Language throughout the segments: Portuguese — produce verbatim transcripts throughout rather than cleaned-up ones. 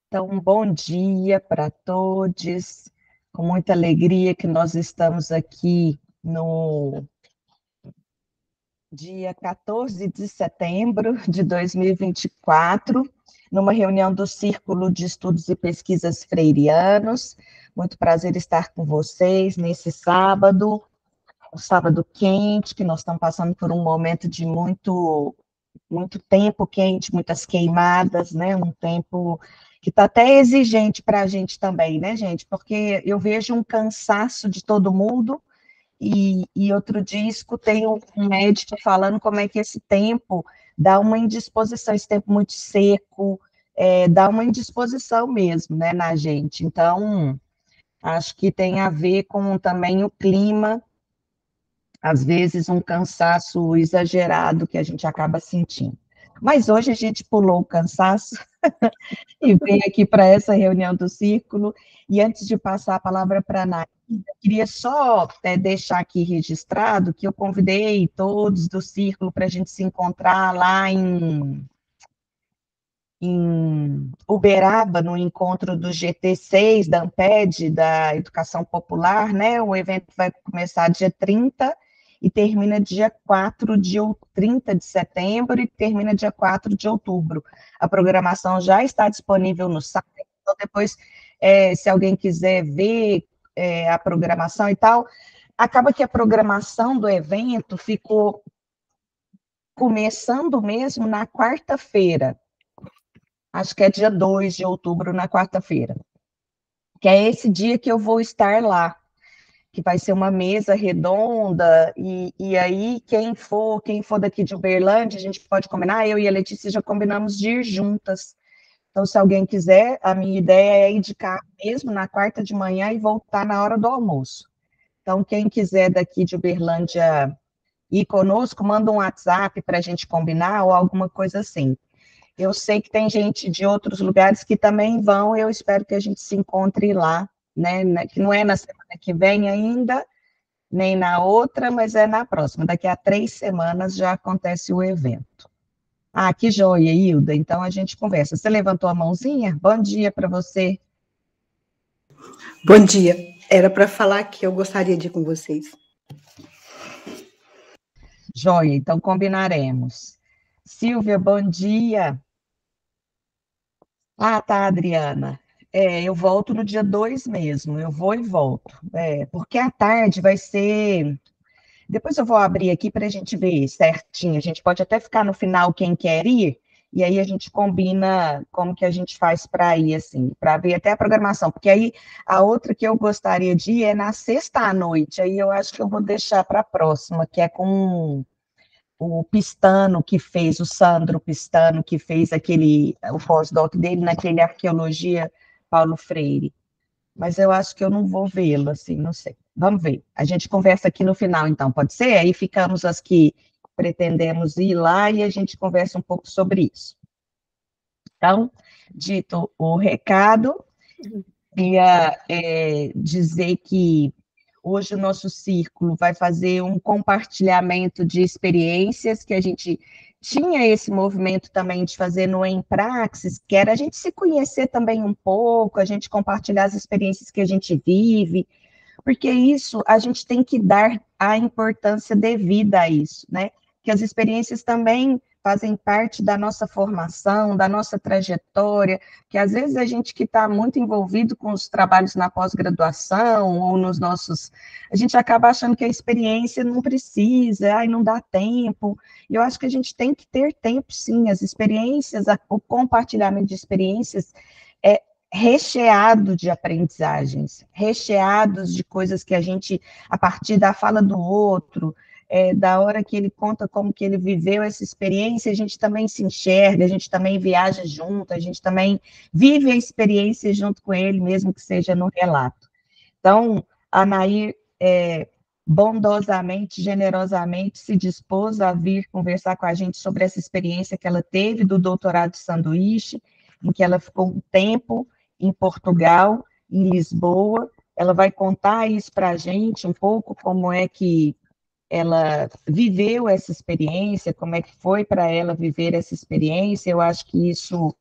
Então, bom dia para todos. Com muita alegria que nós estamos aqui no dia quatorze de setembro de dois mil e vinte e quatro, numa reunião do Círculo de Estudos e Pesquisas Freirianos. Muito prazer estar com vocês nesse sábado, um sábado quente, que nós estamos passando por um momento de muito muito tempo quente, muitas queimadas, né? Um tempo que está até exigente para a gente também, né, gente? Porque eu vejo um cansaço de todo mundo, e, e outro dia escutei um um médico falando como é que esse tempo dá uma indisposição, esse tempo muito seco, é, dá uma indisposição mesmo, né, na gente. Então, acho que tem a ver com também o clima, às vezes um cansaço exagerado que a gente acaba sentindo. Mas hoje a gente pulou o cansaço e veio aqui para essa reunião do Círculo. E antes de passar a palavra para a Anaída, queria só é, deixar aqui registrado que eu convidei todos do Círculo para a gente se encontrar lá em, em Uberaba, no encontro do G T seis, da AMPED, da Educação Popular, né? O evento vai começar dia trinta e termina dia quatro de, trinta de setembro e termina dia quatro de outubro. A programação já está disponível no site, então depois, é, se alguém quiser ver é, a programação e tal, acaba que a programação do evento ficou começando mesmo na quarta-feira, acho que é dia dois de outubro, na quarta-feira, que é esse dia que eu vou estar lá, que vai ser uma mesa redonda, e, e aí quem for, quem for daqui de Uberlândia, a gente pode combinar, eu e a Letícia já combinamos de ir juntas. Então, se alguém quiser, a minha ideia é ir de carro mesmo na quarta de manhã e voltar na hora do almoço. Então, quem quiser daqui de Uberlândia ir conosco, manda um WhatsApp para a gente combinar ou alguma coisa assim. Eu sei que tem gente de outros lugares que também vão, eu espero que a gente se encontre lá, né? Que não é na semana que vem ainda, nem na outra, mas é na próxima. Daqui a três semanas já acontece o evento. Ah, que joia, Hilda. Então a gente conversa. Você levantou a mãozinha? Bom dia para você. Bom dia. Era para falar que eu gostaria de ir com vocês. Joia, então combinaremos. Silvia, bom dia. Ah, tá, Adriana. É, eu volto no dia dois mesmo, eu vou e volto. É, porque à tarde vai ser. Depois eu vou abrir aqui para a gente ver certinho. A gente pode até ficar no final quem quer ir, e aí a gente combina como que a gente faz para ir, assim, para ver até a programação. Porque aí a outra que eu gostaria de ir é na sexta à noite, aí eu acho que eu vou deixar para a próxima, que é com o Pistano que fez, o Sandro Pistano, que fez aquele, o pós-doc dele naquele Arqueologia Paulo Freire. Mas eu acho que eu não vou vê-lo, assim, não sei. Vamos ver. A gente conversa aqui no final, então, pode ser? Aí ficamos as que pretendemos ir lá e a gente conversa um pouco sobre isso. Então, dito o recado, queria é, dizer que hoje o nosso círculo vai fazer um compartilhamento de experiências que a gente tinha esse movimento também de fazer no Em Praxis, que era a gente se conhecer também um pouco, a gente compartilhar as experiências que a gente vive, porque isso a gente tem que dar a importância devida a isso, né? Que as experiências também fazem parte da nossa formação, da nossa trajetória, que às vezes a gente que está muito envolvido com os trabalhos na pós-graduação ou nos nossos, a gente acaba achando que a experiência não precisa, ai, não dá tempo. E eu acho que a gente tem que ter tempo, sim. As experiências, o compartilhamento de experiências é recheado de aprendizagens, recheados de coisas que a gente, a partir da fala do outro, é, da hora que ele conta como que ele viveu essa experiência, a gente também se enxerga, a gente também viaja junto, a gente também vive a experiência junto com ele, mesmo que seja no relato. Então, a Nair, é, bondosamente, generosamente, se dispôs a vir conversar com a gente sobre essa experiência que ela teve do doutorado de sanduíche, em que ela ficou um tempo em Portugal, em Lisboa. Ela vai contar isso para a gente, um pouco como é que ela viveu essa experiência, como é que foi para ela viver essa experiência. Eu acho que isso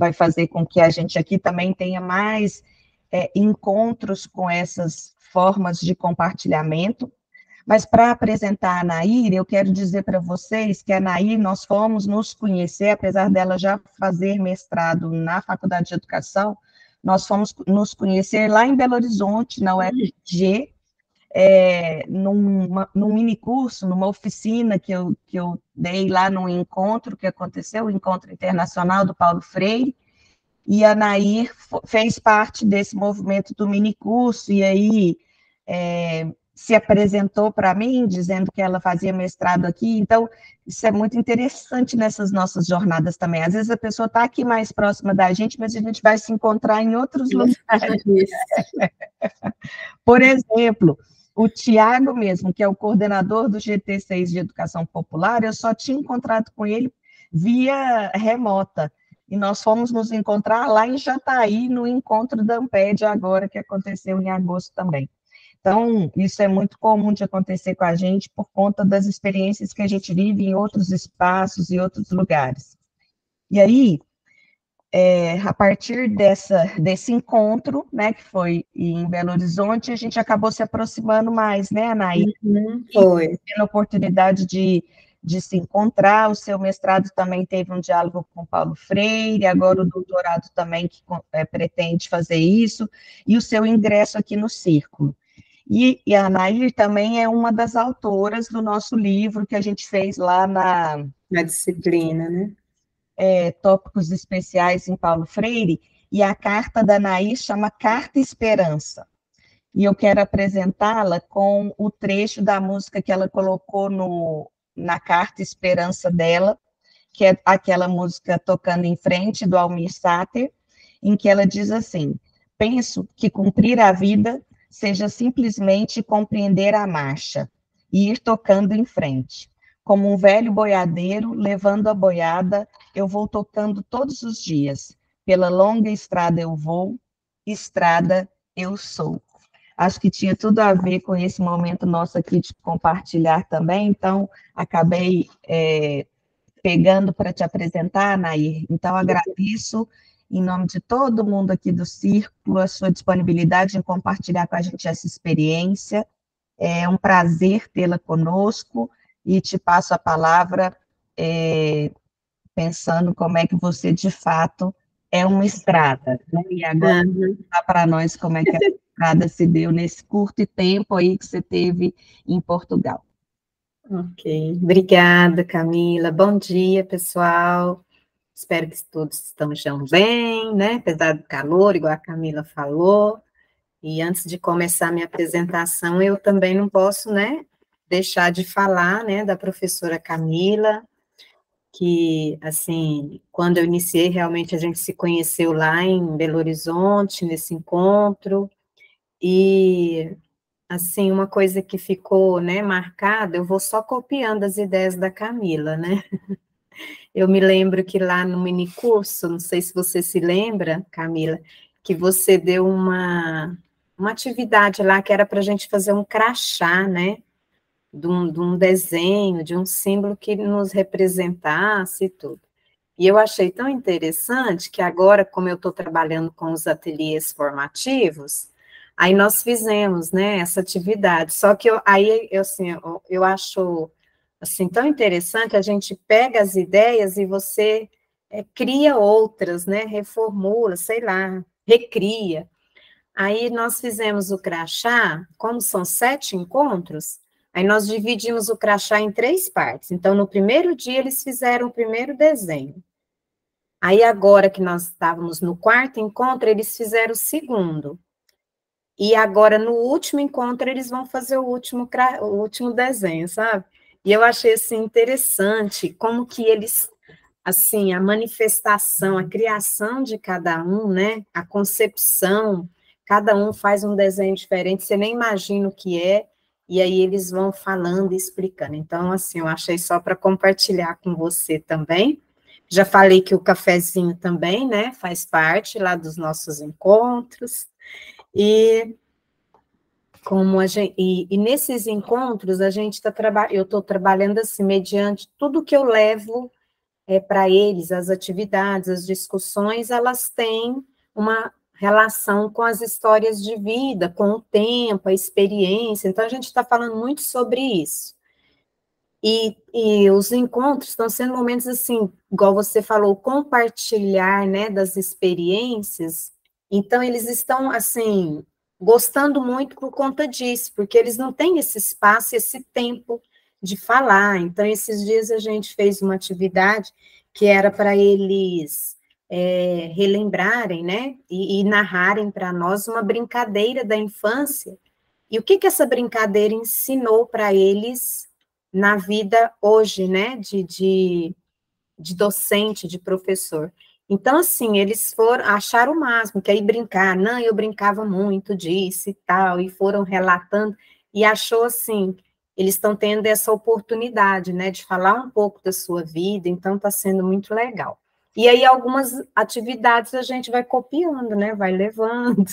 vai fazer com que a gente aqui também tenha mais é, encontros com essas formas de compartilhamento. Mas para apresentar a Nair, eu quero dizer para vocês que a Nair, nós fomos nos conhecer, apesar dela já fazer mestrado na Faculdade de Educação, nós fomos nos conhecer lá em Belo Horizonte, na U F G, é, numa, num mini curso, numa oficina que eu, que eu dei lá num encontro que aconteceu, o Encontro Internacional do Paulo Freire, e a Nair fez parte desse movimento do mini curso, e aí é, se apresentou para mim, dizendo que ela fazia mestrado aqui, então isso é muito interessante nessas nossas jornadas também. Às vezes a pessoa está aqui mais próxima da gente, mas a gente vai se encontrar em outros lugares. Por exemplo, o Tiago mesmo, que é o coordenador do G T seis de Educação Popular, eu só tinha encontrado com ele via remota, e nós fomos nos encontrar lá em Jataí, no encontro da Amped agora, que aconteceu em agosto também. Então, isso é muito comum de acontecer com a gente por conta das experiências que a gente vive em outros espaços e outros lugares. E aí, é, a partir dessa, desse encontro, né, que foi em Belo Horizonte, a gente acabou se aproximando mais, né, Anaí? Uhum, foi. Tendo a oportunidade de, de se encontrar, o seu mestrado também teve um diálogo com Paulo Freire, agora o doutorado também que é, pretende fazer isso, e o seu ingresso aqui no Círculo. E, e a Nair também é uma das autoras do nosso livro que a gente fez lá na... Na disciplina, né? É, tópicos especiais em Paulo Freire, e a carta da Nair chama Carta Esperança. E eu quero apresentá-la com o trecho da música que ela colocou no, na Carta Esperança dela, que é aquela música Tocando em Frente, do Almir Sater, em que ela diz assim: penso que cumprir a vida seja simplesmente compreender a marcha e ir tocando em frente. Como um velho boiadeiro, levando a boiada, eu vou tocando todos os dias. Pela longa estrada eu vou, estrada eu sou. Acho que tinha tudo a ver com esse momento nosso aqui de compartilhar também, então acabei é, pegando para te apresentar, Nair. Então, agradeço, em nome de todo mundo aqui do Círculo, a sua disponibilidade em compartilhar com a gente essa experiência. É um prazer tê-la conosco e te passo a palavra é, pensando como é que você, de fato, é uma estrada. Né? E agora, Uhum. contar para nós como é que a estrada se deu nesse curto tempo aí que você teve em Portugal. Ok, obrigada, Camila. Bom dia, pessoal. Espero que todos estejam bem, né? Apesar do calor, igual a Camila falou. E antes de começar a minha apresentação, eu também não posso, né, deixar de falar, né, da professora Camila, que, assim, quando eu iniciei, realmente a gente se conheceu lá em Belo Horizonte, nesse encontro, e, assim, uma coisa que ficou, né, marcada, eu vou só copiando as ideias da Camila, né? Eu me lembro que lá no minicurso, não sei se você se lembra, Camila, que você deu uma, uma atividade lá que era para a gente fazer um crachá, né? De um, de um desenho, de um símbolo que nos representasse e tudo. E eu achei tão interessante que agora, como eu estou trabalhando com os ateliês formativos, aí nós fizemos, né, essa atividade. Só que eu, aí, eu, assim, eu, eu acho assim, tão interessante, a gente pega as ideias e você é, cria outras, né, reformula, sei lá, recria. Aí nós fizemos o crachá, como são sete encontros, aí nós dividimos o crachá em três partes. Então, no primeiro dia, eles fizeram o primeiro desenho. Aí, agora que nós estávamos no quarto encontro, eles fizeram o segundo. E agora, no último encontro, eles vão fazer o último, o último desenho, sabe? E eu achei, assim, interessante como que eles, assim, a manifestação, a criação de cada um, né? A concepção, cada um faz um desenho diferente, você nem imagina o que é, e aí eles vão falando e explicando. Então, assim, eu achei só para compartilhar com você também. Já falei que o cafezinho também, né? Faz parte lá dos nossos encontros. E como a gente, e, e nesses encontros a gente está trabalhando, eu estou trabalhando assim, mediante tudo que eu levo é, para eles, as atividades, as discussões, elas têm uma relação com as histórias de vida, com o tempo, a experiência. Então, a gente está falando muito sobre isso. E, e os encontros estão sendo momentos assim, igual você falou, compartilhar, né, das experiências. Então, eles estão, assim, gostando muito por conta disso, porque eles não têm esse espaço, esse tempo de falar. Então, esses dias a gente fez uma atividade que era para eles é, relembrarem, né, e, e narrarem para nós uma brincadeira da infância. E o que que essa brincadeira ensinou para eles na vida hoje, né, de, de, de docente, de professor. Então, assim, eles foram, acharam o máximo, que aí brincar, não, eu brincava muito disso e tal, e foram relatando, e achou assim, eles estão tendo essa oportunidade, né, de falar um pouco da sua vida, então está sendo muito legal. E aí algumas atividades a gente vai copiando, né, vai levando,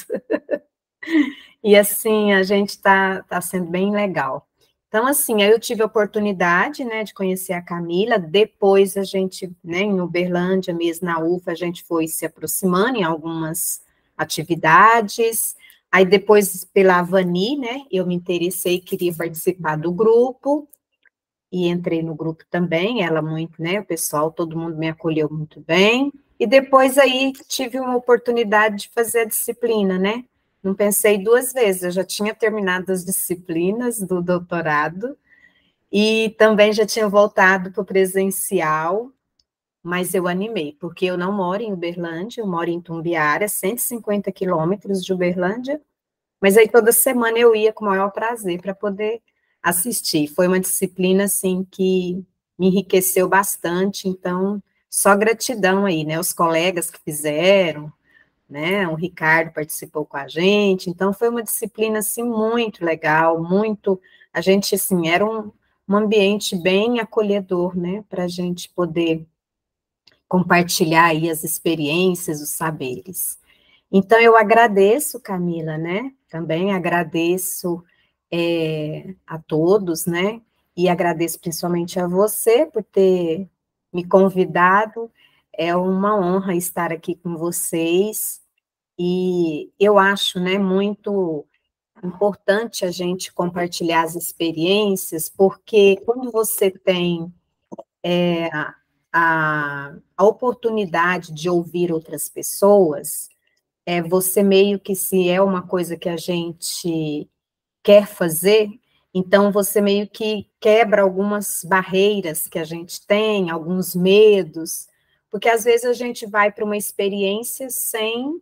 e assim, a gente está tá sendo bem legal. Então, assim, aí eu tive a oportunidade, né, de conhecer a Camila, depois a gente, né, em Uberlândia mesmo, na U F A, a gente foi se aproximando em algumas atividades, aí depois, pela Avani, né, eu me interessei, queria participar do grupo, e entrei no grupo também, ela muito, né, o pessoal, todo mundo me acolheu muito bem, e depois aí tive uma oportunidade de fazer a disciplina, né, não pensei duas vezes, eu já tinha terminado as disciplinas do doutorado, e também já tinha voltado para o presencial, mas eu animei, porque eu não moro em Uberlândia, eu moro em Tumbiara, cento e cinquenta quilômetros de Uberlândia, mas aí toda semana eu ia com o maior prazer para poder assistir. Foi uma disciplina, assim, que me enriqueceu bastante, então, só gratidão aí, né, os colegas que fizeram, né, o Ricardo participou com a gente, então foi uma disciplina, assim, muito legal, muito, a gente, assim, era um, um ambiente bem acolhedor, né, para a gente poder compartilhar aí as experiências, os saberes. Então, eu agradeço, Camila, né, também agradeço é, a todos, né, e agradeço principalmente a você por ter me convidado, é uma honra estar aqui com vocês, e eu acho, né, muito importante a gente compartilhar as experiências, porque quando você tem é, a, a oportunidade de ouvir outras pessoas, é, você meio que, se é uma coisa que a gente quer fazer, então você meio que quebra algumas barreiras que a gente tem, alguns medos, porque às vezes a gente vai para uma experiência sem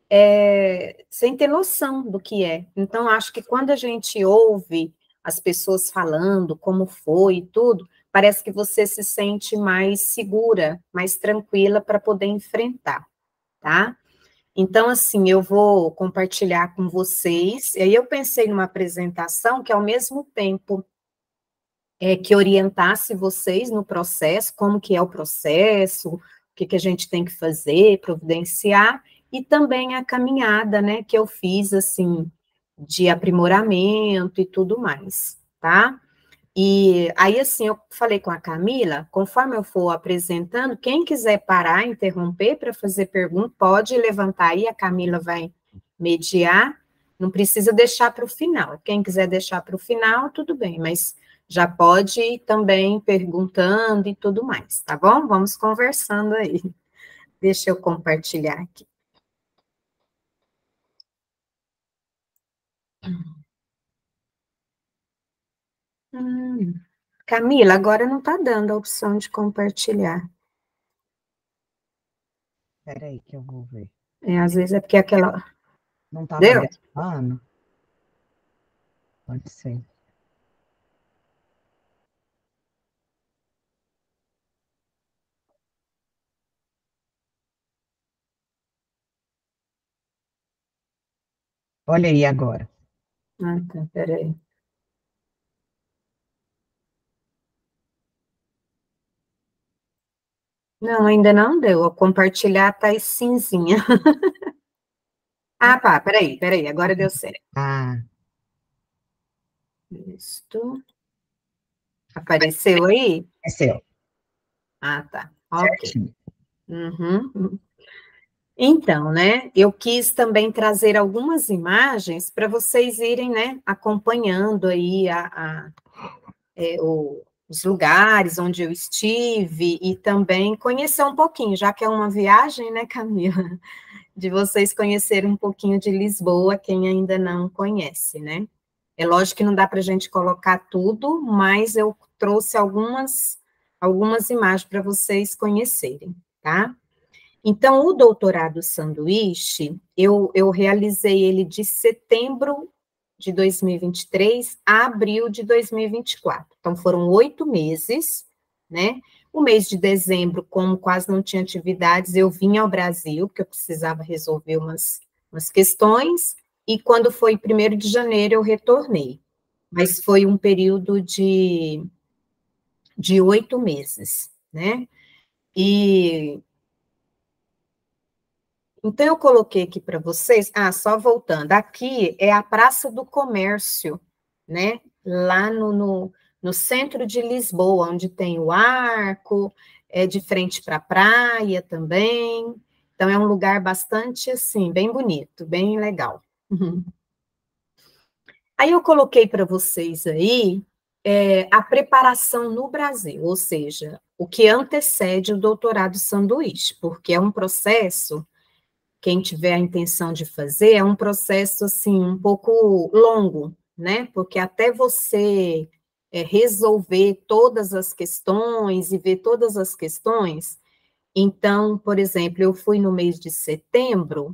é, sem ter noção do que é. Então, acho que quando a gente ouve as pessoas falando como foi e tudo, parece que você se sente mais segura, mais tranquila para poder enfrentar, tá? Então, assim, eu vou compartilhar com vocês, e aí eu pensei numa apresentação que, ao mesmo tempo, é, que orientasse vocês no processo, como que é o processo, o que, que a gente tem que fazer, providenciar, e também a caminhada, né, que eu fiz, assim, de aprimoramento e tudo mais, tá? E aí, assim, eu falei com a Camila, conforme eu for apresentando, quem quiser parar, interromper para fazer pergunta, pode levantar aí, a Camila vai mediar, não precisa deixar para o final. Quem quiser deixar para o final, tudo bem, mas já pode ir também perguntando e tudo mais, tá bom? Vamos conversando aí. Deixa eu compartilhar aqui. Hum, Camila, agora não está dando a opção de compartilhar. Espera aí que eu vou ver. É, às vezes é porque aquela... Não estava Deu? gravando? Pode ser. Olha aí agora. Ah, tá, peraí. Não, ainda não deu. O compartilhar tá aí cinzinha. Ah, tá, peraí, peraí, agora deu certo. Ah, Isto. Apareceu aí? é seu. Ah, tá. Ok. Uhum. Então, né, eu quis também trazer algumas imagens para vocês irem, né, acompanhando aí a, a, é, o, os lugares onde eu estive e também conhecer um pouquinho, já que é uma viagem, né, Camila, de vocês conhecerem um pouquinho de Lisboa, quem ainda não conhece, né? É lógico que não dá para a gente colocar tudo, mas eu trouxe algumas, algumas imagens para vocês conhecerem, tá? Então, o doutorado sanduíche, eu, eu realizei ele de setembro de dois mil e vinte e três a abril de dois mil e vinte e quatro. Então, foram oito meses, né? O mês de dezembro, como quase não tinha atividades, eu vim ao Brasil, porque eu precisava resolver umas, umas questões, e quando foi primeiro de janeiro, eu retornei. Mas foi um período de, de oito meses, né? E então, eu coloquei aqui para vocês, ah, só voltando, aqui é a Praça do Comércio, né, lá no, no, no centro de Lisboa, onde tem o arco, é de frente para a praia também, então é um lugar bastante, assim, bem bonito, bem legal. Uhum. Aí eu coloquei para vocês aí é, a preparação no Brasil, ou seja, o que antecede o doutorado sanduíche, porque é um processo quem tiver a intenção de fazer, é um processo, assim, um pouco longo, né? Porque até você é, resolver todas as questões e ver todas as questões, então, por exemplo, eu fui no mês de setembro,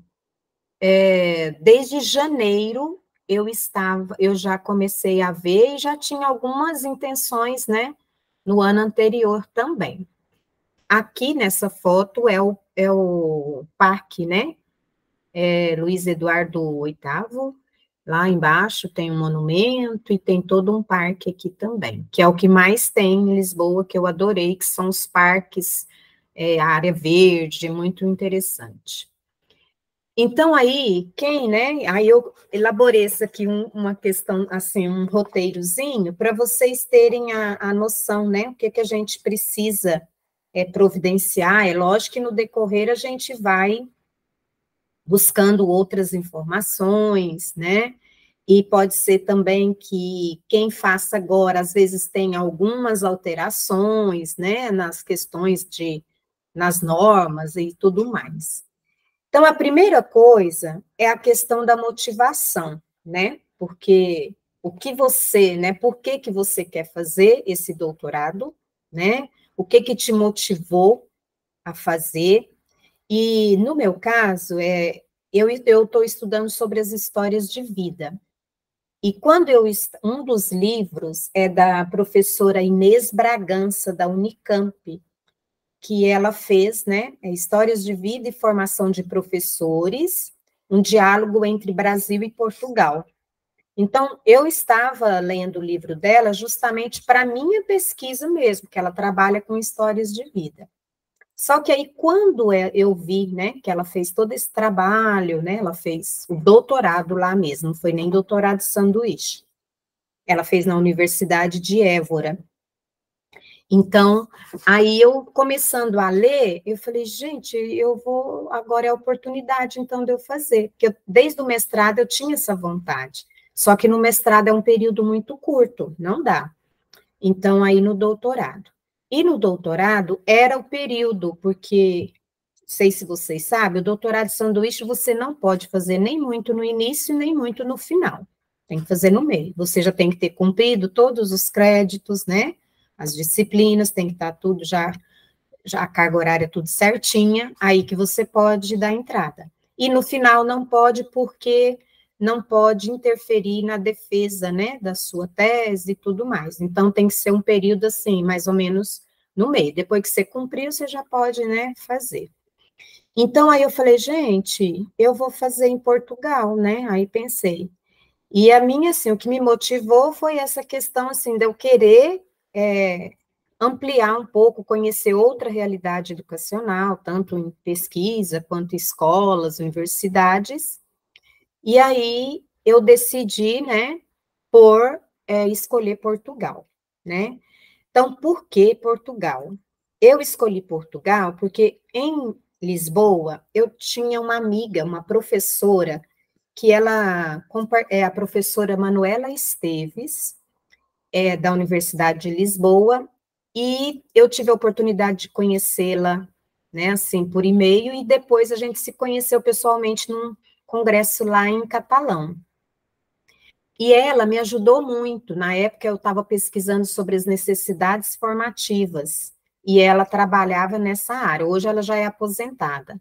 é, desde janeiro eu estava, eu já comecei a ver e já tinha algumas intenções, né? No ano anterior também. Aqui nessa foto é o, é o parque, né? É Luiz Eduardo oitavo, lá embaixo tem um monumento e tem todo um parque aqui também, que é o que mais tem em Lisboa, que eu adorei, que são os parques, é, a área verde, muito interessante. Então, aí, quem, né, aí eu elaborei isso aqui, um, uma questão, assim, um roteirozinho, para vocês terem a, a noção, né, o que, que a gente precisa é, providenciar, é lógico que no decorrer a gente vai buscando outras informações, né? E pode ser também que quem faça agora, às vezes, tem algumas alterações, né, nas questões de, nas normas e tudo mais. Então, a primeira coisa é a questão da motivação, né? Porque o que você, né, por que que você quer fazer esse doutorado, né? O que que te motivou a fazer? E, no meu caso, é, eu estou estudando sobre as histórias de vida. E quando eu, um dos livros é da professora Inês Bragança, da Unicamp, que ela fez, né, é Histórias de Vida e Formação de Professores, um diálogo entre Brasil e Portugal. Então, eu estava lendo o livro dela justamente para minha pesquisa mesmo, que ela trabalha com histórias de vida. Só que aí, quando eu vi, né, que ela fez todo esse trabalho, né, ela fez o doutorado lá mesmo, não foi nem doutorado sanduíche. Ela fez na Universidade de Évora. Então, aí eu, começando a ler, eu falei, gente, eu vou, agora é a oportunidade, então, de eu fazer, porque eu, desde o mestrado eu tinha essa vontade, só que no mestrado é um período muito curto, não dá. Então, aí no doutorado. E no doutorado era o período, porque, não sei se vocês sabem, o doutorado de sanduíche você não pode fazer nem muito no início, nem muito no final. Tem que fazer no meio. Você já tem que ter cumprido todos os créditos, né? As disciplinas, tem que estar tudo já, já a carga horária tudo certinha, aí que você pode dar entrada. E no final não pode porque não pode interferir na defesa, né, da sua tese e tudo mais. Então, tem que ser um período, assim, mais ou menos no meio. Depois que você cumpriu, você já pode, né, fazer. Então, aí eu falei, gente, eu vou fazer em Portugal, né, aí pensei. E a minha, assim, o que me motivou foi essa questão, assim, de eu querer é, ampliar um pouco, conhecer outra realidade educacional, tanto em pesquisa, quanto em escolas, universidades, e aí eu decidi, né, por é, escolher Portugal, né? Então, por que Portugal? eu escolhi Portugal porque em Lisboa eu tinha uma amiga, uma professora, que ela é a professora Manuela Esteves, é, da Universidade de Lisboa, e eu tive a oportunidade de conhecê-la, né, assim, por e-mail, e depois a gente se conheceu pessoalmente num congresso lá em Catalão. E ela me ajudou muito. Na época, eu estava pesquisando sobre as necessidades formativas, e ela trabalhava nessa área. Hoje, ela já é aposentada.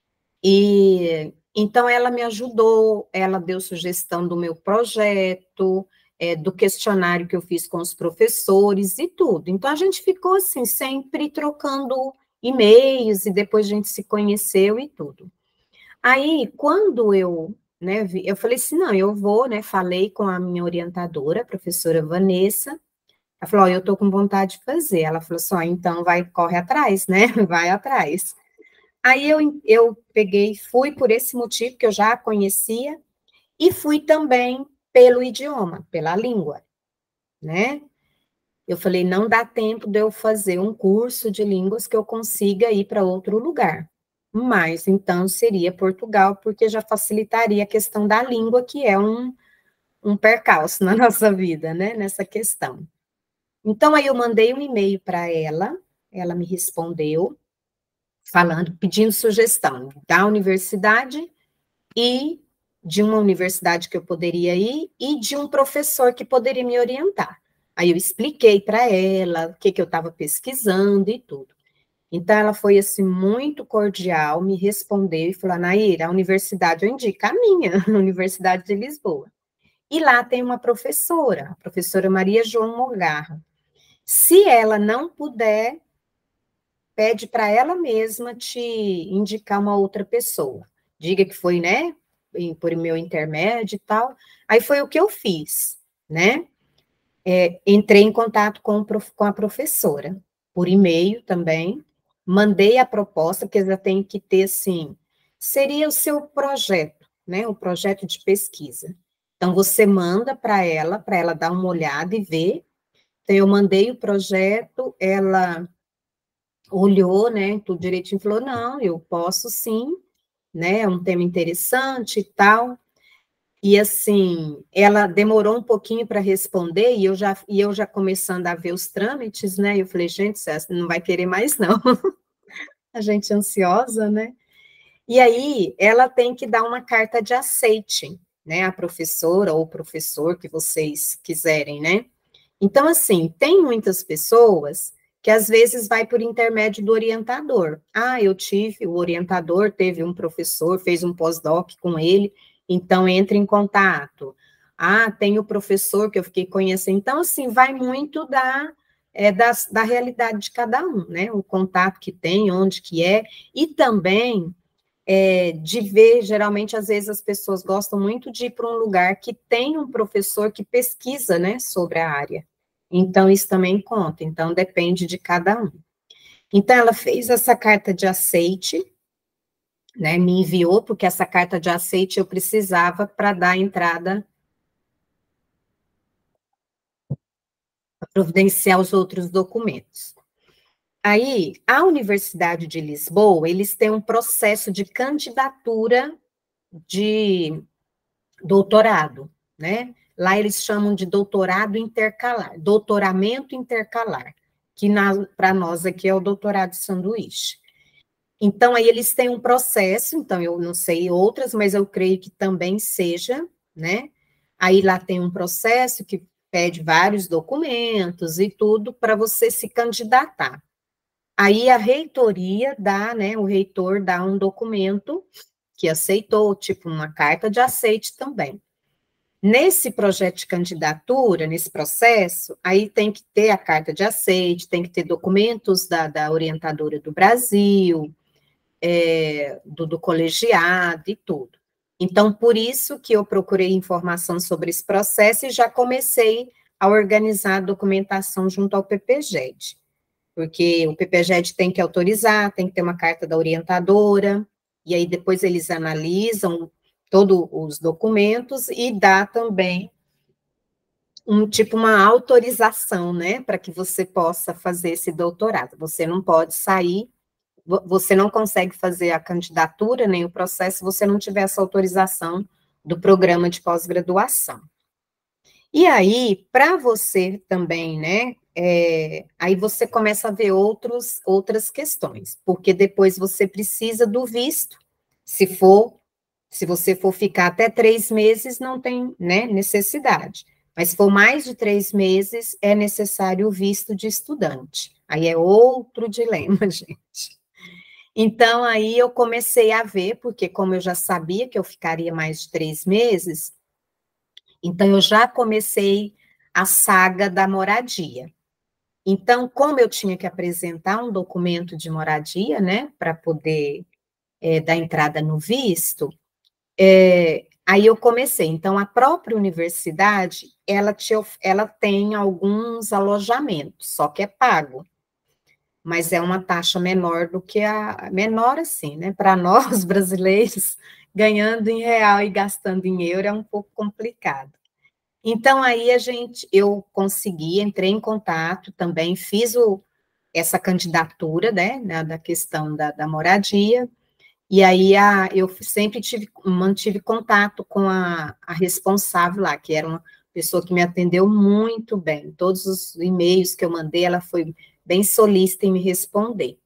E então, ela me ajudou, ela deu sugestão do meu projeto, é, do questionário que eu fiz com os professores e tudo. Então, a gente ficou, assim, sempre trocando e-mails, e depois a gente se conheceu e tudo. Aí, quando eu, né, vi, eu falei assim, não, eu vou, né, falei com a minha orientadora, a professora Vanessa, ela falou, ó, eu tô com vontade de fazer. Ela falou assim, ó, então vai, corre atrás, né, vai atrás. Aí eu, eu peguei, fui por esse motivo que eu já conhecia, e fui também pelo idioma, pela língua, né? Eu falei, não dá tempo de eu fazer um curso de línguas que eu consiga ir para outro lugar. Mas, então, seria Portugal, porque já facilitaria a questão da língua, que é um, um percalço na nossa vida, né, nessa questão. Então, aí eu mandei um e-mail para ela, ela me respondeu, falando, pedindo sugestão da universidade e de uma universidade que eu poderia ir e de um professor que poderia me orientar. Aí eu expliquei para ela o que, que eu estava pesquisando e tudo. Então, ela foi, assim, muito cordial, me respondeu e falou, Naira, a universidade eu indico a minha, a Universidade de Lisboa. E lá tem uma professora, a professora Maria João Mogarra. Se ela não puder, pede para ela mesma te indicar uma outra pessoa. Diga que foi, né, por meu intermédio e tal. Aí foi o que eu fiz, né? É, entrei em contato com, o prof, com a professora, por e-mail também, mandei a proposta, porque já tem que ter, assim, seria o seu projeto, né, o projeto de pesquisa. Então, você manda para ela, para ela dar uma olhada e ver. Então, eu mandei o projeto, ela olhou, né, tudo direitinho, falou, não, eu posso sim, né, é um tema interessante e tal. E assim, ela demorou um pouquinho para responder, e eu já, e eu já começando a ver os trâmites, né? Eu falei, gente, você não vai querer mais, não. A gente ansiosa, né? E aí, ela tem que dar uma carta de aceite, né? A professora ou o professor que vocês quiserem, né? Então, assim, tem muitas pessoas que às vezes vai por intermédio do orientador. Ah, eu tive, o orientador teve um professor, fez um pós-doc com ele, então entre em contato. Ah, tem o professor que eu fiquei conhecendo. Então, assim, vai muito da, é, das, da realidade de cada um, né? O contato que tem, onde que é, e também é, de ver, geralmente, às vezes as pessoas gostam muito de ir para um lugar que tem um professor que pesquisa, né, sobre a área. Então, isso também conta. Então, depende de cada um. Então, ela fez essa carta de aceite, né, me enviou, porque essa carta de aceite eu precisava para dar entrada, para providenciar os outros documentos. Aí, a Universidade de Lisboa, eles têm um processo de candidatura de doutorado, né? Lá eles chamam de doutorado intercalar, doutoramento intercalar, que para nós aqui é o doutorado de sanduíche. Então, aí eles têm um processo, então eu não sei outras, mas eu creio que também seja, né? Aí lá tem um processo que pede vários documentos e tudo para você se candidatar. Aí a reitoria dá, né? O reitor dá um documento que aceitou, tipo uma carta de aceite também. Nesse projeto de candidatura, nesse processo, aí tem que ter a carta de aceite, tem que ter documentos da, da orientadora do Brasil, é, do, do colegiado e tudo. Então, por isso que eu procurei informação sobre esse processo e já comecei a organizar a documentação junto ao P P G E D, porque o P P G E D tem que autorizar, tem que ter uma carta da orientadora, e aí depois eles analisam todos os documentos e dá também um tipo, uma autorização, né, para que você possa fazer esse doutorado. Você não pode sair, você não consegue fazer a candidatura, nem o processo, se você não tiver essa autorização do programa de pós-graduação. E aí, para você também, né, é, aí você começa a ver outros, outras questões, porque depois você precisa do visto, se for, se você for ficar até três meses, não tem, né, necessidade, mas se for mais de três meses, é necessário o visto de estudante, aí é outro dilema, gente. Então, aí eu comecei a ver, porque como eu já sabia que eu ficaria mais de três meses, então eu já comecei a saga da moradia. Então, como eu tinha que apresentar um documento de moradia, né, para poder é, dar entrada no visto, é, aí eu comecei. Então, a própria universidade, ela, te, ela tem alguns alojamentos, só que é pago. Mas é uma taxa menor do que a, menor assim, né, para nós brasileiros, ganhando em real e gastando em euro é um pouco complicado. Então, aí a gente, eu consegui, entrei em contato também, fiz o, essa candidatura, né, da questão da, da moradia, e aí a, eu sempre tive, mantive contato com a, a responsável lá, que era uma pessoa que me atendeu muito bem, todos os e-mails que eu mandei, ela foi bem solícita em me responder.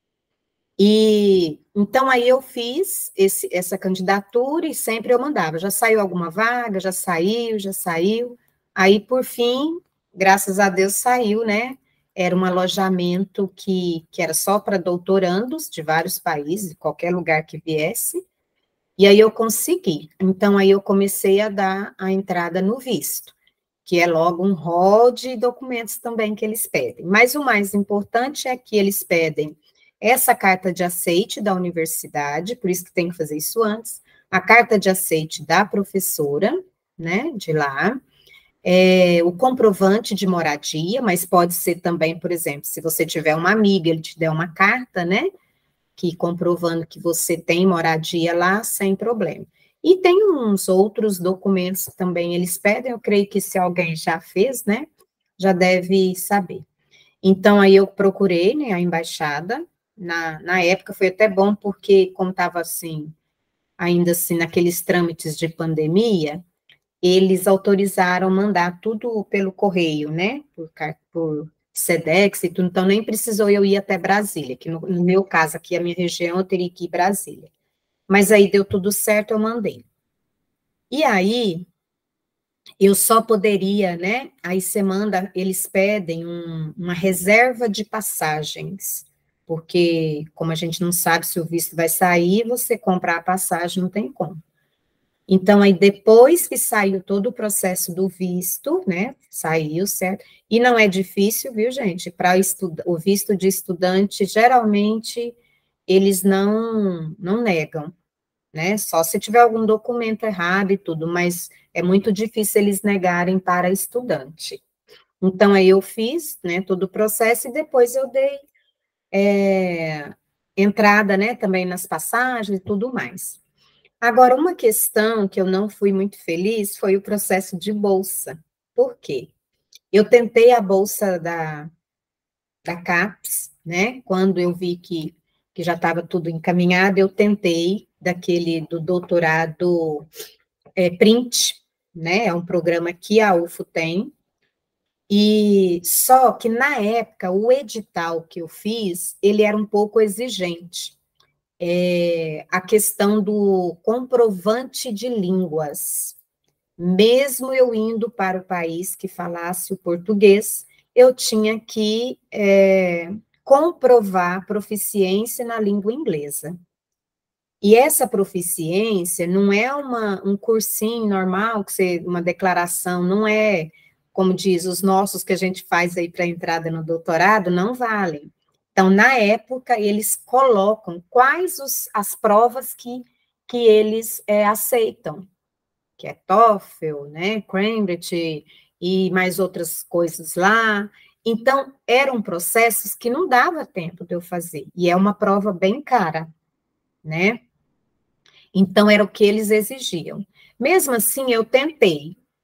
E, então, aí eu fiz esse, essa candidatura e sempre eu mandava, já saiu alguma vaga, já saiu, já saiu, aí, por fim, graças a Deus, saiu, né, era um alojamento que, que era só para doutorandos de vários países, qualquer lugar que viesse, e aí eu consegui, então, aí eu comecei a dar a entrada no visto, que é logo um rol de documentos também que eles pedem, mas o mais importante é que eles pedem essa carta de aceite da universidade, por isso que tem que fazer isso antes, a carta de aceite da professora, né, de lá, é, o comprovante de moradia, mas pode ser também, por exemplo, se você tiver uma amiga, ele te der uma carta, né, que comprovando que você tem moradia lá, sem problema. E tem uns outros documentos também, eles pedem, eu creio que se alguém já fez, né, já deve saber. Então, aí eu procurei, né, a embaixada, na, na época foi até bom, porque como estava assim, ainda assim, naqueles trâmites de pandemia, eles autorizaram mandar tudo pelo correio, né, por, por SEDEX e tudo, então nem precisou eu ir até Brasília, que no, no meu caso, aqui, a minha região, eu teria que ir Brasília. Mas aí deu tudo certo, eu mandei. E aí, eu só poderia, né, aí você manda, eles pedem um, uma reserva de passagens, porque como a gente não sabe se o visto vai sair, você comprar a passagem não tem como. Então, aí depois que saiu todo o processo do visto, né, saiu, certo? E não é difícil, viu, gente? Para o visto de estudante, geralmente, eles não, não negam, né? Só se tiver algum documento errado e tudo, mas é muito difícil eles negarem para estudante. Então, aí eu fiz, né, todo o processo e depois eu dei é, entrada, né, também nas passagens e tudo mais. Agora, uma questão que eu não fui muito feliz foi o processo de bolsa. Por quê? Eu tentei a bolsa da, da CAPES, né? Quando eu vi que, que já estava tudo encaminhado, eu tentei daquele do doutorado é, Print, né? É um programa que a U F O tem. E só que na época o edital que eu fiz, ele era um pouco exigente. É, a questão do comprovante de línguas. Mesmo eu indo para o país que falasse o português, eu tinha que é, comprovar proficiência na língua inglesa. E essa proficiência não é uma, um cursinho normal, que você, uma declaração, não é, como diz, os nossos que a gente faz aí para entrada no doutorado, não valem. Então, na época, eles colocam quais os, as provas que, que eles é, aceitam, que é TOEFL, né, Cambridge e mais outras coisas lá. Então, eram processos que não dava tempo de eu fazer, e é uma prova bem cara, né? Então, era o que eles exigiam. Mesmo assim, eu tentei,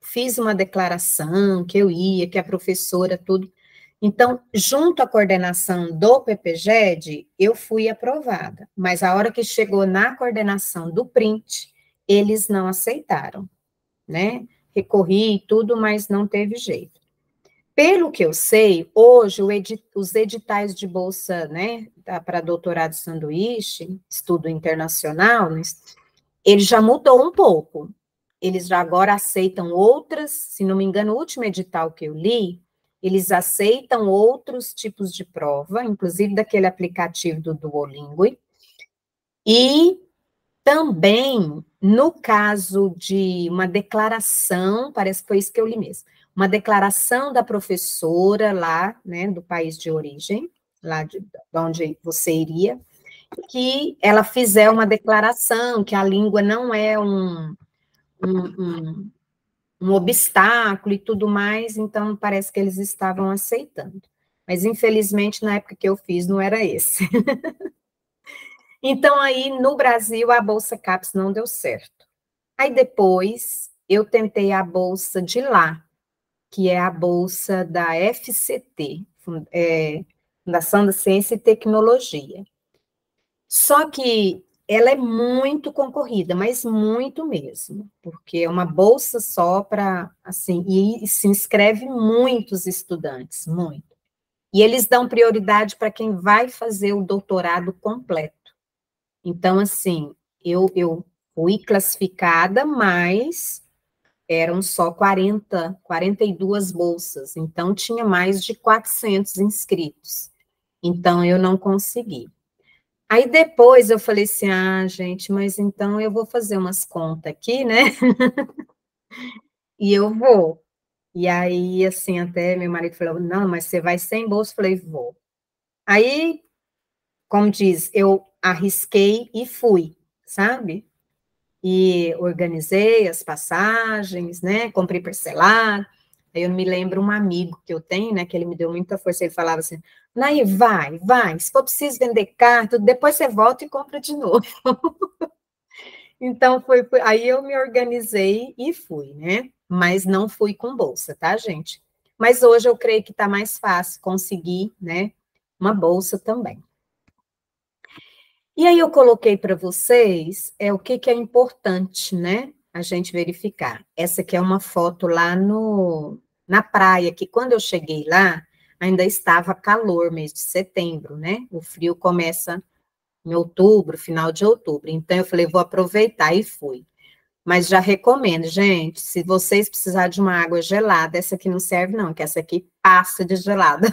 fiz uma declaração que eu ia, que a professora, tudo. Então, junto à coordenação do P P G E D, eu fui aprovada, mas a hora que chegou na coordenação do print, eles não aceitaram, né? Recorri e tudo, mas não teve jeito. Pelo que eu sei, hoje edi os editais de bolsa, né, para doutorado sanduíche, estudo internacional, ele já mudou um pouco. Eles já agora aceitam outras, se não me engano, o último edital que eu li, eles aceitam outros tipos de prova, inclusive daquele aplicativo do Duolingo. E também, no caso de uma declaração, parece que foi isso que eu li mesmo, uma declaração da professora lá, né, do país de origem, lá de, de onde você iria, que ela fizer uma declaração que a língua não é um, um, um, um obstáculo e tudo mais, então parece que eles estavam aceitando. Mas, infelizmente, na época que eu fiz, não era esse. Então, aí, no Brasil, a Bolsa CAPES não deu certo. Aí, depois, eu tentei a bolsa de lá, que é a bolsa da F C T, é, Fundação da Ciência e Tecnologia. Só que ela é muito concorrida, mas muito mesmo, porque é uma bolsa só para, assim, e, e se inscreve muitos estudantes, muito. E eles dão prioridade para quem vai fazer o doutorado completo. Então, assim, eu, eu fui classificada, mas eram só quarenta, quarenta e duas bolsas, então tinha mais de quatrocentos inscritos. Então, eu não consegui. Aí, depois, eu falei assim, ah, gente, mas então eu vou fazer umas contas aqui, né? E eu vou. E aí, assim, até meu marido falou, não, mas você vai sem bolsa? Eu falei, vou. Aí, como diz, eu arrisquei e fui, sabe? E organizei as passagens, né? Comprei parcelado. Aí eu me lembro um amigo que eu tenho, né? Que ele me deu muita força. Ele falava assim: Nair, vai, vai. Se for preciso vender carta, depois você volta e compra de novo. Então foi, foi. Aí eu me organizei e fui, né? Mas não fui com bolsa, tá, gente? Mas hoje eu creio que está mais fácil conseguir, né? Uma bolsa também. E aí eu coloquei para vocês é o que, que é importante, né? A gente verificar. Essa aqui é uma foto lá no, na praia, que quando eu cheguei lá, ainda estava calor, mês de setembro, né? O frio começa em outubro, final de outubro. Então eu falei, vou aproveitar e fui. Mas já recomendo, gente, se vocês precisarem de uma água gelada, essa aqui não serve não, que essa aqui passa de gelada.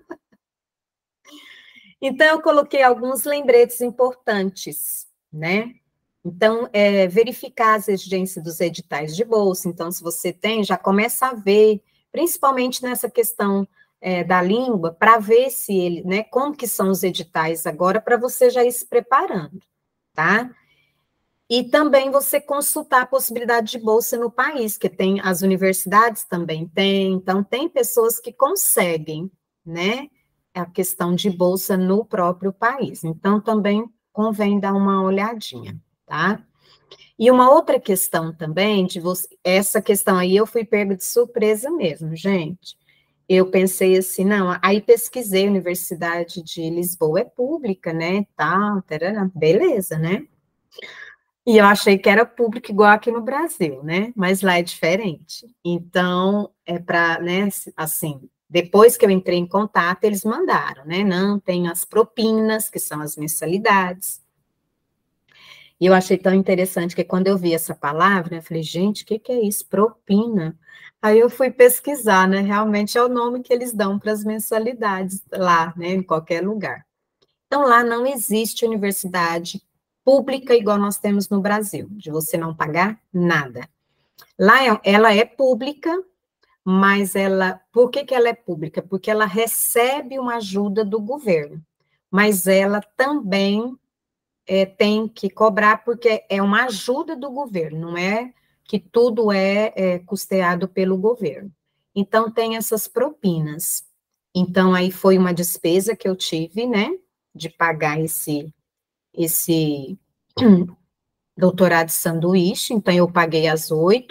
Então, eu coloquei alguns lembretes importantes, né? Então, é, verificar as exigências dos editais de bolsa. Então, se você tem, já começa a ver, principalmente nessa questão é, da língua, para ver se ele, né, como que são os editais agora, para você já ir se preparando, tá? E também você consultar a possibilidade de bolsa no país, que tem, as universidades também têm, então tem pessoas que conseguem, né? A questão de bolsa no próprio país. Então, também convém dar uma olhadinha, tá? E uma outra questão também, de você, essa questão aí eu fui pego de surpresa mesmo, gente. Eu pensei assim, não, aí pesquisei, a Universidade de Lisboa é pública, né, tal, tarará, beleza, né? E eu achei que era público igual aqui no Brasil, né? Mas lá é diferente. Então, é para, né, assim, depois que eu entrei em contato, eles mandaram, né? Não, tem as propinas, que são as mensalidades. E eu achei tão interessante que quando eu vi essa palavra, eu falei, gente, o que, que é isso? Propina. Aí eu fui pesquisar, né? Realmente é o nome que eles dão para as mensalidades lá, né? Em qualquer lugar. Então, lá não existe universidade pública igual nós temos no Brasil, de você não pagar nada. Lá, ela é pública, mas ela, por que que ela é pública? Porque ela recebe uma ajuda do governo, mas ela também é, tem que cobrar, porque é uma ajuda do governo, não é que tudo é, é custeado pelo governo. Então, tem essas propinas. Então, aí foi uma despesa que eu tive, né, de pagar esse, esse doutorado de sanduíche, então eu paguei as oito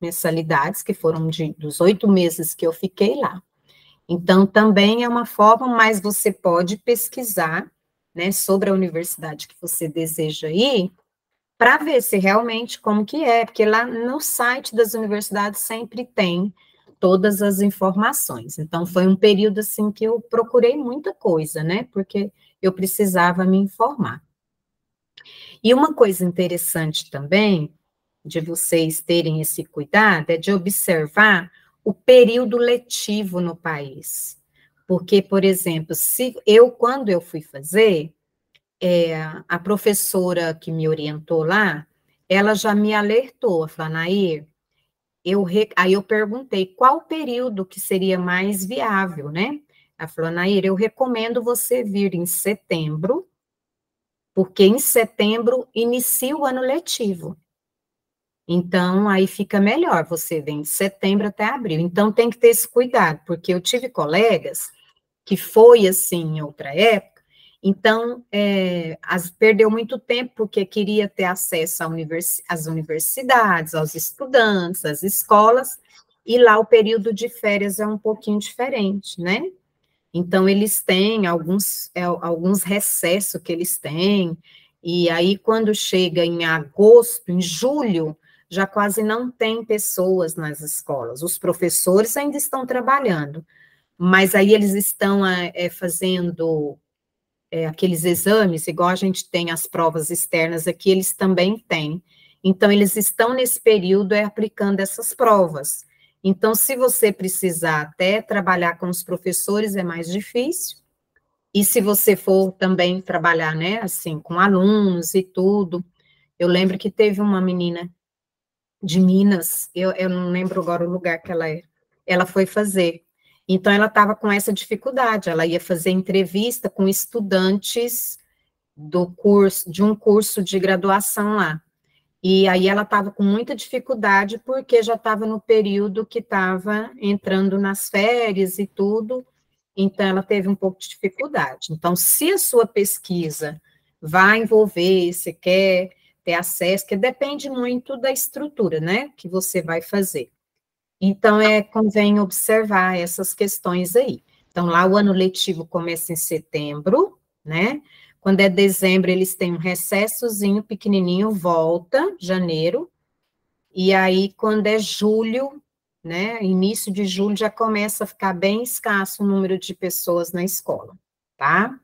mensalidades, que foram de, dos oito meses que eu fiquei lá. Então, também é uma forma, mas você pode pesquisar, né, sobre a universidade que você deseja ir, para ver se realmente como que é, porque lá no site das universidades sempre tem todas as informações. Então, foi um período, assim, que eu procurei muita coisa, né, porque eu precisava me informar. E uma coisa interessante também, de vocês terem esse cuidado, é de observar o período letivo no país. Porque, por exemplo, se eu, quando eu fui fazer, é, a professora que me orientou lá, ela já me alertou, falou, Nair, eu re... aí eu perguntei qual período que seria mais viável, né? Ela falou, Nair, eu recomendo você vir em setembro, porque em setembro inicia o ano letivo. Então, aí fica melhor, você vem de setembro até abril. Então, tem que ter esse cuidado, porque eu tive colegas que foi assim em outra época, então, é, as, perdeu muito tempo, porque queria ter acesso univers, às universidades, aos estudantes, às escolas, e lá o período de férias é um pouquinho diferente, né? Então, eles têm alguns, é, alguns recessos que eles têm, e aí, quando chega em agosto, em julho, já quase não tem pessoas nas escolas. Os professores ainda estão trabalhando, mas aí eles estão é, fazendo é, aqueles exames, igual a gente tem as provas externas aqui, eles também têm. Então, eles estão nesse período é, aplicando essas provas. Então, se você precisar até trabalhar com os professores, é mais difícil. E se você for também trabalhar, né, assim, com alunos e tudo. Eu lembro que teve uma menina de Minas, eu, eu não lembro agora o lugar que ela é, ela foi fazer. Então, ela estava com essa dificuldade, ela ia fazer entrevista com estudantes do curso, de um curso de graduação lá. E aí ela estava com muita dificuldade, porque já estava no período que estava entrando nas férias e tudo, então ela teve um pouco de dificuldade. Então, se a sua pesquisa vai envolver, você quer ter acesso, que depende muito da estrutura, né, que você vai fazer. Então, é, convém observar essas questões aí. Então, lá o ano letivo começa em setembro, né? Quando é dezembro, eles têm um recessozinho pequenininho, volta, janeiro. E aí, quando é julho, né? Início de julho, já começa a ficar bem escasso o número de pessoas na escola, tá?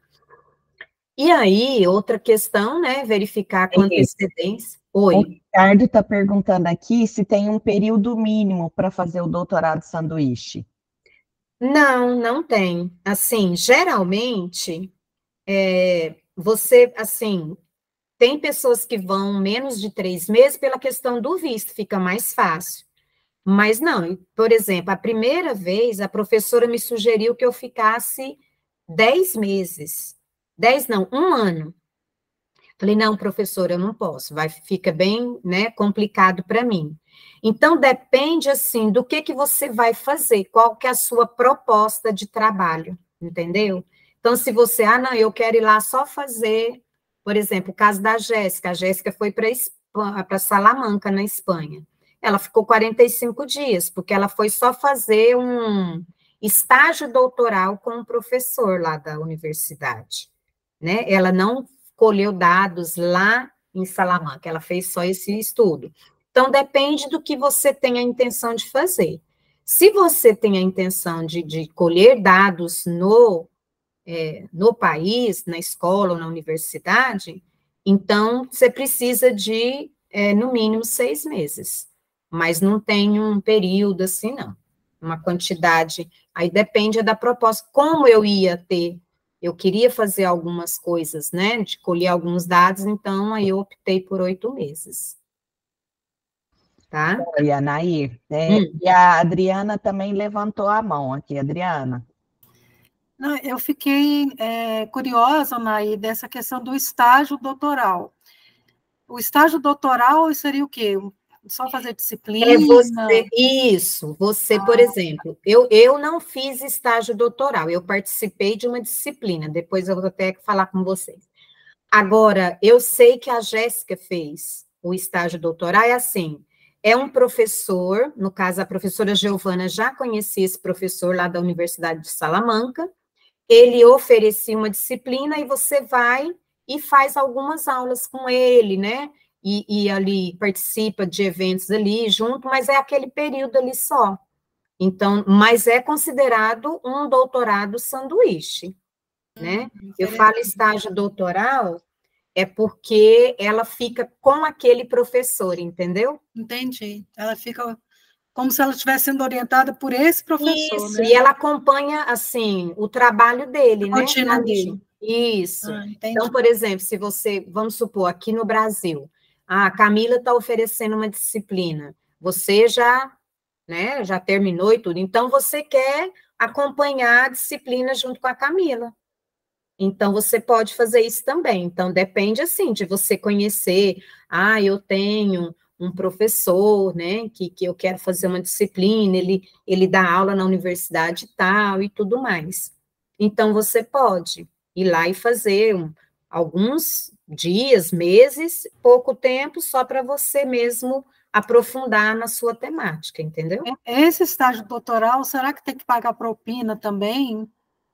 E aí, outra questão, né? Verificar com antecedência. O Oi. Ricardo está perguntando aqui se tem um período mínimo para fazer o doutorado sanduíche. Não, não tem. Assim, geralmente, é, você, assim, tem pessoas que vão menos de três meses pela questão do visto, fica mais fácil. Mas não, por exemplo, a primeira vez a professora me sugeriu que eu ficasse dez meses. Dez não, um ano. Falei, não, professora, eu não posso, vai, fica bem, né, complicado para mim. Então, depende, assim, do que que você vai fazer, qual que é a sua proposta de trabalho, entendeu? Então, se você, ah, não, eu quero ir lá só fazer, por exemplo, o caso da Jéssica, a Jéssica foi para Salamanca, na Espanha. Ela ficou quarenta e cinco dias, porque ela foi só fazer um estágio doutoral com um professor lá da universidade, né? Ela não colheu dados lá em Salamanca, ela fez só esse estudo. Então, depende do que você tem a intenção de fazer. Se você tem a intenção de, de colher dados no, é, no país, na escola ou na universidade, então você precisa de, é, no mínimo, seis meses. Mas não tem um período assim, não. Uma quantidade, aí depende da proposta. Como eu ia ter, eu queria fazer algumas coisas, né, de colher alguns dados, então aí eu optei por oito meses. Tá? Olha, Nair, é, Hum. e a Adriana também levantou a mão aqui, Adriana. Não, eu fiquei é, curiosa, Nair, dessa questão do estágio doutoral. O estágio doutoral seria o quê? Só fazer disciplina? É você, isso, você, ah. por exemplo, eu, eu não fiz estágio doutoral, eu participei de uma disciplina, depois eu vou até falar com vocês. Agora, eu sei que a Jéssica fez o estágio doutoral, é assim, é um professor, no caso, a professora Giovana já conhecia esse professor lá da Universidade de Salamanca, ele oferecia uma disciplina e você vai e faz algumas aulas com ele, né? E, e ali participa de eventos ali junto, mas é aquele período ali só. Então, mas é considerado um doutorado sanduíche, né? Hum, eu falo estágio doutoral é porque ela fica com aquele professor, entendeu? Entendi. Ela fica como se ela estivesse sendo orientada por esse professor, Isso, né? E ela acompanha, assim, o trabalho dele, a né? Rotina dele. Isso. Ah, então, por exemplo, se você, vamos supor, aqui no Brasil, a Camila está oferecendo uma disciplina, você já, né, já terminou e tudo, então você quer acompanhar a disciplina junto com a Camila. Então, você pode fazer isso também. Então, depende, assim, de você conhecer, ah, eu tenho um professor, né, que, que eu quero fazer uma disciplina, ele, ele dá aula na universidade e tal, e tudo mais. Então, você pode ir lá e fazer um, alguns dias, meses, pouco tempo, só para você mesmo aprofundar na sua temática, entendeu? Esse estágio doutoral, será que tem que pagar propina também?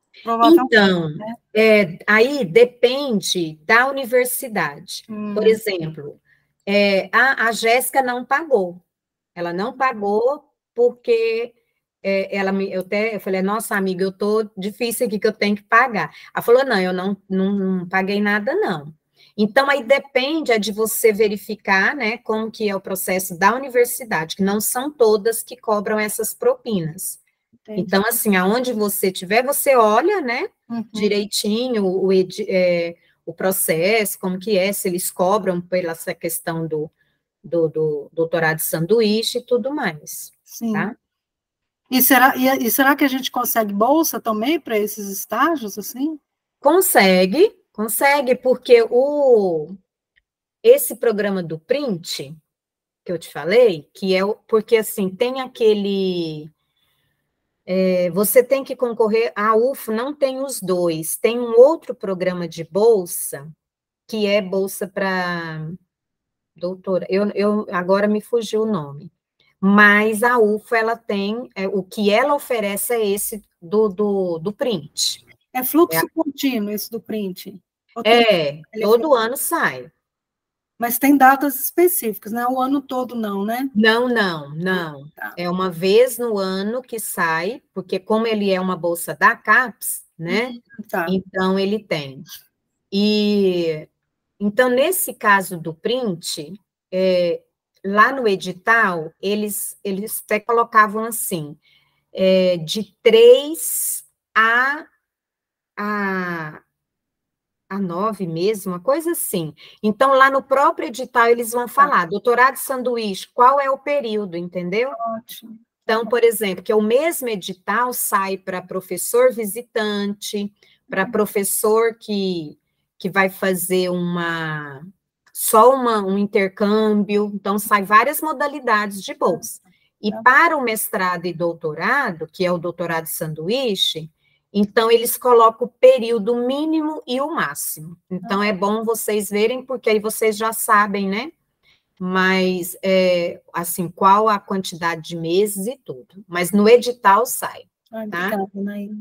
Então, né? é, aí depende da universidade. Hum. Por exemplo, é, a, a Jéssica não pagou. Ela não pagou porque é, ela me, eu até eu falei, nossa amiga, eu tô difícil aqui que eu tenho que pagar. Ela falou, não, eu não, não, não paguei nada, não. Então, aí depende é de você verificar, né, como que é o processo da universidade, que não são todas que cobram essas propinas. Entendi. Então, assim, aonde você estiver, você olha, né, uhum. direitinho o, é, o processo, como que é, se eles cobram pela essa questão do, do, do doutorado de sanduíche e tudo mais. Sim. Tá? E será, e, e será que a gente consegue bolsa também para esses estágios, assim? Consegue, consegue, porque o, esse programa do Print, que eu te falei, que é o, porque, assim, tem aquele... É, você tem que concorrer, a U F não tem os dois, tem um outro programa de bolsa, que é bolsa para doutora, eu, eu agora me fugiu o nome, mas a U F, ela tem, é, o que ela oferece é esse do, do, do Print. É fluxo é. contínuo esse do Print? É, todo ano sai. Mas tem datas específicas, não é o ano todo, não, né? Não, não, não. Tá. É uma vez no ano que sai, porque como ele é uma bolsa da CAPES, né? Tá. Então, ele tem. E, então, nesse caso do Print, é, lá no edital, eles, eles até colocavam assim, é, de três a... a a nove mesmo, uma coisa assim. Então, lá no próprio edital, eles vão falar, ah. doutorado de sanduíche, qual é o período, entendeu? Ótimo. Então, por exemplo, que o mesmo edital sai para professor visitante, para uhum. professor que, que vai fazer uma só uma, um intercâmbio, então sai várias modalidades de bolsa. E para o mestrado e doutorado, que é o doutorado de sanduíche, então, eles colocam o período mínimo e o máximo. Então, é bom vocês verem, porque aí vocês já sabem, né? Mas, é, assim, qual a quantidade de meses e tudo. Mas no edital sai, Ai, tá? Obrigada, Naíla.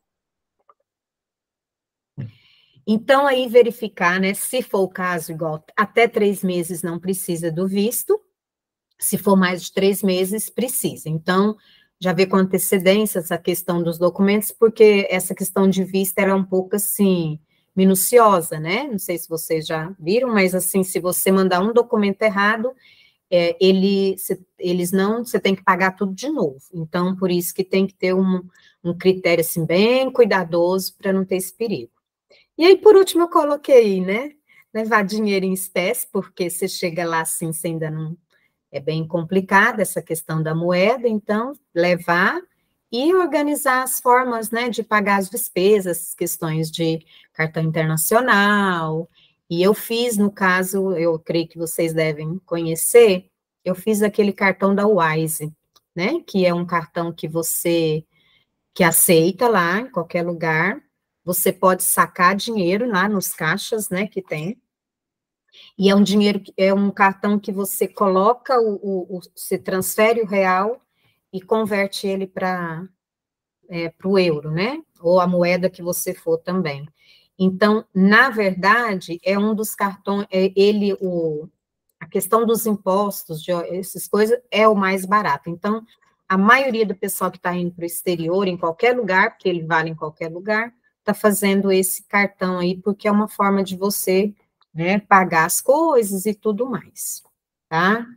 Então, aí verificar, né? Se for o caso, igual, até três meses não precisa do visto. Se for mais de três meses, precisa. Então, já vê com antecedência essa questão dos documentos, porque essa questão de vista era um pouco, assim, minuciosa, né? Não sei se vocês já viram, mas, assim, se você mandar um documento errado, é, ele, se, eles não, você tem que pagar tudo de novo. Então, por isso que tem que ter um, um critério, assim, bem cuidadoso para não ter esse perigo. E aí, por último, eu coloquei, né? Levar dinheiro em espécie, porque você chega lá, assim, você ainda não... É bem complicada essa questão da moeda, então, levar e organizar as formas, né, de pagar as despesas, questões de cartão internacional. E eu fiz, no caso, eu creio que vocês devem conhecer, eu fiz aquele cartão da Wise, né, que é um cartão que você, que aceita lá em qualquer lugar, você pode sacar dinheiro lá nos caixas, né, que tem. E é um dinheiro, é um cartão que você coloca, o, o, o você transfere o real e converte ele para é, para o euro, né? Ou a moeda que você for também. Então, na verdade, é um dos cartões, é ele, o, a questão dos impostos, de essas coisas, é o mais barato. Então, a maioria do pessoal que está indo para o exterior, em qualquer lugar, porque ele vale em qualquer lugar, está fazendo esse cartão aí, porque é uma forma de você, né, pagar as coisas e tudo mais, tá?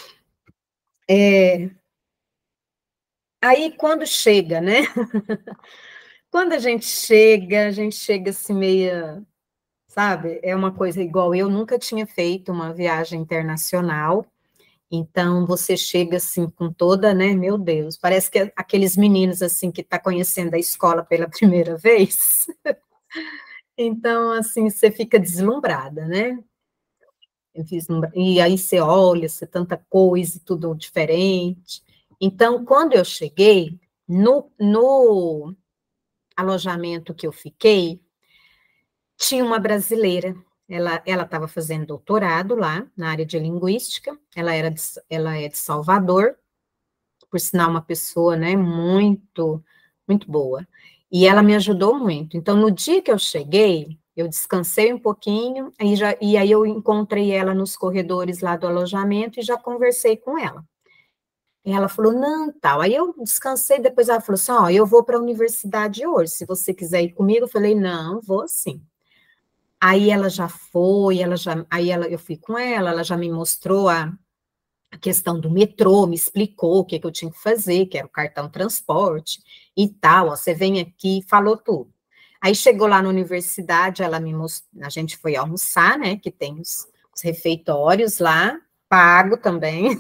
É, aí, quando chega, né? Quando a gente chega, a gente chega assim meia, sabe? É uma coisa igual eu nunca tinha feito uma viagem internacional, então você chega assim com toda, né? Meu Deus, parece que é aqueles meninos assim que tá conhecendo a escola pela primeira vez. Então, assim, você fica deslumbrada, né? Eu fiz, e aí você olha, você tanta coisa, tudo diferente. Então, quando eu cheguei, no, no alojamento que eu fiquei, tinha uma brasileira, ela ela estava fazendo doutorado lá, na área de linguística, ela, era de, ela é de Salvador, por sinal uma pessoa, né, muito, muito boa, e ela me ajudou muito. Então, no dia que eu cheguei, eu descansei um pouquinho, e, já, e aí eu encontrei ela nos corredores lá do alojamento e já conversei com ela. E ela falou, não, tal. Aí eu descansei, depois ela falou assim, ó, eu vou para a universidade hoje, se você quiser ir comigo. Eu falei, não, vou sim. Aí ela já foi, ela já, aí ela, eu fui com ela, ela já me mostrou a, a questão do metrô, me explicou o que, que eu tinha que fazer, que era o cartão transporte e tal, ó, você vem aqui, falou tudo. Aí chegou lá na universidade, ela me mostrou, a gente foi almoçar, né, que tem os, os refeitórios lá, pago também,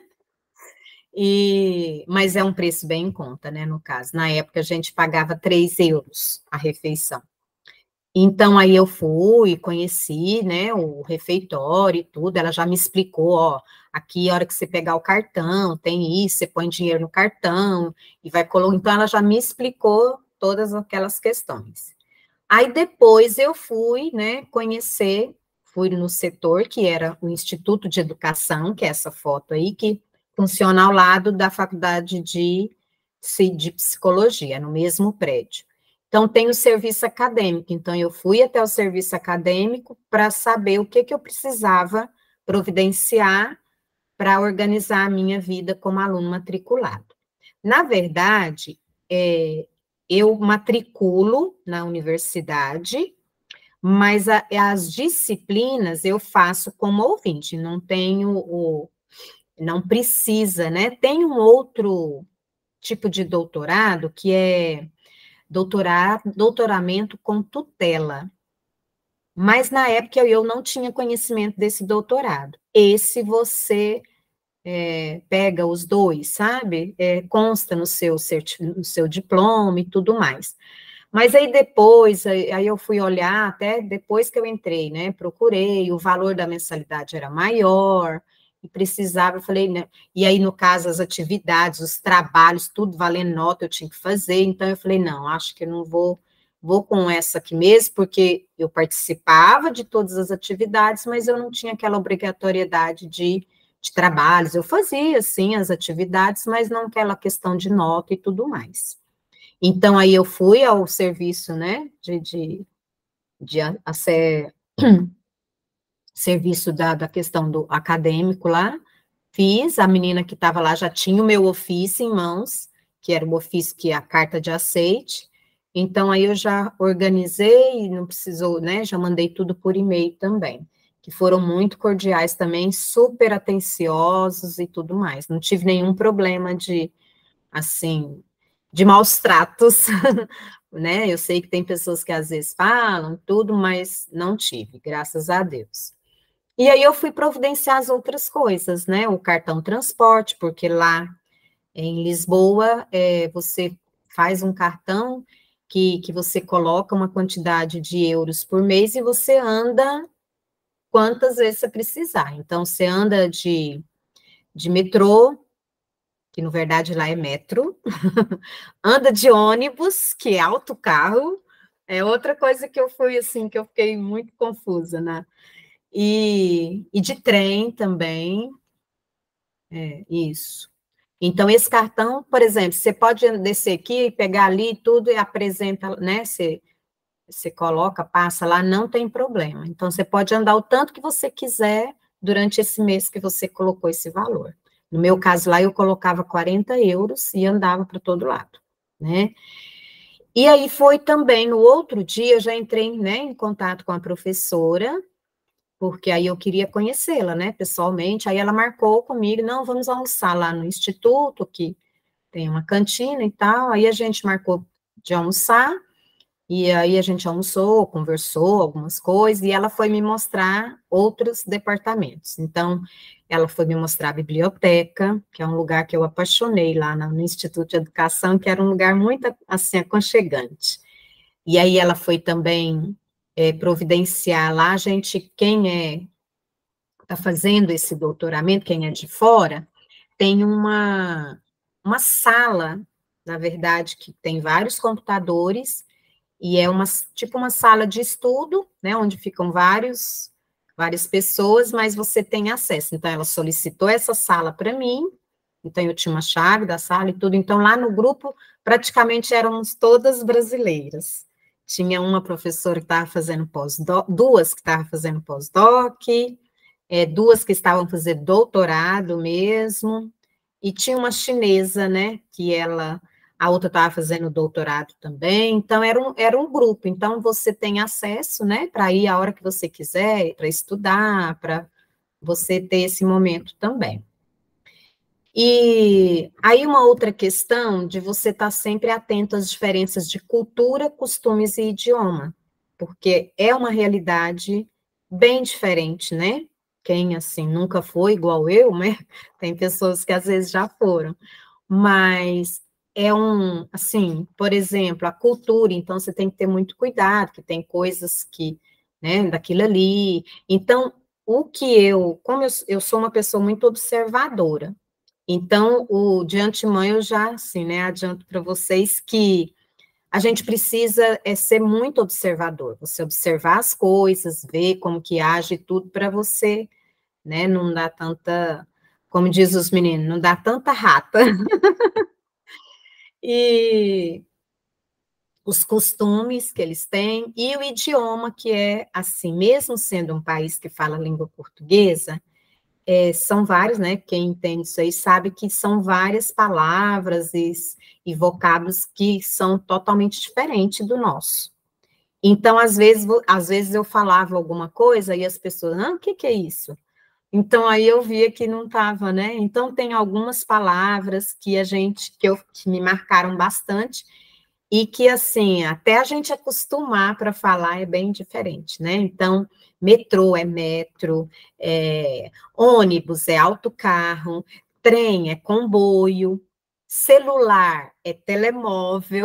e, mas é um preço bem em conta, né, no caso. Na época a gente pagava três euros a refeição. Então, aí eu fui, conheci, né, o refeitório e tudo, ela já me explicou, ó, aqui, a hora que você pegar o cartão, tem isso, você põe dinheiro no cartão, e vai colocar, então ela já me explicou todas aquelas questões. Aí depois eu fui, né, conhecer, fui no setor, que era o Instituto de Educação, que é essa foto aí, que funciona ao lado da Faculdade de, de Psicologia, no mesmo prédio. Então, tem o serviço acadêmico, então eu fui até o serviço acadêmico para saber o que, que eu precisava providenciar para organizar a minha vida como aluno matriculado. Na verdade, é, eu matriculo na universidade, mas a, as disciplinas eu faço como ouvinte, não tenho o, não precisa, né? Tem um outro tipo de doutorado que é doutorado, doutoramento com tutela. Mas na época eu não tinha conhecimento desse doutorado. Esse você é, pega os dois, sabe? É, consta no seu, no seu diploma e tudo mais. Mas aí depois, aí eu fui olhar, até depois que eu entrei, né? Procurei, o valor da mensalidade era maior, e precisava, eu falei, né? E aí, no caso, as atividades, os trabalhos, tudo valendo nota, eu tinha que fazer, então eu falei, não, acho que eu não vou, vou com essa aqui mesmo, porque eu participava de todas as atividades, mas eu não tinha aquela obrigatoriedade de, de trabalhos, eu fazia, sim, as atividades, mas não aquela questão de nota e tudo mais. Então, aí eu fui ao serviço, né, de, de, de a, a ser... serviço da, da questão do acadêmico lá, fiz, a menina que estava lá já tinha o meu ofício em mãos, que era o ofício que é a carta de aceite, então aí eu já organizei, não precisou, né, já mandei tudo por e-mail também, que foram muito cordiais também, super atenciosos e tudo mais, não tive nenhum problema de, assim, de maus tratos, né, eu sei que tem pessoas que às vezes falam tudo, mas não tive, graças a Deus. E aí eu fui providenciar as outras coisas, né, o cartão transporte, porque lá em Lisboa, é, você faz um cartão que, que você coloca uma quantidade de euros por mês e você anda quantas vezes você precisar. Então, você anda de, de metrô, que na verdade lá é metro, anda de ônibus, que é autocarro, é outra coisa que eu fui assim, que eu fiquei muito confusa, né? e, e de trem também. É, isso. Então, esse cartão, por exemplo, você pode descer aqui, pegar ali tudo e apresenta, né? Você, você coloca, passa lá, não tem problema. Então, você pode andar o tanto que você quiser durante esse mês que você colocou esse valor. No meu caso lá, eu colocava quarenta euros e andava para todo lado, né? E aí foi também, no outro dia, eu já entrei, né, em contato com a professora, porque aí eu queria conhecê-la, né, pessoalmente, aí ela marcou comigo, não, vamos almoçar lá no instituto, que tem uma cantina e tal, aí a gente marcou de almoçar, e aí a gente almoçou, conversou algumas coisas, e ela foi me mostrar outros departamentos. Então, ela foi me mostrar a biblioteca, que é um lugar que eu apaixonei lá no Instituto de Educação, que era um lugar muito, assim, aconchegante. E aí ela foi também é, providenciar lá, gente, quem é, está fazendo esse doutoramento, quem é de fora, tem uma, uma sala, na verdade, que tem vários computadores, e é uma, tipo uma sala de estudo, né, onde ficam vários, várias pessoas, mas você tem acesso. Então, ela solicitou essa sala para mim, então eu tinha uma chave da sala e tudo, então lá no grupo, praticamente éramos todas brasileiras. Tinha uma professora que estava fazendo pós-doc, duas que estavam fazendo pós-doc, é, duas que estavam fazendo doutorado mesmo, e tinha uma chinesa, né, que ela... A outra estava fazendo doutorado também, então era um, era um grupo, então você tem acesso, né, para ir a hora que você quiser, para estudar, para você ter esse momento também. E aí uma outra questão de você estar sempre atento às diferenças de cultura, costumes e idioma, porque é uma realidade bem diferente, né? Quem, assim, nunca foi igual eu, né? Tem pessoas que às vezes já foram, mas... É um, assim, por exemplo, a cultura, então você tem que ter muito cuidado, que tem coisas que, né, daquilo ali. Então, o que eu, como eu, eu sou uma pessoa muito observadora, então, o, de antemão, eu já, assim, né, adianto para vocês que a gente precisa é, ser muito observador, você observar as coisas, ver como que age tudo para você, né, não dar tanta, como diz os meninos, não dar tanta rata. E os costumes que eles têm, e o idioma, que é assim, mesmo sendo um país que fala língua portuguesa, é, são vários, né, quem entende isso aí sabe que são várias palavras e, e vocábulos que são totalmente diferentes do nosso. Então, às vezes, às vezes eu falava alguma coisa e as pessoas, ah, o que, que é isso? Então, aí eu via que não estava, né? Então, tem algumas palavras que a gente, que, eu, que me marcaram bastante, e que, assim, até a gente acostumar para falar é bem diferente, né? Então, metrô é metro, é, ônibus é autocarro, trem é comboio, celular é telemóvel.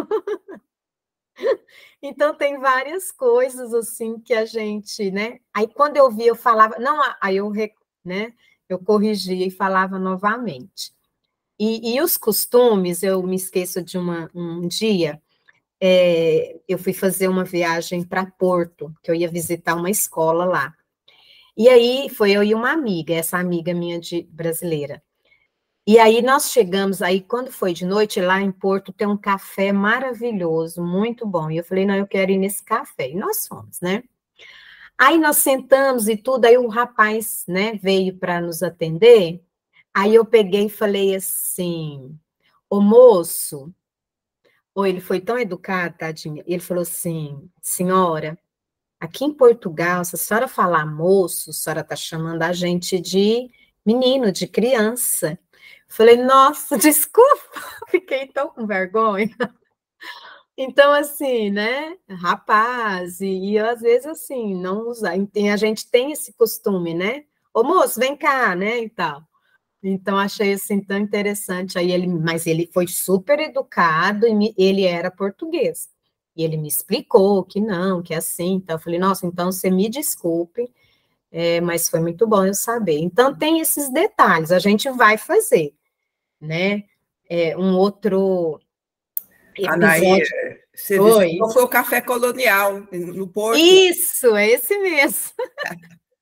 Então, tem várias coisas, assim, que a gente, né? Aí, quando eu vi, eu falava... Não, aí eu, né, eu corrigia e falava novamente. E, e os costumes, eu me esqueço de uma, um dia... É, eu fui fazer uma viagem para Porto, que eu ia visitar uma escola lá. E aí, foi eu e uma amiga, essa amiga minha de brasileira. E aí, nós chegamos, aí, quando foi de noite, lá em Porto, tem um café maravilhoso, muito bom. E eu falei, não, eu quero ir nesse café. E nós fomos, né? Aí, nós sentamos e tudo, aí o rapaz, né, veio para nos atender. Aí, eu peguei e falei assim, ô moço... Ou ele foi tão educado, tadinha, ele falou assim, senhora, aqui em Portugal, se a senhora falar moço, a senhora está chamando a gente de menino, de criança. Falei, nossa, desculpa, fiquei tão com vergonha. Então, assim, né, rapaz, e, e às vezes, assim, não usar, a gente tem esse costume, né, ô moço, vem cá, né, e tal. Então, achei, assim, tão interessante. Aí ele, mas ele foi super educado e me, ele era português. E ele me explicou que não, que é assim. Então, eu falei, nossa, então você me desculpe, é, mas foi muito bom eu saber. Então, tem esses detalhes, a gente vai fazer, né? É, um outro Anaí, episódio... você Oi. visitou foi o Café Colonial, no Porto. Isso, é esse mesmo.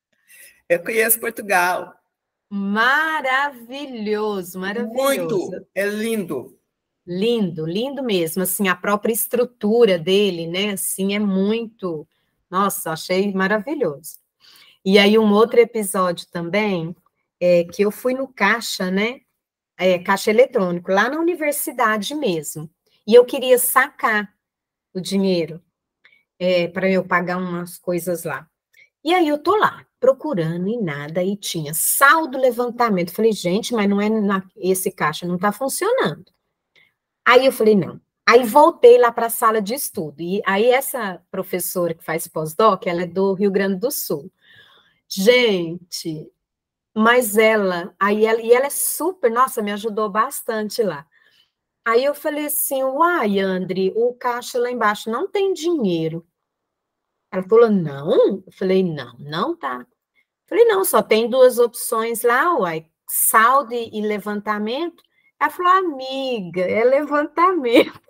Eu conheço Portugal. Maravilhoso, maravilhoso. Muito, é lindo. Lindo, lindo mesmo, assim, a própria estrutura dele, né, assim, é muito, nossa, achei maravilhoso. E aí um outro episódio também, é que eu fui no caixa, né, é, caixa eletrônico, lá na universidade mesmo, e eu queria sacar o dinheiro, é, para eu pagar umas coisas lá. E aí eu tô lá, procurando e nada, e tinha saldo levantamento. Falei, gente, mas não é na, esse caixa não está funcionando. Aí eu falei, não. Aí voltei lá para a sala de estudo. E aí essa professora que faz pós-doc, ela é do Rio Grande do Sul. Gente, mas ela, aí ela, e ela é super, nossa, me ajudou bastante lá. Aí eu falei assim, uai, André, o caixa lá embaixo não tem dinheiro. Ela falou, não? Eu falei, não, não tá. Falei, não, só tem duas opções lá, uai, saldo e levantamento. Ela falou, amiga, é levantamento.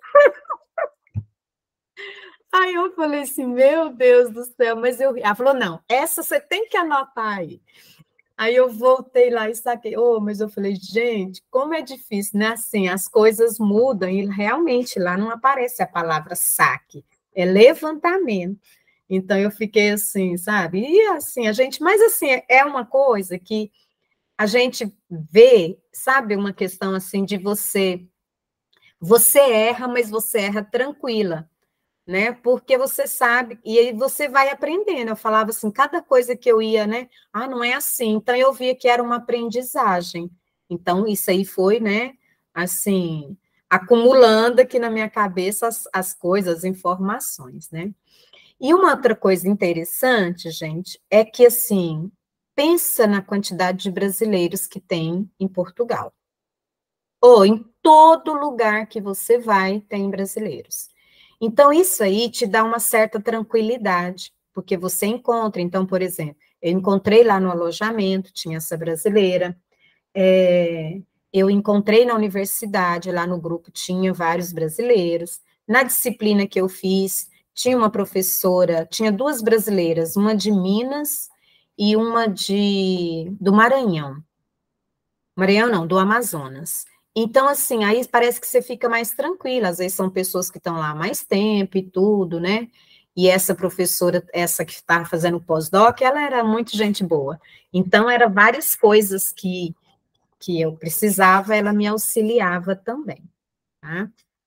Aí eu falei assim, meu Deus do céu, mas eu... Ela falou, não, essa você tem que anotar aí. Aí eu voltei lá e saquei, oh, mas eu falei, gente, como é difícil, né? Assim, as coisas mudam e realmente lá não aparece a palavra saque, é levantamento. Então eu fiquei assim, sabe? E assim, a gente, mas assim, é uma coisa que a gente vê, sabe, uma questão assim de você, você erra, mas você erra tranquila, né? Porque você sabe, e aí você vai aprendendo. Eu falava assim, cada coisa que eu ia, né? Ah, não é assim. Então eu via que era uma aprendizagem. Então isso aí foi, né? Assim, acumulando aqui na minha cabeça as, as coisas, as informações, né? E uma outra coisa interessante, gente, é que assim, pensa na quantidade de brasileiros que tem em Portugal. Ou em todo lugar que você vai, tem brasileiros. Então, isso aí te dá uma certa tranquilidade, porque você encontra, então, por exemplo, eu encontrei lá no alojamento, tinha essa brasileira, é, eu encontrei na universidade, lá no grupo tinha vários brasileiros, na disciplina que eu fiz, tinha uma professora, tinha duas brasileiras, uma de Minas e uma de do Maranhão. Maranhão não, do Amazonas. Então, assim, aí parece que você fica mais tranquila, às vezes são pessoas que estão lá há mais tempo e tudo, né? E essa professora, essa que está fazendo pós-doc, ela era muito gente boa. Então, eram várias coisas que, que eu precisava, ela me auxiliava também, tá?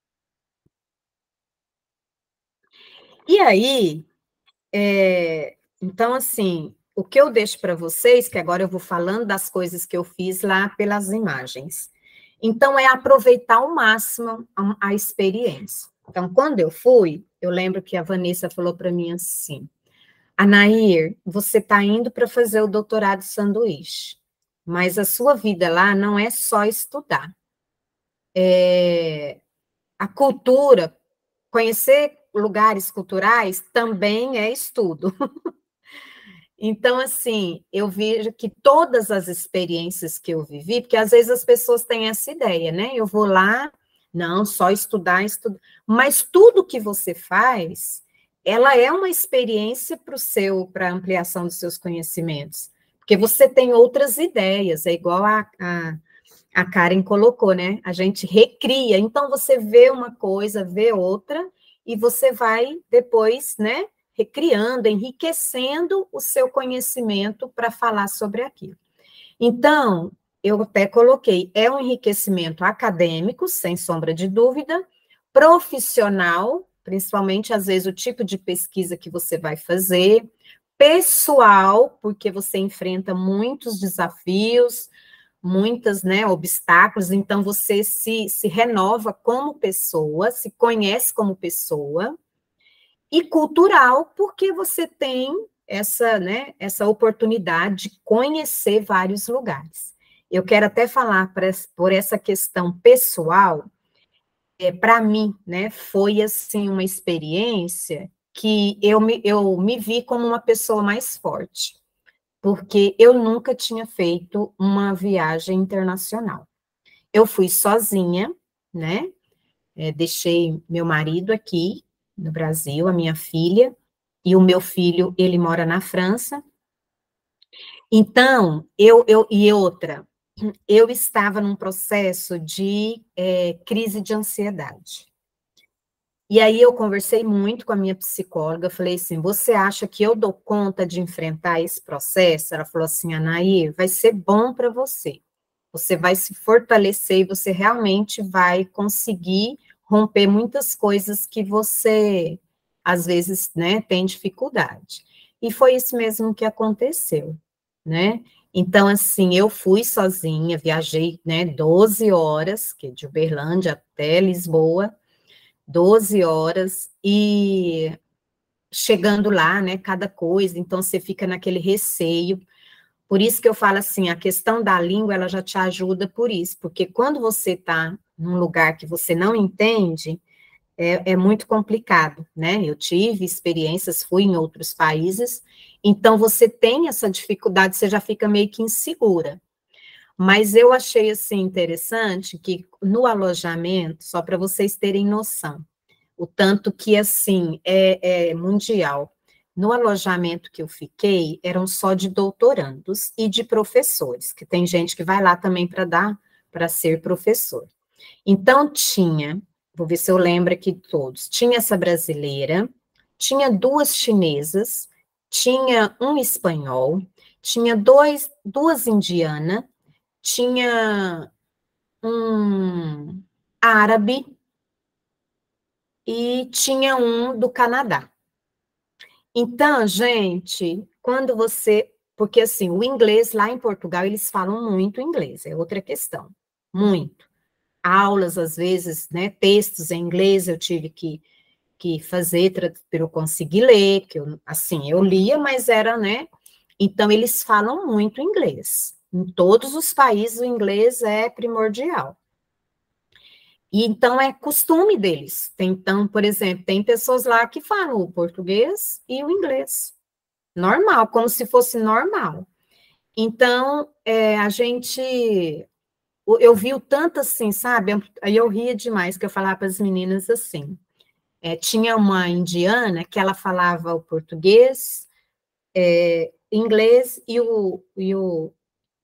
E aí, é, então, assim, o que eu deixo para vocês, que agora eu vou falando das coisas que eu fiz lá pelas imagens. Então, é aproveitar ao máximo a, a experiência. Então, quando eu fui, eu lembro que a Vanessa falou para mim assim, Anair, você está indo para fazer o doutorado de sanduíche, mas a sua vida lá não é só estudar. É, a cultura, conhecer lugares culturais também é estudo. Então, assim, eu vejo que todas as experiências que eu vivi, porque às vezes as pessoas têm essa ideia, né? Eu vou lá, não, só estudar, estudar. Mas tudo que você faz, ela é uma experiência para o seu, para a ampliação dos seus conhecimentos. Porque você tem outras ideias, é igual a, a, a Karen colocou, né? A gente recria, então você vê uma coisa, vê outra, e você vai depois, né? Recriando, enriquecendo o seu conhecimento para falar sobre aquilo. Então, eu até coloquei, é um enriquecimento acadêmico, sem sombra de dúvida, profissional, principalmente, às vezes, o tipo de pesquisa que você vai fazer, pessoal, porque você enfrenta muitos desafios, muitos, né, obstáculos, então você se, se renova como pessoa, se conhece como pessoa, e cultural, porque você tem essa, né, essa oportunidade de conhecer vários lugares. Eu quero até falar pra, por essa questão pessoal, é, para mim, né, foi assim uma experiência que eu me, eu me vi como uma pessoa mais forte, porque eu nunca tinha feito uma viagem internacional. Eu fui sozinha, né, é, deixei meu marido aqui no Brasil, a minha filha, e o meu filho, ele mora na França, Então, eu, eu e outra, eu estava num processo de é, crise de ansiedade. E aí eu conversei muito com a minha psicóloga, falei assim, você acha que eu dou conta de enfrentar esse processo? Ela falou assim, Anaí, vai ser bom para você. Você vai se fortalecer e você realmente vai conseguir romper muitas coisas que você, às vezes, né, tem dificuldade. E foi isso mesmo que aconteceu, né? Então, assim, eu fui sozinha, viajei, né, doze horas, que é de Uberlândia até Lisboa, doze horas, e chegando lá, né, cada coisa, então você fica naquele receio. Por isso que eu falo assim, a questão da língua, ela já te ajuda por isso, porque quando você está num lugar que você não entende, é, é muito complicado, né? Eu tive experiências, fui em outros países, então você tem essa dificuldade, você já fica meio que insegura. Mas eu achei, assim, interessante que no alojamento, só para vocês terem noção, o tanto que, assim, é, é mundial. No alojamento que eu fiquei, eram só de doutorandos e de professores, que tem gente que vai lá também para dar, para ser professor. Então, tinha, vou ver se eu lembro aqui todos, tinha essa brasileira, tinha duas chinesas, tinha um espanhol, tinha dois, duas indianas, tinha um árabe e tinha um do Canadá. Então, gente, quando você... Porque, assim, o inglês lá em Portugal, eles falam muito inglês, é outra questão, muito. Aulas, às vezes, né, textos em inglês eu tive que, que fazer para eu conseguir ler, que eu, assim, eu lia, mas era, né, então eles falam muito inglês. Em todos os países o inglês é primordial. E então é costume deles. Então, por exemplo, tem pessoas lá que falam o português e o inglês. Normal, como se fosse normal. Então, é, a gente... Eu vi o tanto assim, sabe? Aí eu ria demais, que eu falava para as meninas assim. É, tinha uma indiana que ela falava o português, é, inglês e, o, e o,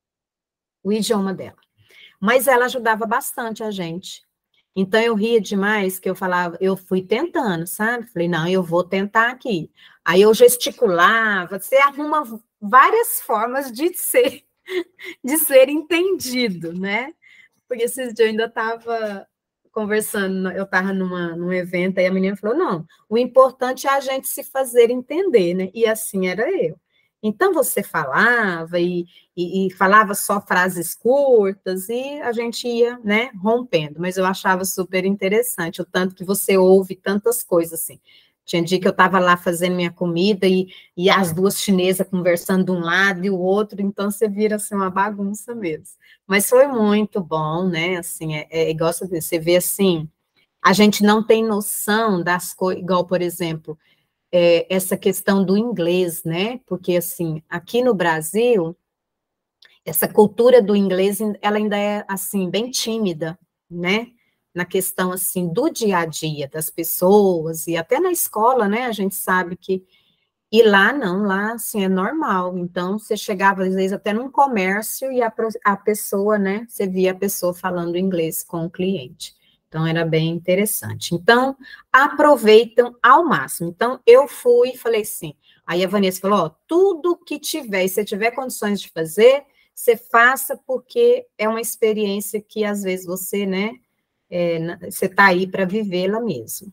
o idioma dela. Mas ela ajudava bastante a gente. Então, eu ria demais, que eu falava, eu fui tentando, sabe? Falei, não, eu vou tentar aqui. Aí eu gesticulava, você arruma várias formas de ser, de ser entendido, né? Porque esses dias eu ainda estava conversando, eu estava num evento, aí a menina falou, não, o importante é a gente se fazer entender, né? E assim era eu. Então, você falava e, e, e falava só frases curtas e a gente ia, né, rompendo, mas eu achava super interessante, o tanto que você ouve tantas coisas, assim. Tinha dia que eu estava lá fazendo minha comida e, e as duas chinesas conversando de um lado e o outro, então você vira, assim, uma bagunça mesmo. Mas foi muito bom, né, assim, é, é igual você vê, assim, a gente não tem noção das coisas, igual, por exemplo, é, essa questão do inglês, né, porque, assim, aqui no Brasil, essa cultura do inglês, ela ainda é, assim, bem tímida, né, na questão, assim, do dia a dia das pessoas, e até na escola, né, a gente sabe que, e lá não, lá, assim, é normal, então, você chegava, às vezes, até num comércio, e a, a pessoa, né, você via a pessoa falando inglês com o cliente, então, era bem interessante. Então, aproveitam ao máximo. Então, eu fui e falei assim, aí a Vanessa falou, ó, tudo que tiver, e se tiver condições de fazer, você faça, porque é uma experiência que, às vezes, você, né, é, você está aí para vivê-la mesmo.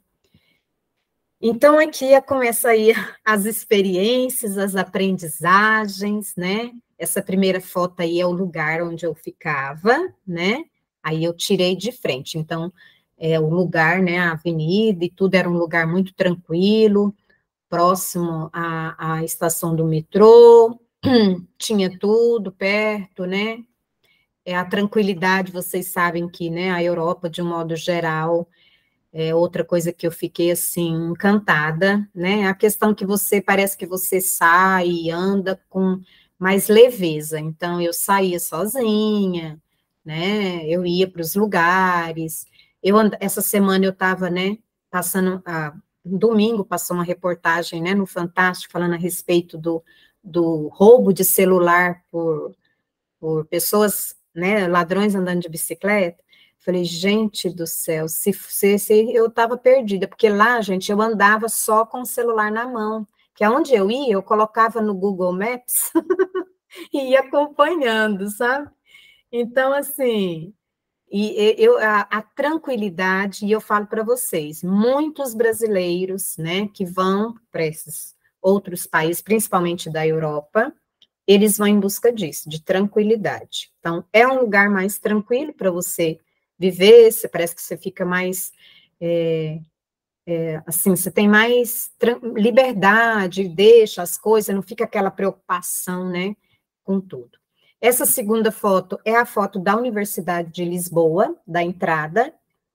Então, aqui começa aí as experiências, as aprendizagens, né? Essa primeira foto aí é o lugar onde eu ficava, né? Aí eu tirei de frente, então, é, o lugar, né, a avenida e tudo era um lugar muito tranquilo, próximo à, à estação do metrô, tinha tudo perto, né? É, a tranquilidade, vocês sabem que, né, a Europa, de um modo geral, é outra coisa que eu fiquei, assim, encantada, né, a questão que você, parece que você sai e anda com mais leveza, então eu saía sozinha, né, eu ia para os lugares, eu, essa semana eu estava, né, passando, ah, domingo passou uma reportagem, né, no Fantástico, falando a respeito do, do roubo de celular por, por pessoas, né, ladrões andando de bicicleta, falei, gente do céu, se, se, se eu estava perdida, porque lá, gente, eu andava só com o celular na mão, que aonde eu ia, eu colocava no Google Maps e ia acompanhando, sabe? Então, assim, e eu, a, a tranquilidade, e eu falo para vocês, muitos brasileiros, né, que vão para esses outros países, principalmente da Europa, eles vão em busca disso, de tranquilidade. Então, é um lugar mais tranquilo para você viver, você, parece que você fica mais, é, é, assim, você tem mais liberdade, deixa as coisas, não fica aquela preocupação, né, com tudo. Essa segunda foto é a foto da Universidade de Lisboa, da entrada.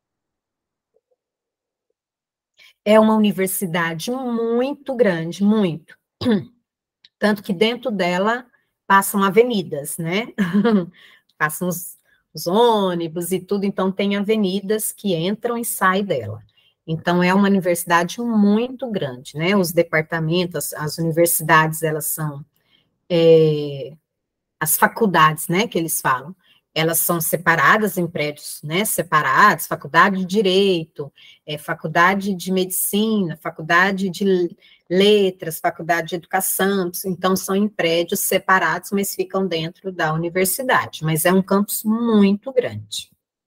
É uma universidade muito grande, muito. Tanto que dentro dela passam avenidas, né? Passam os, os ônibus e tudo, então tem avenidas que entram e saem dela. Então, é uma universidade muito grande, né? Os departamentos, as universidades, elas são... É, as faculdades, né, que eles falam, elas são separadas em prédios, né, separados, faculdade de Direito, é, faculdade de Medicina, faculdade de Letras, faculdade de Educação, então são em prédios separados, mas ficam dentro da universidade, mas é um campus muito grande.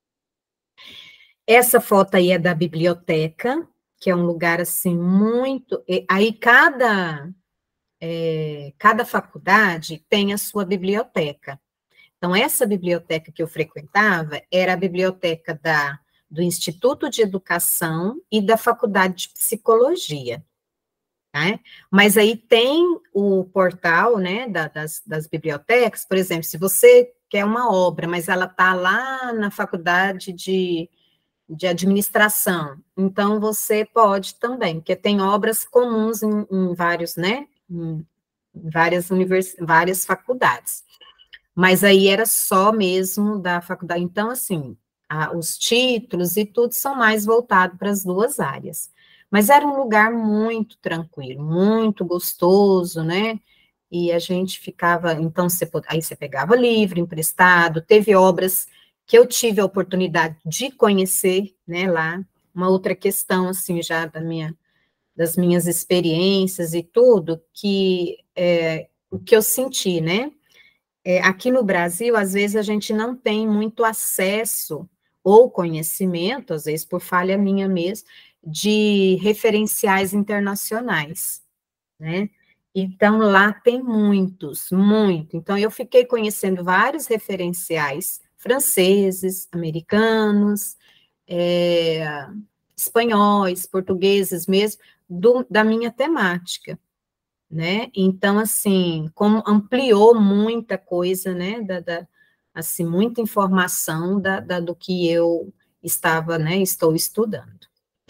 Essa foto aí é da biblioteca, que é um lugar, assim, muito... Aí cada... É, cada faculdade tem a sua biblioteca. Então, essa biblioteca que eu frequentava era a biblioteca da, do Instituto de Educação e da Faculdade de Psicologia. Né? Mas aí tem o portal, né, da, das, das bibliotecas, por exemplo, se você quer uma obra, mas ela está lá na Faculdade de, de Administração, então você pode também, porque tem obras comuns em, em vários, né, em várias, univers... várias faculdades. Mas aí era só mesmo da faculdade. Então, assim, a, os títulos e tudo são mais voltados para as duas áreas. Mas era um lugar muito tranquilo, muito gostoso, né? E a gente ficava, então, você, aí você pegava livro emprestado, teve obras que eu tive a oportunidade de conhecer, né, lá. Uma outra questão, assim, já da minha... das minhas experiências e tudo, que é, o que eu senti, né? É, aqui no Brasil, às vezes, a gente não tem muito acesso ou conhecimento, às vezes por falha minha mesmo, de referenciais internacionais, né? Então, lá tem muitos, muito. Então, eu fiquei conhecendo vários referenciais franceses, americanos, é, espanhóis, portugueses mesmo, do, da minha temática, né? Então, assim, como ampliou muita coisa, né? Da, da, assim, muita informação da, da, do que eu estava, né? Estou estudando.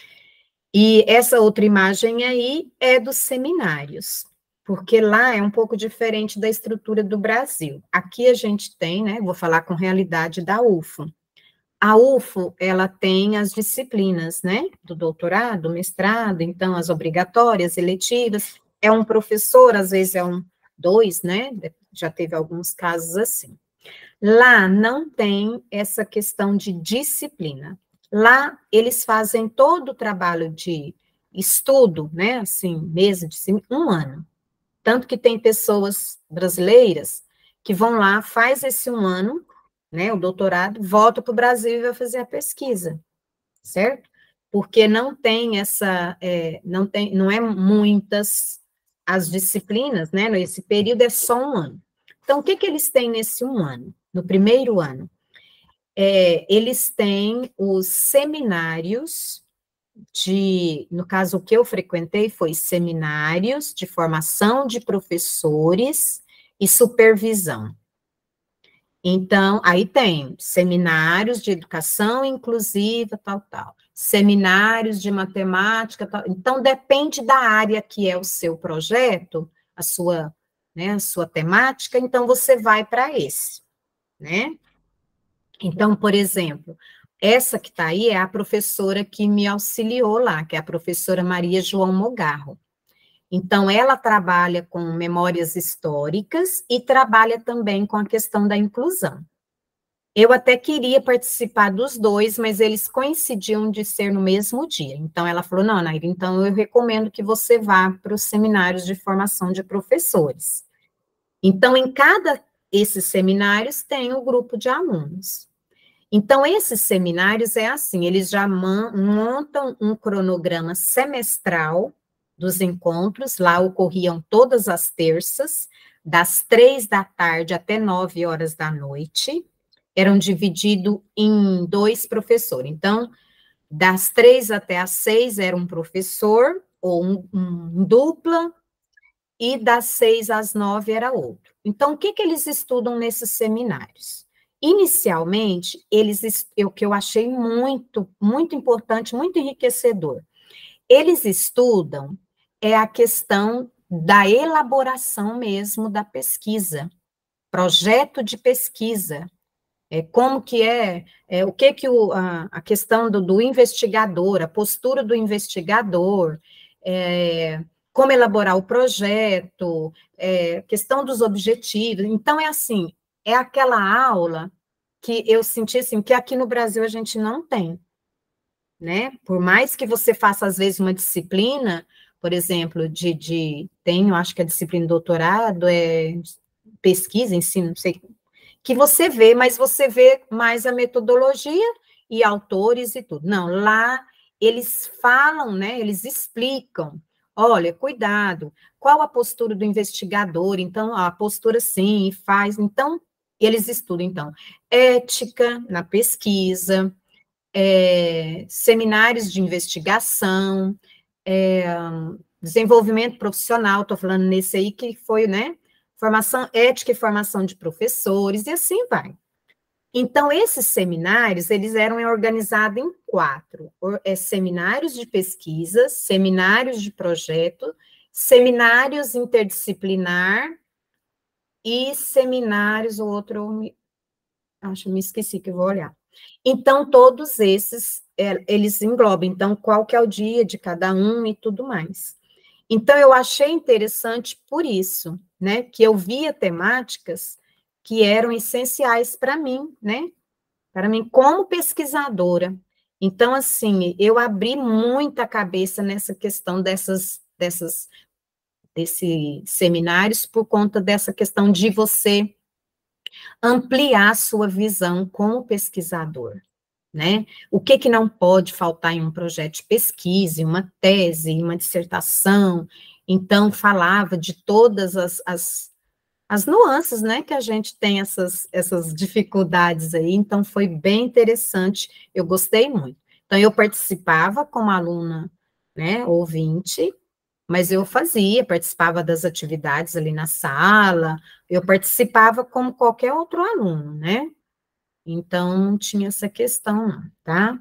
E essa outra imagem aí é dos seminários, porque lá é um pouco diferente da estrutura do Brasil. Aqui a gente tem, né? Vou falar com realidade da U F O. A U F O, ela tem as disciplinas, né, do doutorado, mestrado, então as obrigatórias, eletivas, é um professor, às vezes é um, dois, né, já teve alguns casos assim. Lá não tem essa questão de disciplina. Lá eles fazem todo o trabalho de estudo, né, assim, mesmo de um ano. Tanto que tem pessoas brasileiras que vão lá, faz esse um ano, né, o doutorado, volta para o Brasil e vai fazer a pesquisa, certo? Porque não tem essa, é, não tem, não é muitas as disciplinas, né, nesse período é só um ano. Então, o que que eles têm nesse um ano? No primeiro ano? É, eles têm os seminários de, no caso, o que eu frequentei foi seminários de formação de professores e supervisão. Então, aí tem seminários de educação inclusiva, tal, tal, seminários de matemática, tal. Então, depende da área que é o seu projeto, a sua, né, a sua temática, então você vai para esse, né? Então, por exemplo, essa que está aí é a professora que me auxiliou lá, que é a professora Maria João Mogarro. Então, ela trabalha com memórias históricas e trabalha também com a questão da inclusão. Eu até queria participar dos dois, mas eles coincidiam de ser no mesmo dia. Então, ela falou, não, Naira, então eu recomendo que você vá para os seminários de formação de professores. Então, em cada esses seminários tem um grupo de alunos. Então, esses seminários é assim, eles já montam um cronograma semestral dos encontros, lá ocorriam todas as terças, das três da tarde até nove horas da noite, eram divididos em dois professores. Então, das três até as seis era um professor, ou um, um dupla, e das seis às nove era outro. Então, o que, que eles estudam nesses seminários? Inicialmente, eles, o que eu achei muito, muito importante, muito enriquecedor, eles estudam é a questão da elaboração mesmo da pesquisa, projeto de pesquisa, é, como que é, é o que que o, a, a questão do, do investigador, a postura do investigador, é, como elaborar o projeto, é, questão dos objetivos. Então, é assim, é aquela aula que eu senti assim, que aqui no Brasil a gente não tem, né? Por mais que você faça, às vezes, uma disciplina, por exemplo, de, de tem, eu acho que a disciplina de doutorado é pesquisa, ensino, não sei, que você vê, mas você vê mais a metodologia e autores e tudo. Não, lá eles falam, né, eles explicam, olha, cuidado, qual a postura do investigador, então, a postura sim, faz, então, eles estudam, então, ética na pesquisa, é, seminários de investigação, é, desenvolvimento profissional, estou falando nesse aí que foi, né, formação ética e formação de professores, e assim vai. Então, esses seminários, eles eram organizados em quatro, é, seminários de pesquisa, seminários de projeto, seminários interdisciplinar e seminários, o outro, eu me, acho, me esqueci que eu vou olhar. Então, todos esses, é, eles englobam, então, qual que é o dia de cada um e tudo mais. Então, eu achei interessante por isso, né, que eu via temáticas que eram essenciais para mim, né, para mim como pesquisadora. Então, assim, eu abri muita cabeça nessa questão dessas, dessas, desses seminários por conta dessa questão de você ampliar a sua visão como pesquisador, né? O que que não pode faltar em um projeto de pesquisa, em uma tese, em uma dissertação? Então, falava de todas as, as, as nuances, né, que a gente tem essas, essas dificuldades aí, então foi bem interessante, eu gostei muito. Então, eu participava como aluna, né, ouvinte, mas eu fazia, participava das atividades ali na sala, eu participava como qualquer outro aluno, né? Então, não tinha essa questão, não, tá?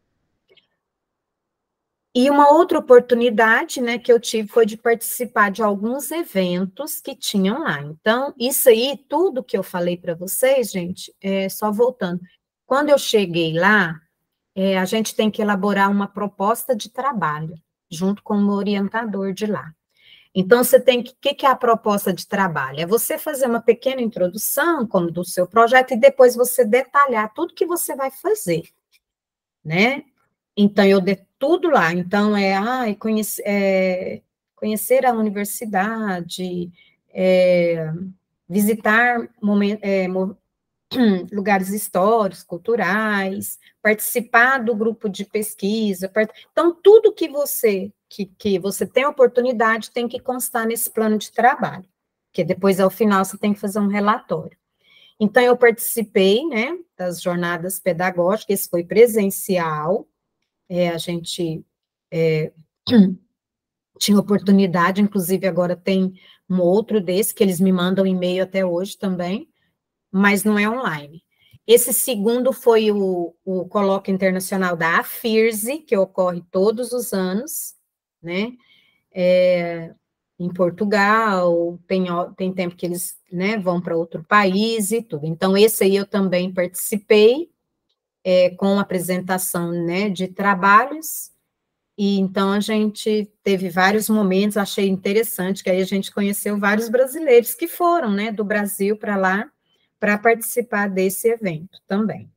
E uma outra oportunidade, né, que eu tive foi de participar de alguns eventos que tinham lá. Então, isso aí, tudo que eu falei para vocês, gente, é, só voltando. Quando eu cheguei lá, é, a gente tem que elaborar uma proposta de trabalho, junto com o orientador de lá. Então, você tem que, o que, que é a proposta de trabalho? É você fazer uma pequena introdução, como do seu projeto, e depois você detalhar tudo que você vai fazer, né? Então, eu dei tudo lá. Então, é, ah, conhece, é conhecer a universidade, é, visitar moment, é, lugares históricos, culturais, participar do grupo de pesquisa. Part... Então, tudo que você, que, que você tem oportunidade tem que constar nesse plano de trabalho, porque depois, ao final, você tem que fazer um relatório. Então, eu participei, né, das jornadas pedagógicas, esse foi presencial, é, a gente é, tinha oportunidade, inclusive agora tem um outro desse, que eles me mandam e-mail até hoje também, mas não é online. Esse segundo foi o, o Colóquio Internacional da AFIRSE, que ocorre todos os anos, né, é, em Portugal, tem, tem tempo que eles, né, vão para outro país e tudo. Então, esse aí eu também participei, é, com apresentação, né, de trabalhos, E então a gente teve vários momentos, achei interessante, que aí a gente conheceu vários brasileiros que foram, né, do Brasil para lá, para participar desse evento também.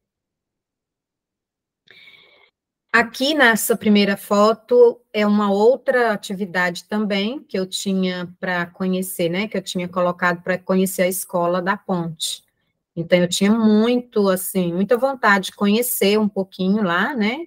Aqui nessa primeira foto é uma outra atividade também que eu tinha para conhecer, né, que eu tinha colocado para conhecer a escola da Ponte. Então eu tinha muito, assim, muita vontade de conhecer um pouquinho lá, né,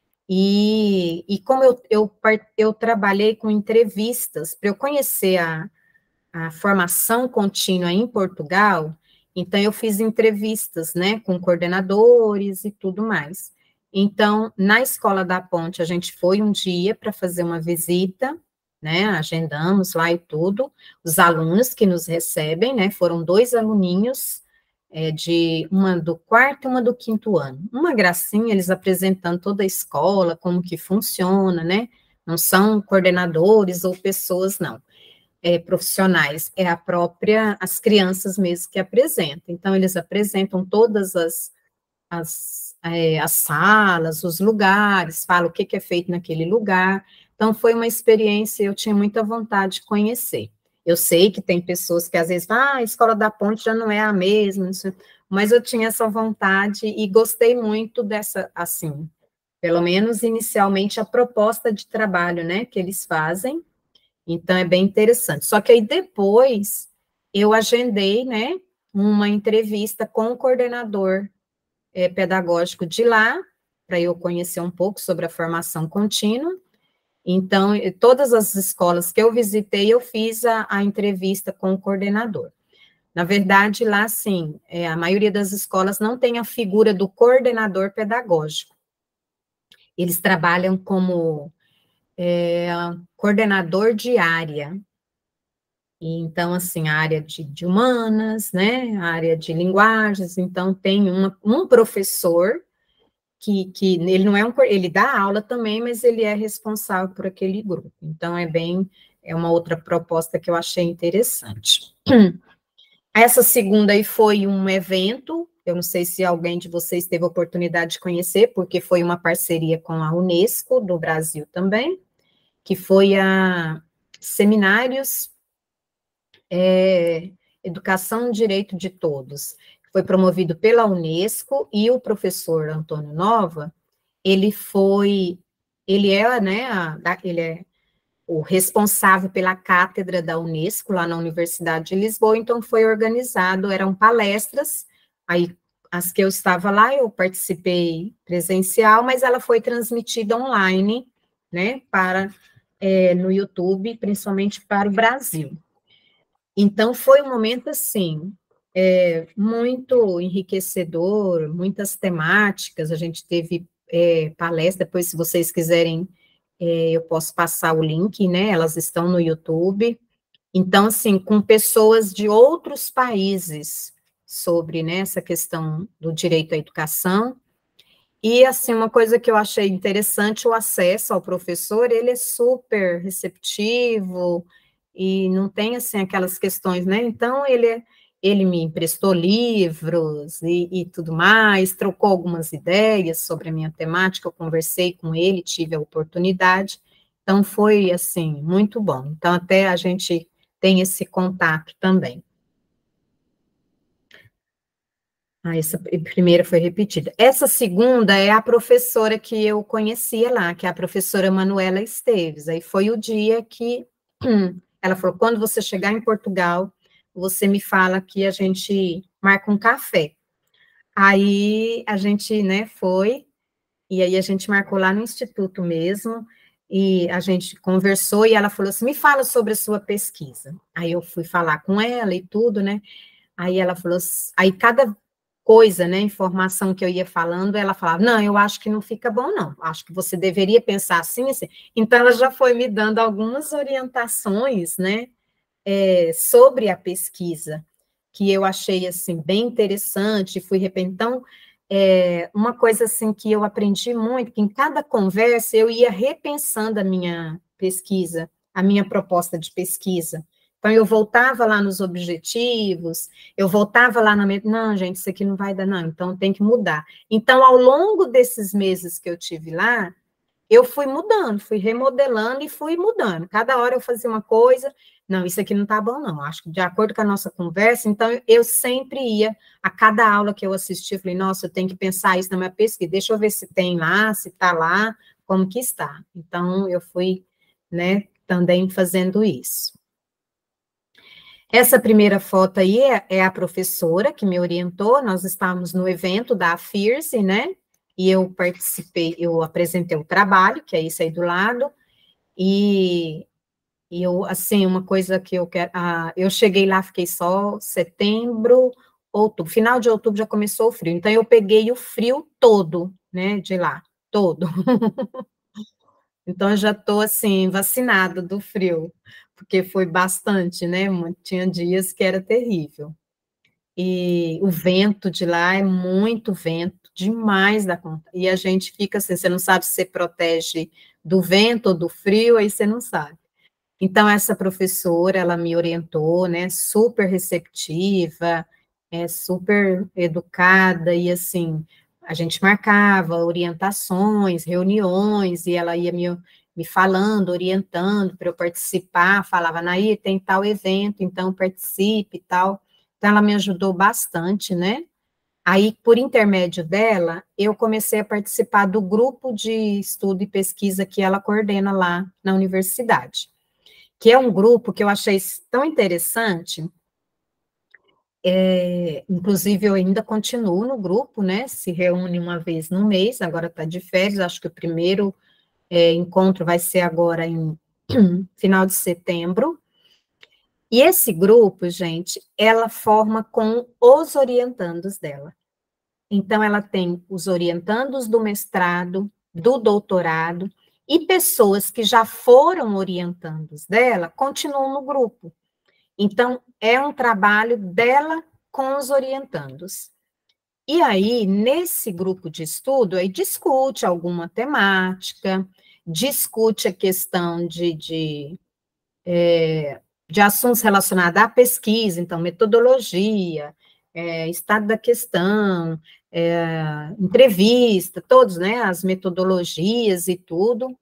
e, e como eu, eu, eu trabalhei com entrevistas, para eu conhecer a, a formação contínua em Portugal, então eu fiz entrevistas, né, com coordenadores e tudo mais. Então, na Escola da Ponte, a gente foi um dia para fazer uma visita, né, agendamos lá e tudo, os alunos que nos recebem, né, foram dois aluninhos, é, de uma do quarto e uma do quinto ano. Uma gracinha, eles apresentando toda a escola, como que funciona, né, não são coordenadores ou pessoas, não. É, profissionais, é a própria, as crianças mesmo que apresentam. Então, eles apresentam todas as, as, é, as salas, os lugares, falam o que, que é feito naquele lugar. Então, foi uma experiência, eu tinha muita vontade de conhecer. Eu sei que tem pessoas que às vezes falam, ah, a Escola da Ponte já não é a mesma, mas eu tinha essa vontade e gostei muito dessa, assim, pelo menos inicialmente, a proposta de trabalho, né, que eles fazem. Então, é bem interessante. Só que aí, depois, eu agendei, né, uma entrevista com o coordenador é, pedagógico de lá, para eu conhecer um pouco sobre a formação contínua. Então, todas as escolas que eu visitei, eu fiz a, a entrevista com o coordenador. Na verdade, lá, sim, é, a maioria das escolas não tem a figura do coordenador pedagógico. Eles trabalham como é, coordenador de área. Então, assim, a área de, de humanas, né, a área de linguagens, então tem uma, um professor que, que ele não é um, ele dá aula também, mas ele é responsável por aquele grupo. Então, é bem, é uma outra proposta que eu achei interessante. Essa segunda aí foi um evento, eu não sei se alguém de vocês teve a oportunidade de conhecer, porque foi uma parceria com a Unesco, do Brasil também, que foi a Seminários É, Educação e Direito de Todos, foi promovido pela Unesco, e o professor Antônio Nova, ele foi, ele é, né, a, ele é o responsável pela cátedra da Unesco, lá na Universidade de Lisboa, então foi organizado, eram palestras, aí as que eu estava lá, eu participei presencial, mas ela foi transmitida online, né, para, é, no YouTube, principalmente para o Brasil. Então, foi um momento, assim, é, muito enriquecedor, muitas temáticas, a gente teve é, palestra, depois, se vocês quiserem, é, eu posso passar o link, né, elas estão no YouTube. Então, assim, com pessoas de outros países, sobre, né, essa questão do direito à educação. E, assim, uma coisa que eu achei interessante, o acesso ao professor, ele é super receptivo, e não tem, assim, aquelas questões, né, então ele, ele me emprestou livros e, e tudo mais, trocou algumas ideias sobre a minha temática, eu conversei com ele, tive a oportunidade, então foi, assim, muito bom. Então, até a gente tem esse contato também. Ah, essa primeira foi repetida. Essa segunda é a professora que eu conhecia lá, que é a professora Manuela Esteves. Aí foi o dia que ela falou, quando você chegar em Portugal, você me fala que a gente marca um café. Aí a gente, né, foi, e aí a gente marcou lá no Instituto mesmo, e a gente conversou, e ela falou assim, me fala sobre a sua pesquisa. Aí eu fui falar com ela e tudo, né, aí ela falou, aí cada coisa, né, informação que eu ia falando, ela falava, não, eu acho que não fica bom, não, acho que você deveria pensar assim, assim. Então, ela já foi me dando algumas orientações, né, é, sobre a pesquisa, que eu achei, assim, bem interessante, fui repensando. Então, é, uma coisa, assim, que eu aprendi muito, que em cada conversa eu ia repensando a minha pesquisa, a minha proposta de pesquisa. Então, eu voltava lá nos objetivos, eu voltava lá na... Não, gente, isso aqui não vai dar, não, então tem que mudar. Então, ao longo desses meses que eu tive lá, eu fui mudando, fui remodelando e fui mudando. Cada hora eu fazia uma coisa, não, isso aqui não tá bom, não. Acho que de acordo com a nossa conversa, então eu sempre ia, a cada aula que eu assistia, eu falei, nossa, eu tenho que pensar isso na minha pesquisa, deixa eu ver se tem lá, se tá lá, como que está. Então, eu fui, né, também fazendo isso. Essa primeira foto aí é, é a professora que me orientou, nós estávamos no evento da FIRSE, né, e eu participei, eu apresentei o trabalho, que é isso aí do lado, e, e eu, assim, uma coisa que eu quero, ah, eu cheguei lá, fiquei só setembro, outubro, final de outubro já começou o frio, então eu peguei o frio todo, né, de lá, todo. Então, eu já estou, assim, vacinada do frio, porque foi bastante, né? Tinha dias que era terrível. E o vento de lá é muito vento, demais da conta. E a gente fica assim, você não sabe se você protege do vento ou do frio, aí você não sabe. Então, essa professora, ela me orientou, né? Super receptiva, é, super educada, e assim, a gente marcava orientações, reuniões, e ela ia me, me falando, orientando para eu participar, falava, Nair, tem tal evento, então participe e tal. Então, ela me ajudou bastante, né? Aí, por intermédio dela, eu comecei a participar do grupo de estudo e pesquisa que ela coordena lá na universidade, que é um grupo que eu achei tão interessante. É, inclusive, eu ainda continuo no grupo, né? Se reúne uma vez no mês, agora está de férias, acho que o primeiro é, encontro vai ser agora em final de setembro. E esse grupo, gente, ela forma com os orientandos dela. Então, ela tem os orientandos do mestrado, do doutorado, e pessoas que já foram orientandos dela continuam no grupo. Então, é um trabalho dela com os orientandos. E aí, nesse grupo de estudo, aí discute alguma temática, discute a questão de, de, é, de assuntos relacionados à pesquisa, então, metodologia, é, estado da questão, é, entrevista, todos, né, as metodologias e tudo.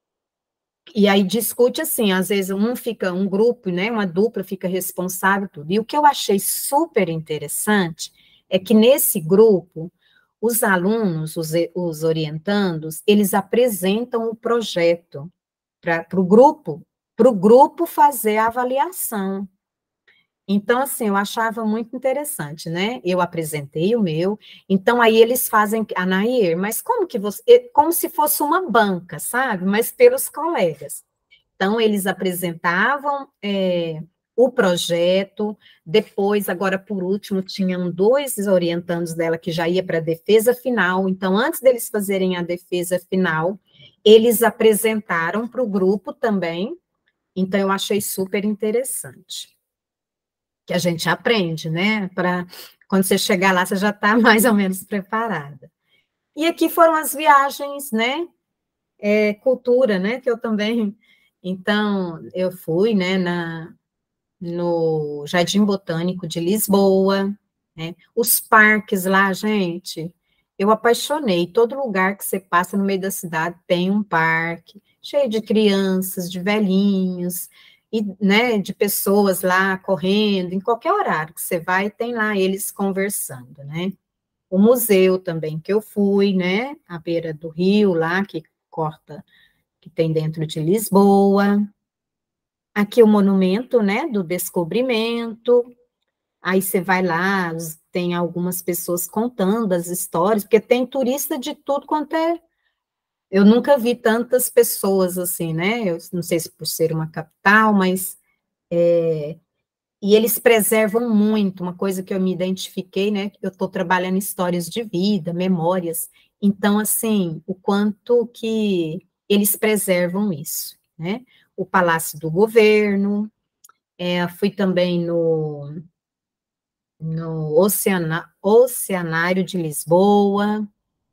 E aí discute assim, às vezes um fica, um grupo, né, uma dupla fica responsável tudo. E o que eu achei super interessante é que nesse grupo, os alunos, os, os orientandos, eles apresentam o projeto para o grupo, para o grupo fazer a avaliação. Então, assim, eu achava muito interessante, né? Eu apresentei o meu, então aí eles fazem, a Nair, mas como que você, como se fosse uma banca, sabe? Mas pelos colegas. Então, eles apresentavam é, o projeto, depois, agora por último, tinham dois orientandos dela que já ia para a defesa final, então, antes deles fazerem a defesa final, eles apresentaram para o grupo também, então eu achei super interessante. Que a gente aprende, né? Para quando você chegar lá, você já está mais ou menos preparada. E aqui foram as viagens, né? É, cultura, né? Que eu também. Então, eu fui, né? Na, no Jardim Botânico de Lisboa, né? Os parques lá, gente. Eu apaixonei. Todo lugar que você passa no meio da cidade tem um parque cheio de crianças, de velhinhos, e, né, de pessoas lá correndo, em qualquer horário que você vai, tem lá eles conversando, né? O museu também que eu fui, né, à beira do rio lá, que corta, que tem dentro de Lisboa. Aqui o monumento, né, do descobrimento. Aí você vai lá, tem algumas pessoas contando as histórias, porque tem turista de tudo quanto é. Eu nunca vi tantas pessoas assim, né? Eu não sei se por ser uma capital, mas é, e eles preservam muito, uma coisa que eu me identifiquei, né? Eu estou trabalhando histórias de vida, memórias, então, assim, o quanto que eles preservam isso, né? O Palácio do Governo, é, fui também no, no Oceana, Oceanário de Lisboa,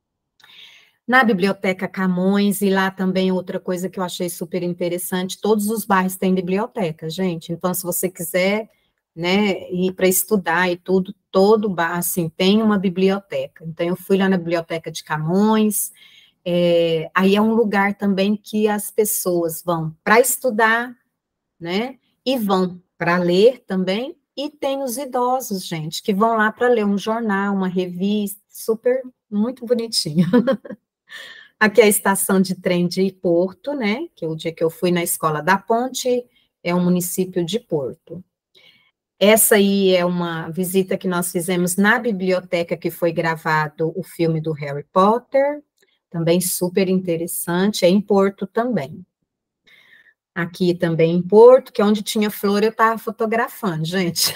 na Biblioteca Camões, e lá também outra coisa que eu achei super interessante, todos os bairros têm biblioteca, gente, então se você quiser, né, ir para estudar e tudo, todo bar, assim, tem uma biblioteca, então eu fui lá na Biblioteca de Camões, É, aí é um lugar também que as pessoas vão para estudar, né? E vão para ler também. E tem os idosos, gente, que vão lá para ler um jornal, uma revista, super, muito bonitinho. Aqui é a estação de trem de Porto, né? Que o dia que eu fui na Escola da Ponte, é um município de Porto. Essa aí é uma visita que nós fizemos na biblioteca que foi gravado o filme do Harry Potter, também super interessante, é em Porto também. Aqui também em Porto, que é onde tinha flor, eu estava fotografando, gente.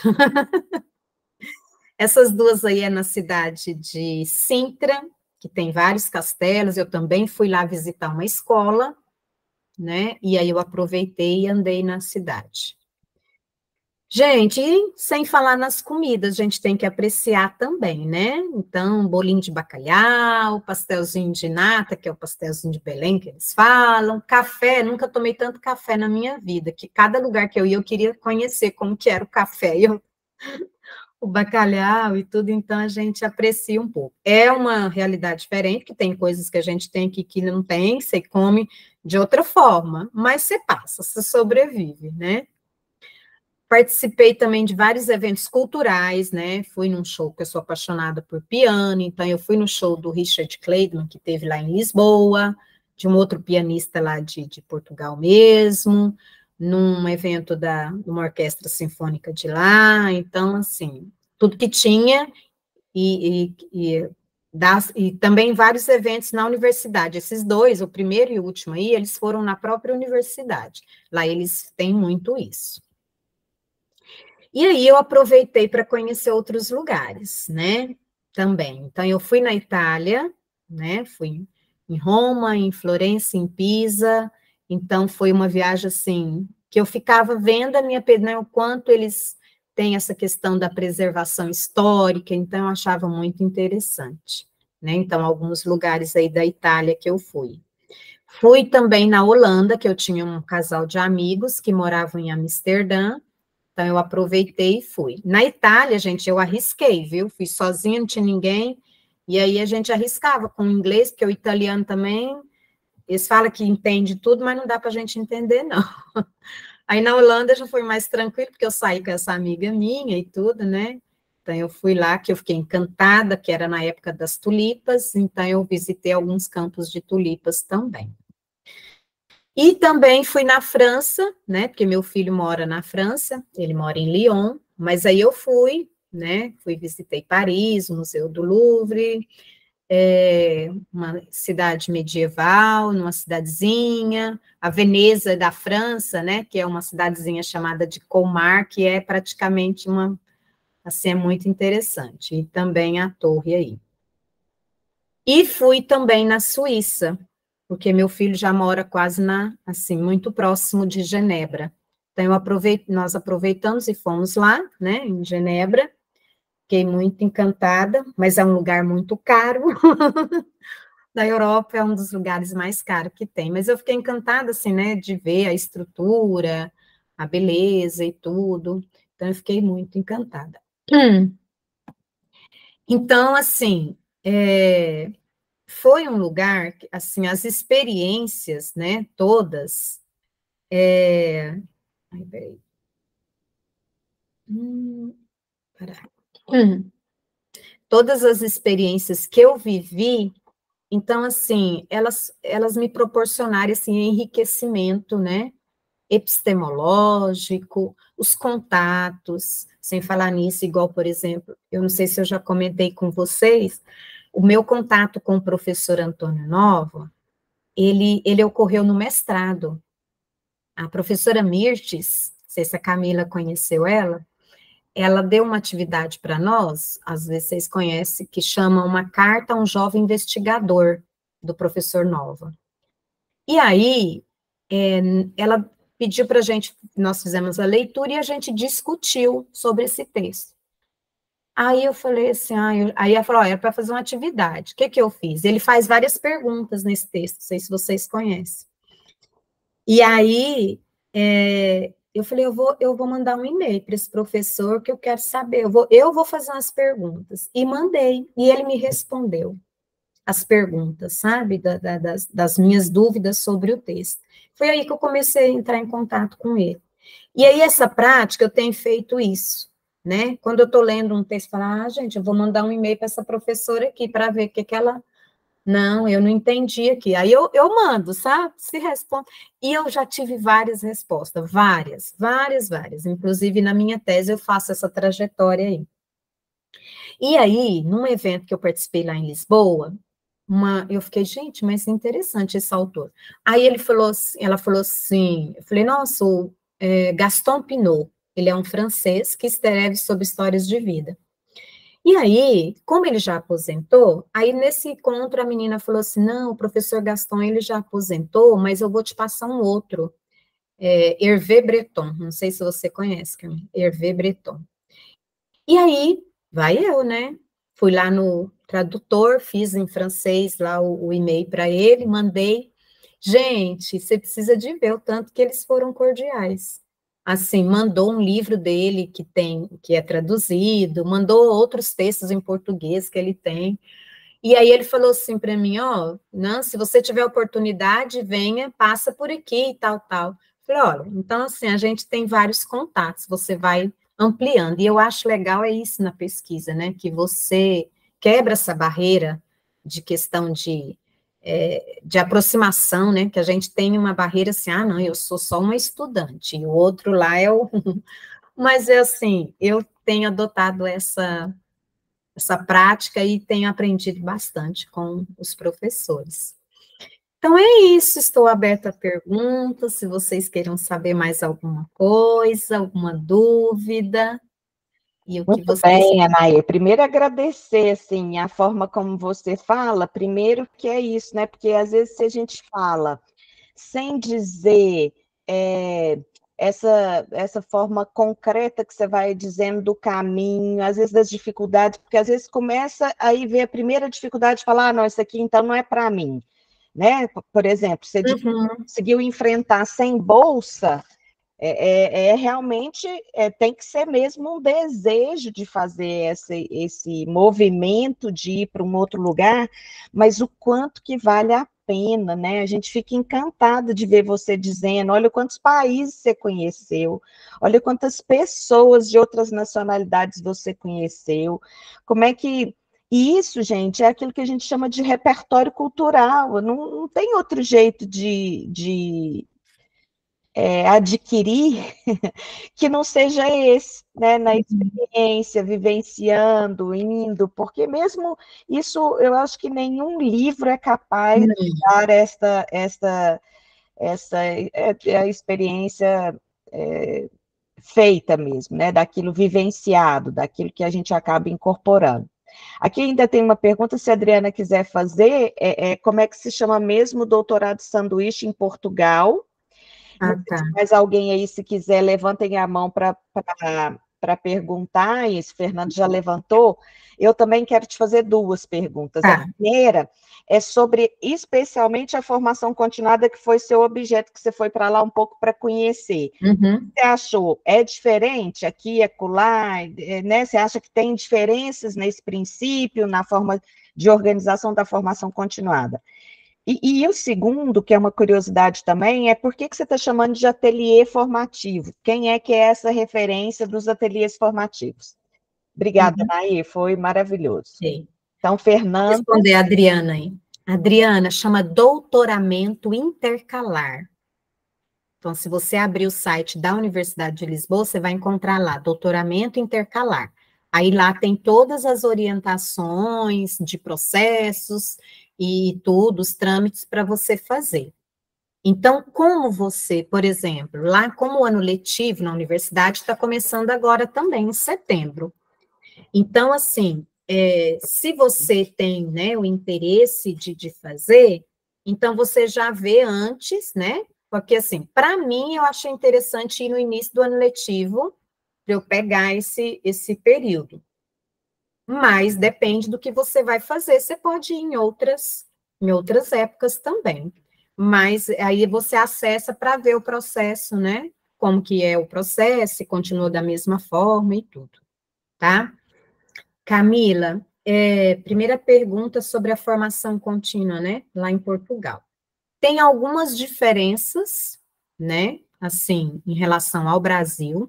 Essas duas aí é na cidade de Sintra, que tem vários castelos, eu também fui lá visitar uma escola, né, e aí eu aproveitei e andei na cidade. Gente, e sem falar nas comidas, a gente tem que apreciar também, né? Então, bolinho de bacalhau, pastelzinho de nata, que é o pastelzinho de Belém que eles falam, café, nunca tomei tanto café na minha vida, que cada lugar que eu ia eu queria conhecer como que era o café, eu, o bacalhau e tudo, então a gente aprecia um pouco. É uma realidade diferente, que tem coisas que a gente tem aqui que não tem, você come de outra forma, mas você passa, você sobrevive, né? Participei também de vários eventos culturais, né? Fui num show que eu sou apaixonada por piano, então eu fui no show do Richard Clayton, que teve lá em Lisboa, de um outro pianista lá de, de Portugal mesmo, num evento da uma orquestra sinfônica de lá, então, assim, tudo que tinha, e, e, e, das, e também vários eventos na universidade. Esses dois, o primeiro e o último aí, eles foram na própria universidade, lá eles têm muito isso. E aí eu aproveitei para conhecer outros lugares, né, também. Então, eu fui na Itália, né, fui em Roma, em Florença, em Pisa, então foi uma viagem, assim, que eu ficava vendo a minha, né, o quanto eles têm essa questão da preservação histórica, então eu achava muito interessante, né, então alguns lugares aí da Itália que eu fui. Fui também na Holanda, que eu tinha um casal de amigos que moravam em Amsterdã, então, eu aproveitei e fui. Na Itália, gente, eu arrisquei, viu? Fui sozinha, não tinha ninguém, e aí a gente arriscava com o inglês, porque o italiano também, eles falam que entende tudo, mas não dá para a gente entender, não. Aí na Holanda já foi mais tranquilo, porque eu saí com essa amiga minha e tudo, né? Então, eu fui lá, que eu fiquei encantada, que era na época das tulipas, então eu visitei alguns campos de tulipas também. E também fui na França, né, porque meu filho mora na França, ele mora em Lyon, mas aí eu fui, né, fui, visitei Paris, o Museu do Louvre, é, uma cidade medieval, numa cidadezinha, a Veneza da França, né, que é uma cidadezinha chamada de Colmar, que é praticamente uma, assim, é muito interessante, e também a torre aí. E fui também na Suíça, porque meu filho já mora quase na, assim, muito próximo de Genebra. Então, eu aproveito, nós aproveitamos e fomos lá, né, em Genebra, fiquei muito encantada, mas é um lugar muito caro, da Europa é um dos lugares mais caros que tem, mas eu fiquei encantada, assim, né, de ver a estrutura, a beleza e tudo, então eu fiquei muito encantada. Hum. Então, assim, é... foi um lugar, assim, as experiências, né, todas, é... ai, peraí. Hum, hum. Todas as experiências que eu vivi, então, assim, elas, elas me proporcionaram, assim, enriquecimento, né, epistemológico, os contatos, sem falar nisso, igual, por exemplo, eu não sei se eu já comentei com vocês, o meu contato com o professor Antônio Nova, ele, ele ocorreu no mestrado. A professora Mirtes, não sei se a Camila conheceu ela, ela deu uma atividade para nós, às vezes vocês conhecem, que chama Uma Carta a um Jovem Investigador, do professor Nova. E aí, é, ela pediu para a gente, nós fizemos a leitura e a gente discutiu sobre esse texto. Aí eu falei assim, ah, eu, aí ela falou, ó, era para fazer uma atividade. O que que eu fiz? Ele faz várias perguntas nesse texto, não sei se vocês conhecem. E aí, é, eu falei, eu vou, eu vou mandar um e-mail para esse professor que eu quero saber, eu vou, eu vou fazer umas perguntas. E mandei, e ele me respondeu. as perguntas, sabe, da, da, das, das minhas dúvidas sobre o texto. Foi aí que eu comecei a entrar em contato com ele. E aí, essa prática, eu tenho feito isso, né? Quando eu estou lendo um texto, eu falo, ah, gente, eu vou mandar um e-mail para essa professora aqui, para ver o que, que ela... Não, eu não entendi aqui. Aí eu, eu mando, sabe? Se responde. E eu já tive várias respostas, várias, várias, várias. Inclusive, na minha tese, eu faço essa trajetória aí. E aí, num evento que eu participei lá em Lisboa, uma, eu fiquei, gente, mas interessante esse autor. Aí ele falou assim, ela falou assim, eu falei, nossa, o é, Gaston Pinault, ele é um francês que escreve sobre histórias de vida. E aí, como ele já aposentou, aí nesse encontro a menina falou assim, não, o professor Gaston, ele já aposentou, mas eu vou te passar um outro, é, Hervé Breton, não sei se você conhece, Hervé Breton. E aí, vai eu, né? Fui lá no tradutor, fiz em francês lá o, o e-mail para ele, mandei. Gente, você precisa de ver o tanto que eles foram cordiais. Assim, mandou um livro dele que tem, que é traduzido, mandou outros textos em português que ele tem. E aí ele falou assim para mim, ó, não, se você tiver oportunidade, venha, passa por aqui e tal, tal. Falei, olha, então assim, a gente tem vários contatos, você vai ampliando. E eu acho legal é isso na pesquisa, né? Que você quebra essa barreira de questão de, é, de aproximação, né? Que a gente tem uma barreira assim, ah, não, eu sou só uma estudante, e o outro lá é o... Mas é assim, eu tenho adotado essa, essa prática e tenho aprendido bastante com os professores. Então é isso, estou aberta a perguntas, se vocês queiram saber mais alguma coisa, alguma dúvida, e o que Muito vocês... bem, Anaê. Primeiro, agradecer, assim, a forma como você fala, primeiro que é isso, né? Porque, às vezes, se a gente fala sem dizer é, essa, essa forma concreta que você vai dizendo do caminho, às vezes das dificuldades, porque, às vezes, começa aí ver a primeira dificuldade e falar, ah, não, isso aqui, então, não é para mim, né? Por exemplo, você Uhum. conseguiu enfrentar sem bolsa, É, é, é realmente, é, tem que ser mesmo um desejo de fazer esse, esse movimento de ir para um outro lugar, mas o quanto que vale a pena, né? A gente fica encantado de ver você dizendo, olha quantos países você conheceu, olha quantas pessoas de outras nacionalidades você conheceu, como é que... E isso, gente, é aquilo que a gente chama de repertório cultural, não, não tem outro jeito de... de É, adquirir que não seja esse, né, na experiência, vivenciando, indo, porque mesmo isso, eu acho que nenhum livro é capaz de dar esta, esta, essa é, é a experiência é, feita mesmo, né, daquilo vivenciado, daquilo que a gente acaba incorporando. Aqui ainda tem uma pergunta, se a Adriana quiser fazer, é, é como é que se chama mesmo o doutorado sanduíche em Portugal? Ah, tá. Mais alguém aí, se quiser, levantem a mão para perguntar, e esse Fernando já levantou. Eu também quero te fazer duas perguntas. Tá. A primeira é sobre, especialmente, a formação continuada, que foi seu objeto, que você foi para lá um pouco para conhecer. Uhum. Você achou, é diferente aqui, acolá, né? Você acha que tem diferenças nesse princípio, na forma de organização da formação continuada? E, e o segundo, que é uma curiosidade também, é por que, que você está chamando de ateliê formativo? Quem é que é essa referência dos ateliês formativos? Obrigada, Uhum. Nair, foi maravilhoso. Sei. Então, Vou Fernando... responder a Adriana aí. Adriana, chama doutoramento intercalar. Então, se você abrir o site da Universidade de Lisboa, você vai encontrar lá, doutoramento intercalar. Aí lá tem todas as orientações de processos e tudo, os trâmites para você fazer. Então, como você, por exemplo, lá como o ano letivo na universidade está começando agora também, em setembro. Então, assim, é, se você tem, né, o interesse de, de fazer, então você já vê antes, né? Porque, assim, para mim, eu achei interessante ir no início do ano letivo, para eu pegar esse, esse período. Mas depende do que você vai fazer, você pode ir em outras, em outras épocas também. Mas aí você acessa para ver o processo, né? Como que é o processo, se continua da mesma forma e tudo, tá? Camila, é, primeira pergunta sobre a formação contínua, né, lá em Portugal. Tem algumas diferenças, né, assim, em relação ao Brasil,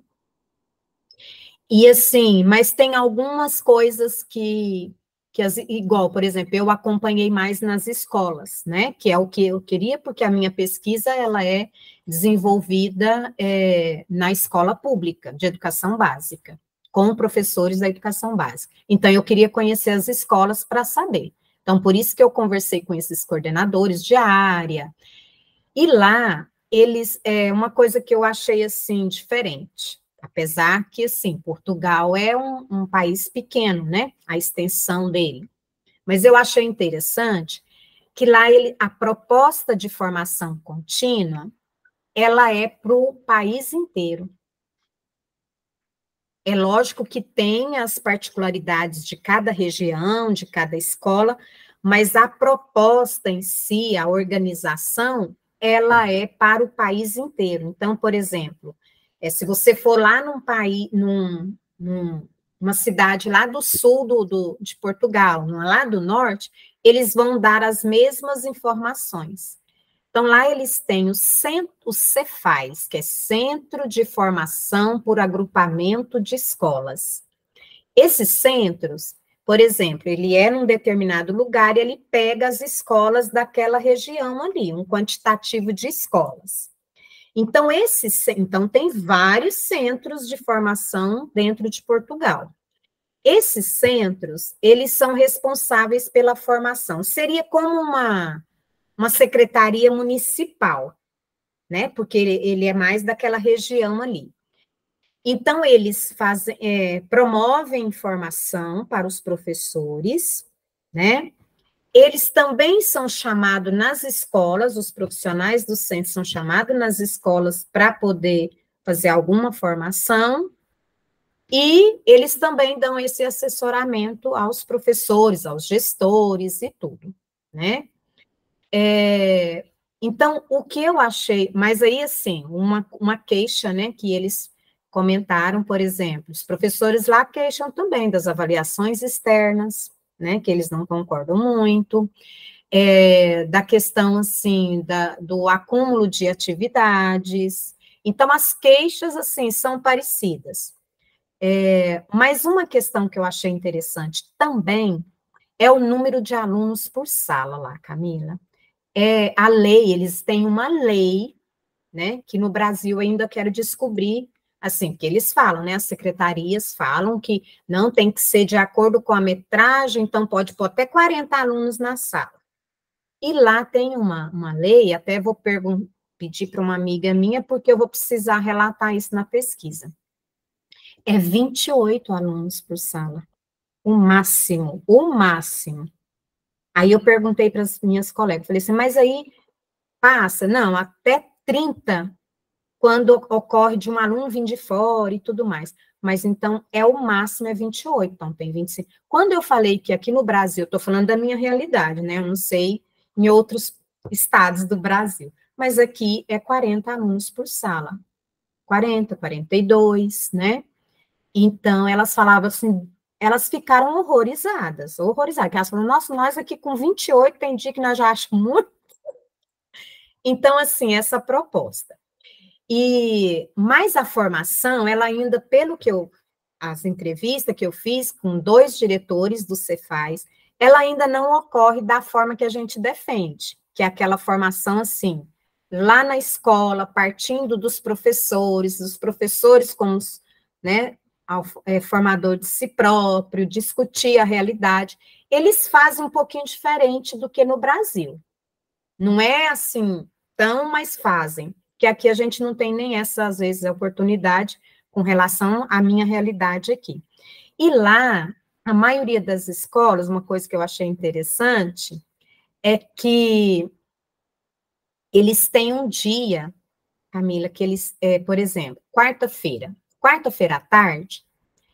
e assim, mas tem algumas coisas que, que as, igual, por exemplo, eu acompanhei mais nas escolas, né, que é o que eu queria, porque a minha pesquisa, ela é desenvolvida é, na escola pública, de educação básica, com professores da educação básica. Então, eu queria conhecer as escolas para saber. Então, por isso que eu conversei com esses coordenadores de área, e lá, eles, é uma coisa que eu achei, assim, diferente, apesar que, assim, Portugal é um, um país pequeno, né, a extensão dele, mas eu achei interessante que lá ele, a proposta de formação contínua, ela é para o país inteiro. É lógico que tem as particularidades de cada região, de cada escola, mas a proposta em si, a organização, ela é para o país inteiro. Então, por exemplo, é, se você for lá num país, num, num, uma cidade lá do sul do, do, de Portugal, lá do norte, eles vão dar as mesmas informações. Então, lá eles têm o, centro, o Cefaz, que é Centro de Formação por Agrupamento de Escolas. Esses centros, por exemplo, ele é num determinado lugar e ele pega as escolas daquela região ali, um quantitativo de escolas. Então, esses, então tem vários centros de formação dentro de Portugal. Esses centros, eles são responsáveis pela formação. Seria como uma... uma secretaria municipal, né, porque ele, ele é mais daquela região ali. Então, eles fazem, é, promovem formação para os professores, né, eles também são chamados nas escolas, os profissionais do centro são chamados nas escolas para poder fazer alguma formação, e eles também dão esse assessoramento aos professores, aos gestores e tudo, né. É, então, o que eu achei, mas aí, assim, uma, uma queixa, né, que eles comentaram, por exemplo, os professores lá queixam também das avaliações externas, né, que eles não concordam muito, é, da questão, assim, da, do acúmulo de atividades. Então, as queixas, assim, são parecidas. É, mas uma questão que eu achei interessante também é o número de alunos por sala lá, Camila. É, a lei, eles têm uma lei, né, que no Brasil ainda quero descobrir, assim, que eles falam, né, as secretarias falam que não tem que ser de acordo com a metragem, então pode pôr até quarenta alunos na sala. E lá tem uma, uma lei, até vou pedir para uma amiga minha, porque eu vou precisar relatar isso na pesquisa. É vinte e oito alunos por sala, o máximo, o máximo. Aí eu perguntei para as minhas colegas, falei assim, mas aí passa? Não, até trinta, quando ocorre de um aluno vir de fora e tudo mais. Mas então, é o máximo, é vinte e oito, então tem vinte e cinco. Quando eu falei que aqui no Brasil, estou falando da minha realidade, né? Eu não sei em outros estados do Brasil, mas aqui é quarenta alunos por sala. quarenta, quarenta e dois, né? Então, elas falavam assim, elas ficaram horrorizadas, horrorizadas, elas falaram, nossa, nós aqui com vinte e oito, tem dia que nós já achamos muito. Então, assim, essa proposta. E, mais a formação, ela ainda, pelo que eu, as entrevistas que eu fiz com dois diretores do Cefaz, ela ainda não ocorre da forma que a gente defende, que é aquela formação, assim, lá na escola, partindo dos professores, os professores como, né, ao, é, formador de si próprio, discutir a realidade, eles fazem um pouquinho diferente do que no Brasil. Não é assim, tão, mas fazem, que aqui a gente não tem nem essa, às vezes, oportunidade com relação à minha realidade aqui. E lá, a maioria das escolas, uma coisa que eu achei interessante, é que eles têm um dia, Camila, que eles, é, por exemplo, quarta-feira, quarta-feira à tarde,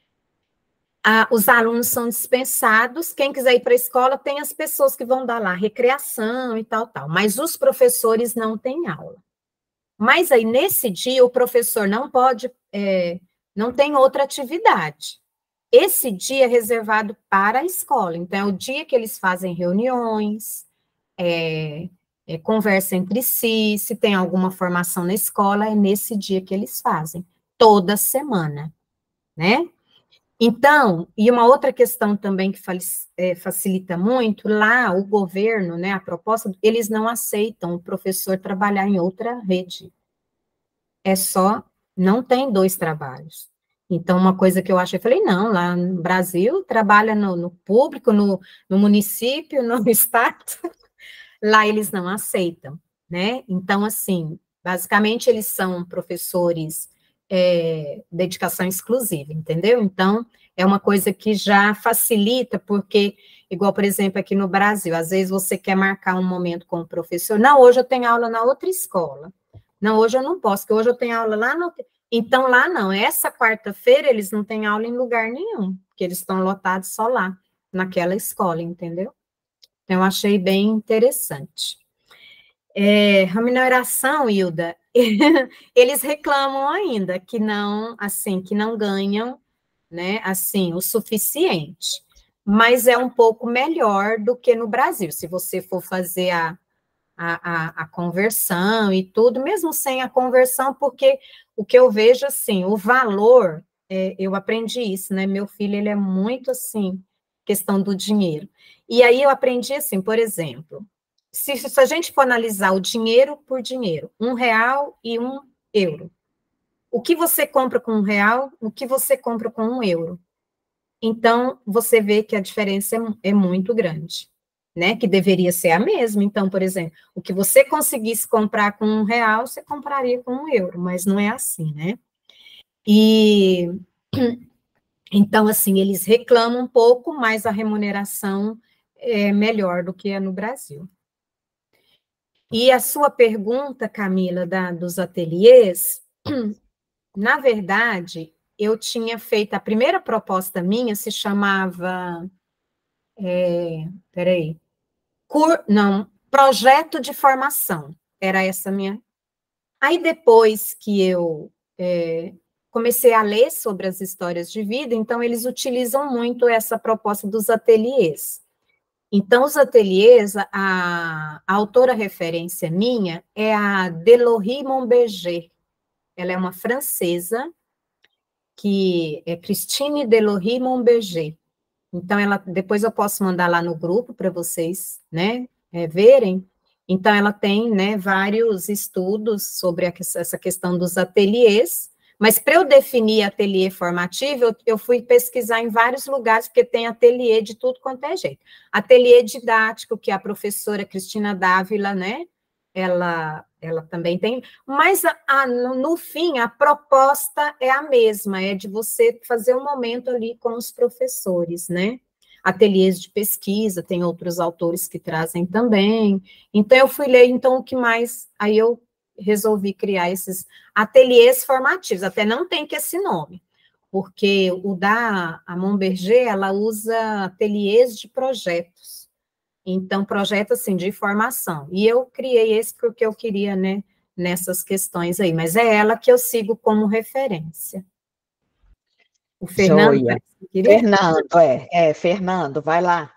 a, os alunos são dispensados, quem quiser ir para a escola, tem as pessoas que vão dar lá recreação e tal, tal, mas os professores não têm aula. Mas aí, nesse dia, o professor não pode, é, não tem outra atividade. esse dia é reservado para a escola. Então, é o dia que eles fazem reuniões, é, é, conversa entre si, se tem alguma formação na escola, é nesse dia que eles fazem, toda semana, né? Então, e uma outra questão também que é, facilita muito, lá o governo, né, a proposta, eles não aceitam o professor trabalhar em outra rede. É só, não tem dois trabalhos. Então, uma coisa que eu achei, eu falei, não, lá no Brasil, trabalha no, no público, no, no município, no estado, lá eles não aceitam, né? Então, assim, basicamente eles são professores é, dedicação exclusiva, entendeu? Então, é uma coisa que já facilita, porque, igual, por exemplo, aqui no Brasil, às vezes você quer marcar um momento com o professor, não, hoje eu tenho aula na outra escola, não, hoje eu não posso, porque hoje eu tenho aula lá no... Então, lá não, essa quarta-feira eles não têm aula em lugar nenhum, porque eles estão lotados só lá, naquela escola, entendeu? Então, eu achei bem interessante. É, remuneração, Hilda, eles reclamam ainda que não, assim, que não ganham, né, assim, o suficiente, mas é um pouco melhor do que no Brasil, se você for fazer a, a, a, a conversão e tudo, mesmo sem a conversão, porque o que eu vejo, assim, o valor, é, eu aprendi isso, né, meu filho, ele é muito, assim, questão do dinheiro, e aí eu aprendi, assim, por exemplo, se, se a gente for analisar o dinheiro por dinheiro, um real e um euro, o que você compra com um real, o que você compra com um euro. Então, você vê que a diferença é, é muito grande, né? Que deveria ser a mesma. Então, por exemplo, o que você conseguisse comprar com um real, você compraria com um euro, mas não é assim, né? E, então, assim, eles reclamam um pouco, mas a remuneração é melhor do que é no Brasil. E a sua pergunta, Camila, da, dos ateliês, na verdade, eu tinha feito, a primeira proposta minha se chamava, é, peraí, cur, não, projeto de formação, era essa minha. Aí depois que eu é, comecei a ler sobre as histórias de vida, então eles utilizam muito essa proposta dos ateliês. Então, os ateliês, a, a autora referência minha é a Delory Monberger. Ela é uma francesa, que é Christine Delory Monberger. Então, ela, depois eu posso mandar lá no grupo para vocês, né, é, verem. Então, ela tem, né, vários estudos sobre a, essa questão dos ateliês, mas para eu definir ateliê formativo, eu, eu fui pesquisar em vários lugares, porque tem ateliê de tudo quanto é jeito. Ateliê didático, que a professora Cristina Dávila, né, ela, ela também tem, mas a, a, no, no fim, a proposta é a mesma, é de você fazer um momento ali com os professores, né? Ateliês de pesquisa, tem outros autores que trazem também. Então, eu fui ler, então, o que mais, aí eu resolvi criar esses ateliês formativos, até não tem que esse nome, porque o da a Monberger, ela usa ateliês de projetos, então, projeto, assim, de formação, e eu criei esse porque eu queria, né, nessas questões aí, mas é ela que eu sigo como referência. O Fernando, Joia. Fernando, é, é, Fernando, vai lá.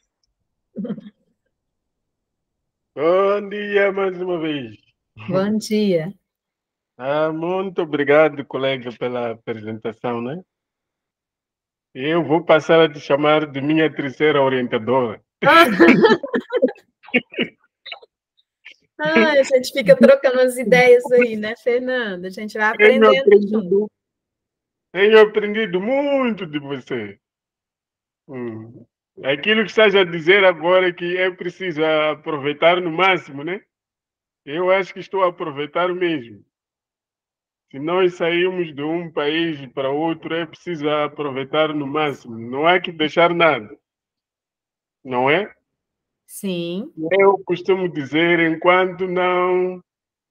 Bom dia mais uma vez. Bom dia. Ah, muito obrigado, colega, pela apresentação, né? Eu vou passar a te chamar de minha terceira orientadora. Ah, ah, a gente fica trocando as ideias aí, né, Fernanda? A gente vai aprendendo Tenho aprendido, junto. tenho aprendido muito de você. Hum. Aquilo que estás a dizer agora é que é preciso aproveitar no máximo, né? Eu acho que estou a aproveitar mesmo. Se nós saímos de um país para outro, é preciso aproveitar no máximo. Não há que deixar nada. Não é? Sim. Eu costumo dizer, enquanto não,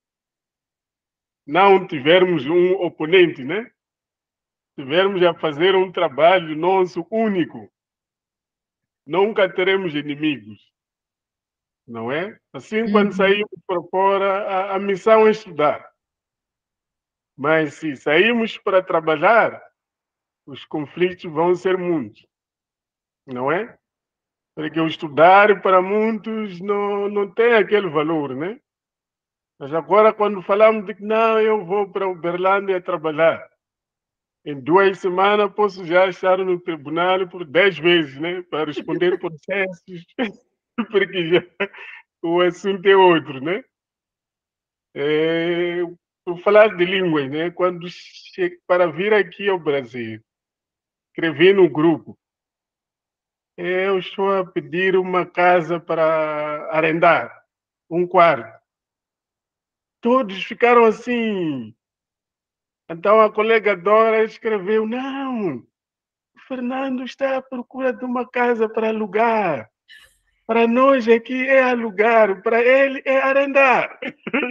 não tivermos um oponente, né? Tivermos a fazer um trabalho nosso único, nunca teremos inimigos. Não é? Assim, quando Uhum. saímos para fora, a, a missão é estudar. Mas se saímos para trabalhar, os conflitos vão ser muitos, não é? Porque o estudar para muitos não, não tem aquele valor, né? Mas agora, quando falamos de que não, eu vou para Uberlândia trabalhar, em duas semanas posso já estar no tribunal por dez vezes, né? Para responder processos, porque já o assunto é outro, né? É, por falar de línguas, né? Quando che... para vir aqui ao Brasil, escrevi no grupo, eu estou a pedir uma casa para arrendar, um quarto. Todos ficaram assim. Então a colega Dora escreveu, não, o Fernando está à procura de uma casa para alugar. Para nós aqui é alugar, para ele é arrendar.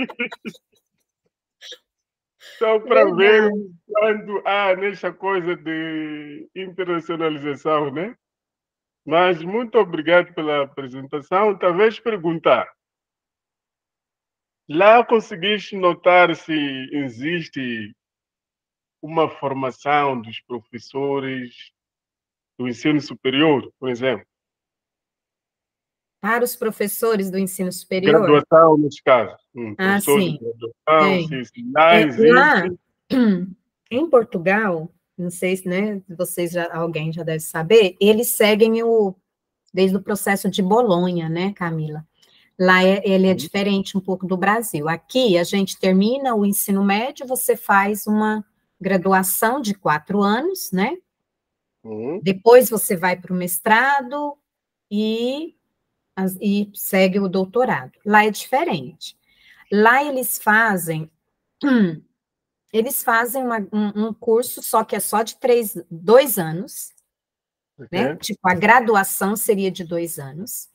Só para ver quando há nessa coisa de internacionalização, né? Mas muito obrigado pela apresentação. Talvez perguntar. Lá conseguiste notar se existe uma formação dos professores do ensino superior, por exemplo? Para os professores do ensino superior? Graduação, nesse caso. Um ah, professor sim. de graduação, Tem. se, se lá é, existe. Lá, em Portugal, não sei se né, vocês já, alguém já deve saber, eles seguem o, desde o processo de Bolonha, né, Camila? Lá é, ele é diferente um pouco do Brasil. Aqui, a gente termina o ensino médio, você faz uma graduação de quatro anos, né? Uhum. Depois você vai para o mestrado e, e segue o doutorado. Lá é diferente. Lá eles fazem... Hum, eles fazem uma, um, um curso, só que é só de três, dois anos, Okay. né? Tipo, a graduação seria de dois anos.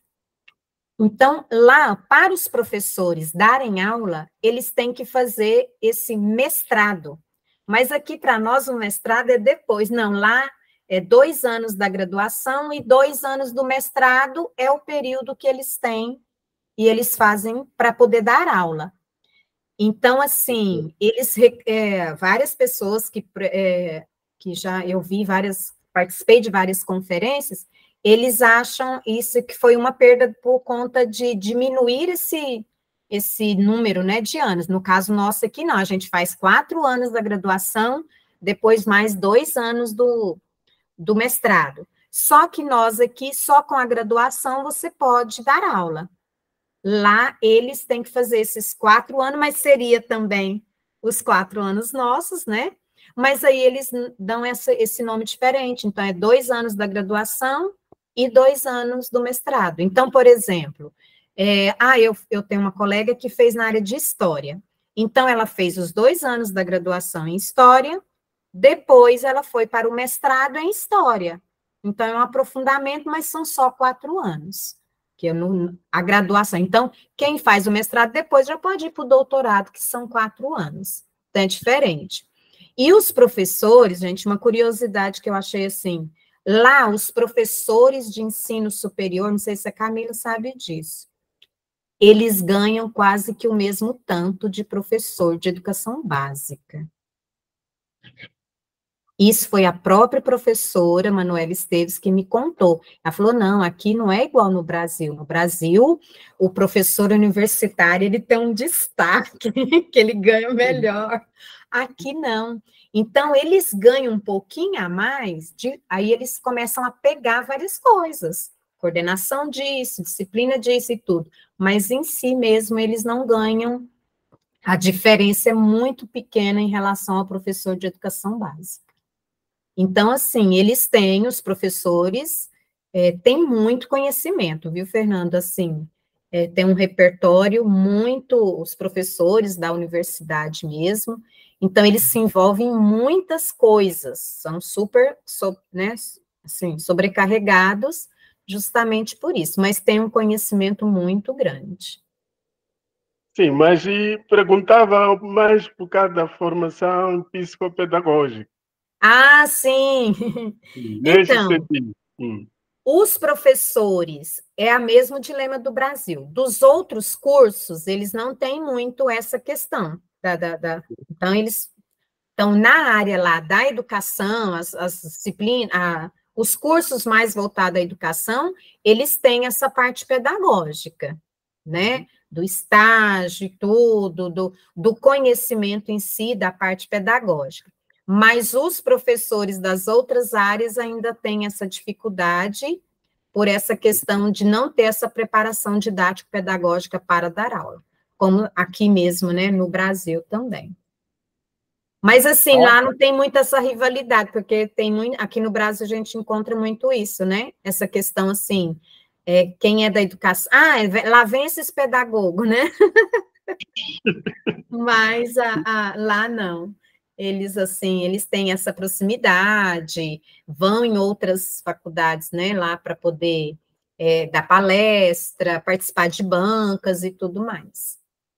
Então, lá, para os professores darem aula, eles têm que fazer esse mestrado. Mas aqui, para nós, o mestrado é depois. Não, lá é dois anos da graduação e dois anos do mestrado é o período que eles têm e eles fazem para poder dar aula. Então, assim, eles, é, várias pessoas que, é, que já eu vi várias, participei de várias conferências, eles acham isso que foi uma perda por conta de diminuir esse, esse número, né, de anos. No caso nosso aqui, não, a gente faz quatro anos da graduação, depois mais dois anos do, do mestrado. Só que nós aqui, só com a graduação, você pode dar aula. Lá, eles têm que fazer esses quatro anos, mas seria também os quatro anos nossos, né? Mas aí eles dão essa, esse nome diferente. Então, é dois anos da graduação e dois anos do mestrado. Então, por exemplo, é, ah, eu, eu tenho uma colega que fez na área de História. Então, ela fez os dois anos da graduação em História, depois ela foi para o mestrado em História. Então, é um aprofundamento, mas são só quatro anos. Que eu não, a graduação. Então, quem faz o mestrado depois já pode ir para o doutorado, que são quatro anos. Então, é diferente. E os professores, gente, uma curiosidade que eu achei assim, lá os professores de ensino superior, não sei se a Camila sabe disso, eles ganham quase que o mesmo tanto de professor de educação básica. Isso foi a própria professora Manuela Esteves que me contou. Ela falou, não, aqui não é igual no Brasil. No Brasil, o professor universitário, ele tem um destaque, que ele ganha melhor. Aqui não. Então, eles ganham um pouquinho a mais, de, aí eles começam a pegar várias coisas. Coordenação disso, disciplina disso e tudo. Mas, em si mesmo, eles não ganham. A diferença é muito pequena em relação ao professor de educação básica. Então, assim, eles têm, os professores, é, têm muito conhecimento, viu, Fernando? Assim, é, tem um repertório muito, os professores da universidade mesmo, então eles se envolvem em muitas coisas, são super, so, né, assim, sobrecarregados justamente por isso, mas têm um conhecimento muito grande. Sim, mas e perguntava mais por causa da formação psicopedagógica. Ah, sim! Nesse então, sentido. Hum. Os professores, é o mesmo dilema do Brasil. Dos outros cursos, eles não têm muito essa questão. Da, da, da, então, eles Então, na área lá da educação, as, as disciplinas, a, os cursos mais voltados à educação, eles têm essa parte pedagógica, né? Do estágio e tudo, do, do conhecimento em si, da parte pedagógica. Mas os professores das outras áreas ainda têm essa dificuldade por essa questão de não ter essa preparação didático-pedagógica para dar aula, como aqui mesmo, né, no Brasil também. Mas, assim, lá não tem muito essa rivalidade, porque tem muito, aqui no Brasil a gente encontra muito isso, né? Essa questão, assim, é, quem é da educação... Ah, lá vem esses pedagogos, né? Mas a, a, lá não. Eles, assim, eles têm essa proximidade, vão em outras faculdades, né, lá para poder é, dar palestra, participar de bancas e tudo mais.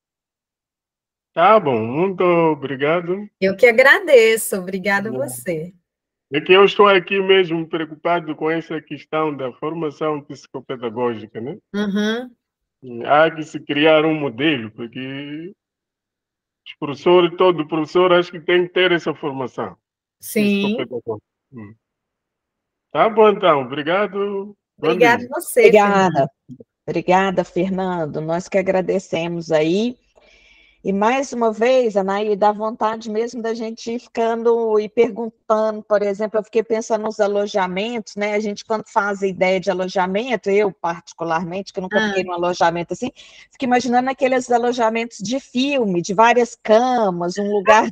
Tá bom, muito obrigado. Eu que agradeço, obrigada a você. É que eu estou aqui mesmo preocupado com essa questão da formação psicopedagógica, né? Uhum. Há que se criar um modelo, porque os professores, todo professor, acho que tem que ter essa formação Sim. psicopedagógica. Hum. Tá bom, então. Obrigado. Obrigada a você, Obrigada. Fernanda. Obrigada, Fernando. Nós que agradecemos aí. E mais uma vez, Anaí, dá vontade mesmo da gente ir ficando e perguntando, por exemplo, eu fiquei pensando nos alojamentos, né? A gente, quando faz a ideia de alojamento, eu particularmente, que eu nunca Ah. fiquei num alojamento assim, fico imaginando aqueles alojamentos de filme, de várias camas, um lugar.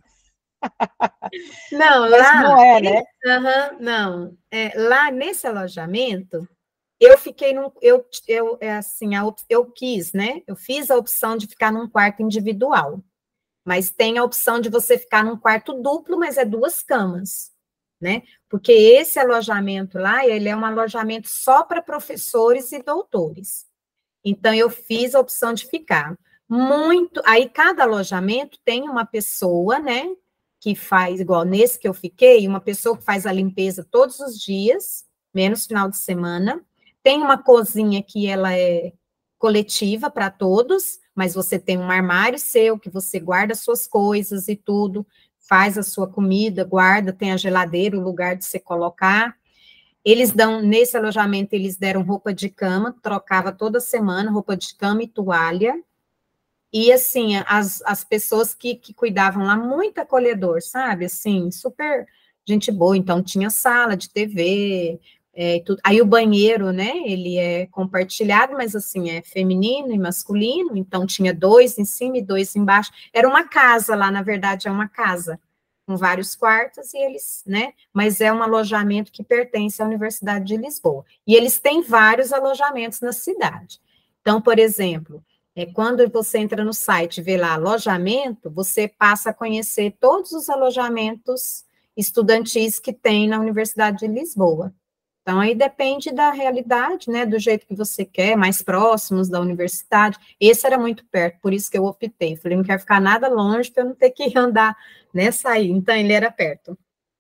Não, Mas lá. não é, né? Uhum, não. É, lá nesse alojamento, eu fiquei num. Eu, eu, é assim, a, eu quis, né? Eu fiz a opção de ficar num quarto individual. Mas tem a opção de você ficar num quarto duplo, mas é duas camas, né? Porque esse alojamento lá, ele é um alojamento só para professores e doutores. Então, eu fiz a opção de ficar. Muito. Aí, cada alojamento tem uma pessoa, né? Que faz, igual nesse que eu fiquei, uma pessoa que faz a limpeza todos os dias, menos final de semana. Tem uma cozinha que ela é coletiva para todos, mas você tem um armário seu, que você guarda suas coisas e tudo, faz a sua comida, guarda, tem a geladeira, o lugar de você colocar. Eles dão, nesse alojamento, eles deram roupa de cama, trocava toda semana, roupa de cama e toalha. E, assim, as, as pessoas que, que cuidavam lá, muito acolhedor, sabe? Assim, super gente boa. Então, tinha sala de T V, é, tudo. Aí o banheiro, né, ele é compartilhado, mas, assim, é feminino e masculino. Então, tinha dois em cima e dois embaixo. Era uma casa lá, na verdade, é uma casa, com vários quartos, e eles, né, mas é um alojamento que pertence à Universidade de Lisboa. E eles têm vários alojamentos na cidade. Então, por exemplo... É, quando você entra no site e vê lá alojamento, você passa a conhecer todos os alojamentos estudantis que tem na Universidade de Lisboa. Então, aí depende da realidade, né, do jeito que você quer, mais próximos da universidade. Esse era muito perto, por isso que eu optei. Falei, não quero ficar nada longe para eu não ter que andar, né, sair. Então, ele era perto.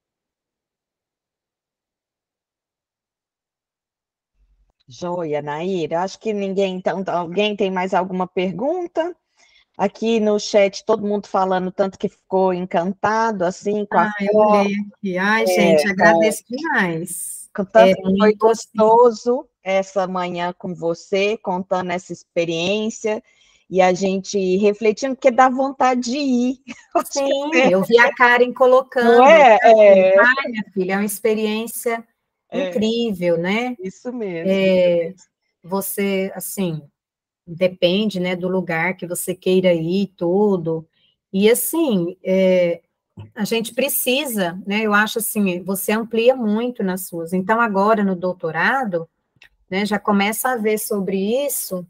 Joia, Naira. Acho que ninguém, então, alguém tem mais alguma pergunta? Aqui no chat, todo mundo falando tanto que ficou encantado, assim, com a Ah, eu olhei aqui. Ai, gente, agradeço demais. com tanto É que foi muito, assim, gostoso essa manhã com você, contando essa experiência, e a gente refletindo, porque dá vontade de ir. Acho que sim, eu vi a Karen colocando. Não é? É. Ai, minha filha, é uma experiência É. incrível, né? Isso mesmo. É, você, assim, depende, né, do lugar que você queira ir, tudo. E, assim, é, a gente precisa, né, eu acho assim, você amplia muito nas suas. Então, agora, no doutorado, né, já começa a ver sobre isso,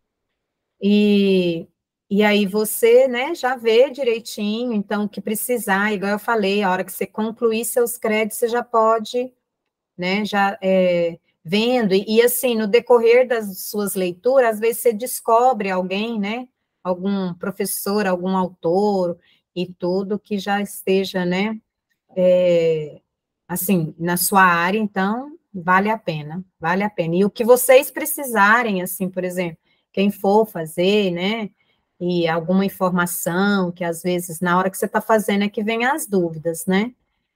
e, e aí você, né, já vê direitinho, então, o que precisar, igual eu falei, a hora que você concluir seus créditos, você já pode, né, já é, vendo, e, e assim, no decorrer das suas leituras, às vezes você descobre alguém, né, algum professor, algum autor, e tudo que já esteja, né, é, assim, na sua área, então, vale a pena, vale a pena. E o que vocês precisarem, assim, por exemplo, quem for fazer, né, e alguma informação que, às vezes, na hora que você está fazendo é que vem as dúvidas, né?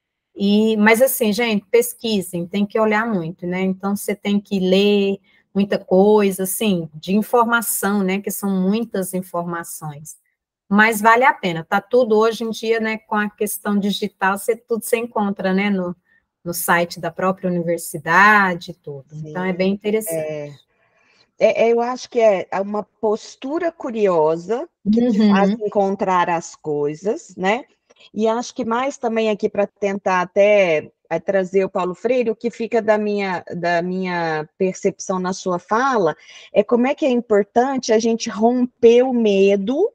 E, mas, assim, gente, pesquisem, tem que olhar muito, né? Então, você tem que ler muita coisa, assim, de informação, né? Que são muitas informações. Mas vale a pena, tá tudo hoje em dia, né? Com a questão digital, você, tudo se encontra, né? No, no site da própria universidade e tudo. Sim, então, é bem interessante. É, é, eu acho que é uma postura curiosa que te faz Uhum. encontrar as coisas, né? E acho que mais também aqui para tentar até é, trazer o Paulo Freire, o que fica da minha, da minha percepção na sua fala, é como é que é importante a gente romper o medo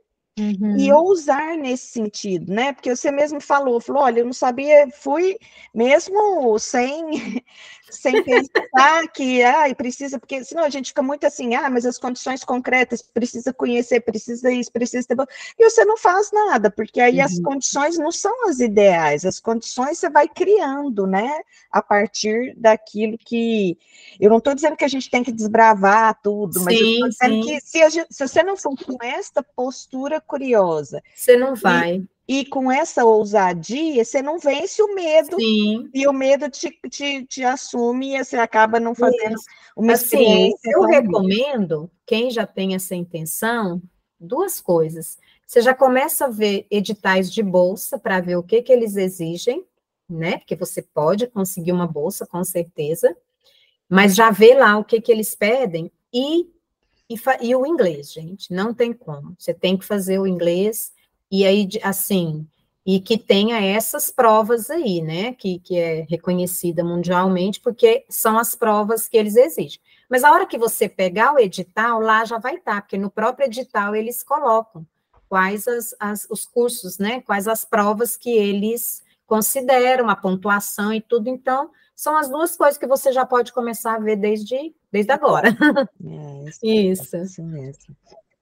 e Uhum. ousar nesse sentido, né? Porque você mesmo falou, falou, olha, eu não sabia, fui mesmo sem, sem pensar que, ah, precisa, porque senão a gente fica muito assim, ah, mas as condições concretas, precisa conhecer, precisa isso, precisa ter... E você não faz nada, porque aí as Uhum. condições não são as ideais, as condições você vai criando, né? A partir daquilo que... Eu não estou dizendo que a gente tem que desbravar tudo, mas eu estou Sim, dizendo sim. que se, a gente, se você não for com esta postura curiosa, Você não vai. E, e com essa ousadia, você não vence o medo, Sim. e o medo te, te, te assume e você acaba não fazendo Isso. uma Assim, experiência eu tão rica. recomendo, quem já tem essa intenção, duas coisas. Você já começa a ver editais de bolsa para ver o que, que eles exigem, né? Porque você pode conseguir uma bolsa, com certeza, mas já vê lá o que, que eles pedem e E, e o inglês, gente, não tem como. Você tem que fazer o inglês, e aí, assim, e que tenha essas provas aí, né, que, que é reconhecida mundialmente, porque são as provas que eles exigem. Mas a hora que você pegar o edital, lá já vai estar, porque no próprio edital eles colocam quais as, as, os cursos, né, quais as provas que eles consideram, a pontuação e tudo, então, são as duas coisas que você já pode começar a ver desde, desde agora. É, isso, Isso. isso mesmo.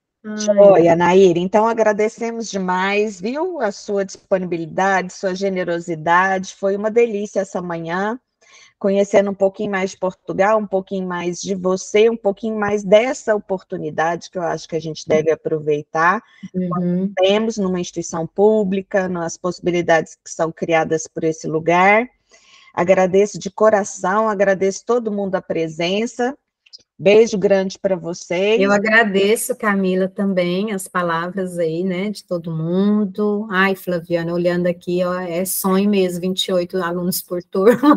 Ai. Joia, Nair, então agradecemos demais, viu, a sua disponibilidade, sua generosidade, foi uma delícia essa manhã, conhecendo um pouquinho mais de Portugal, um pouquinho mais de você, um pouquinho mais dessa oportunidade que eu acho que a gente deve aproveitar, Uhum. temos numa instituição pública, nas possibilidades que são criadas por esse lugar. Agradeço de coração, agradeço todo mundo a presença. Beijo grande para vocês. Eu agradeço, Camila, também as palavras aí, né, de todo mundo. Ai, Flaviana, olhando aqui, ó, é sonho mesmo, vinte e oito alunos por turma.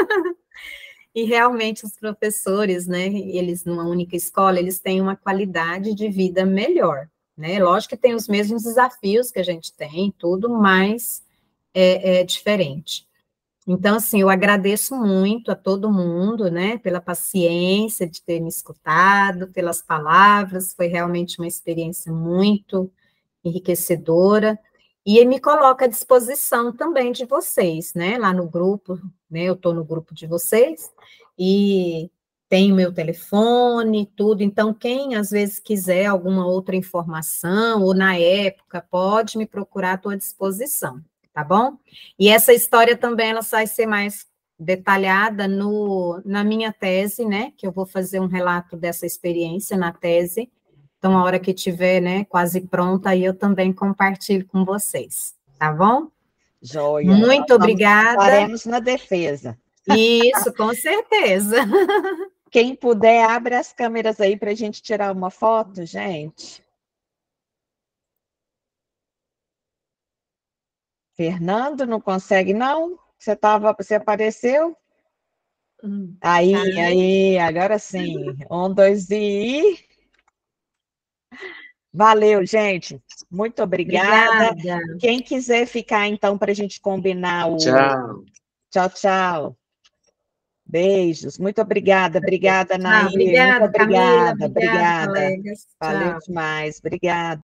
E realmente os professores, né, eles numa única escola, eles têm uma qualidade de vida melhor, né? Lógico que tem os mesmos desafios que a gente tem, tudo, mas é, é diferente. Então, assim, eu agradeço muito a todo mundo, né, pela paciência de ter me escutado, pelas palavras, foi realmente uma experiência muito enriquecedora, e me coloco à disposição também de vocês, né, lá no grupo, né, eu estou no grupo de vocês, e tem o meu telefone, tudo, então quem às vezes quiser alguma outra informação, ou na época, pode me procurar, estou à disposição. Tá bom? E essa história também, ela vai ser mais detalhada no, na minha tese, né, que eu vou fazer um relato dessa experiência na tese, então, a hora que tiver, né, quase pronta, aí eu também compartilho com vocês, tá bom? Joia. Muito obrigada. Estaremos na defesa. Isso, com certeza. Quem puder, abre as câmeras aí para a gente tirar uma foto, gente. Fernando, não consegue, não? Você tava, você apareceu? Hum, Aí, tá. aí, agora sim. Um, dois e... Valeu, gente. Muito obrigada. Obrigada. Quem quiser ficar, então, para a gente combinar o... Tchau. Tchau, tchau. Beijos. Muito obrigada. Obrigada, Tchau, Nair. Muito obrigada, Camila. obrigada. Obrigada, Obrigada. colegas. Valeu Tchau. demais. Obrigada.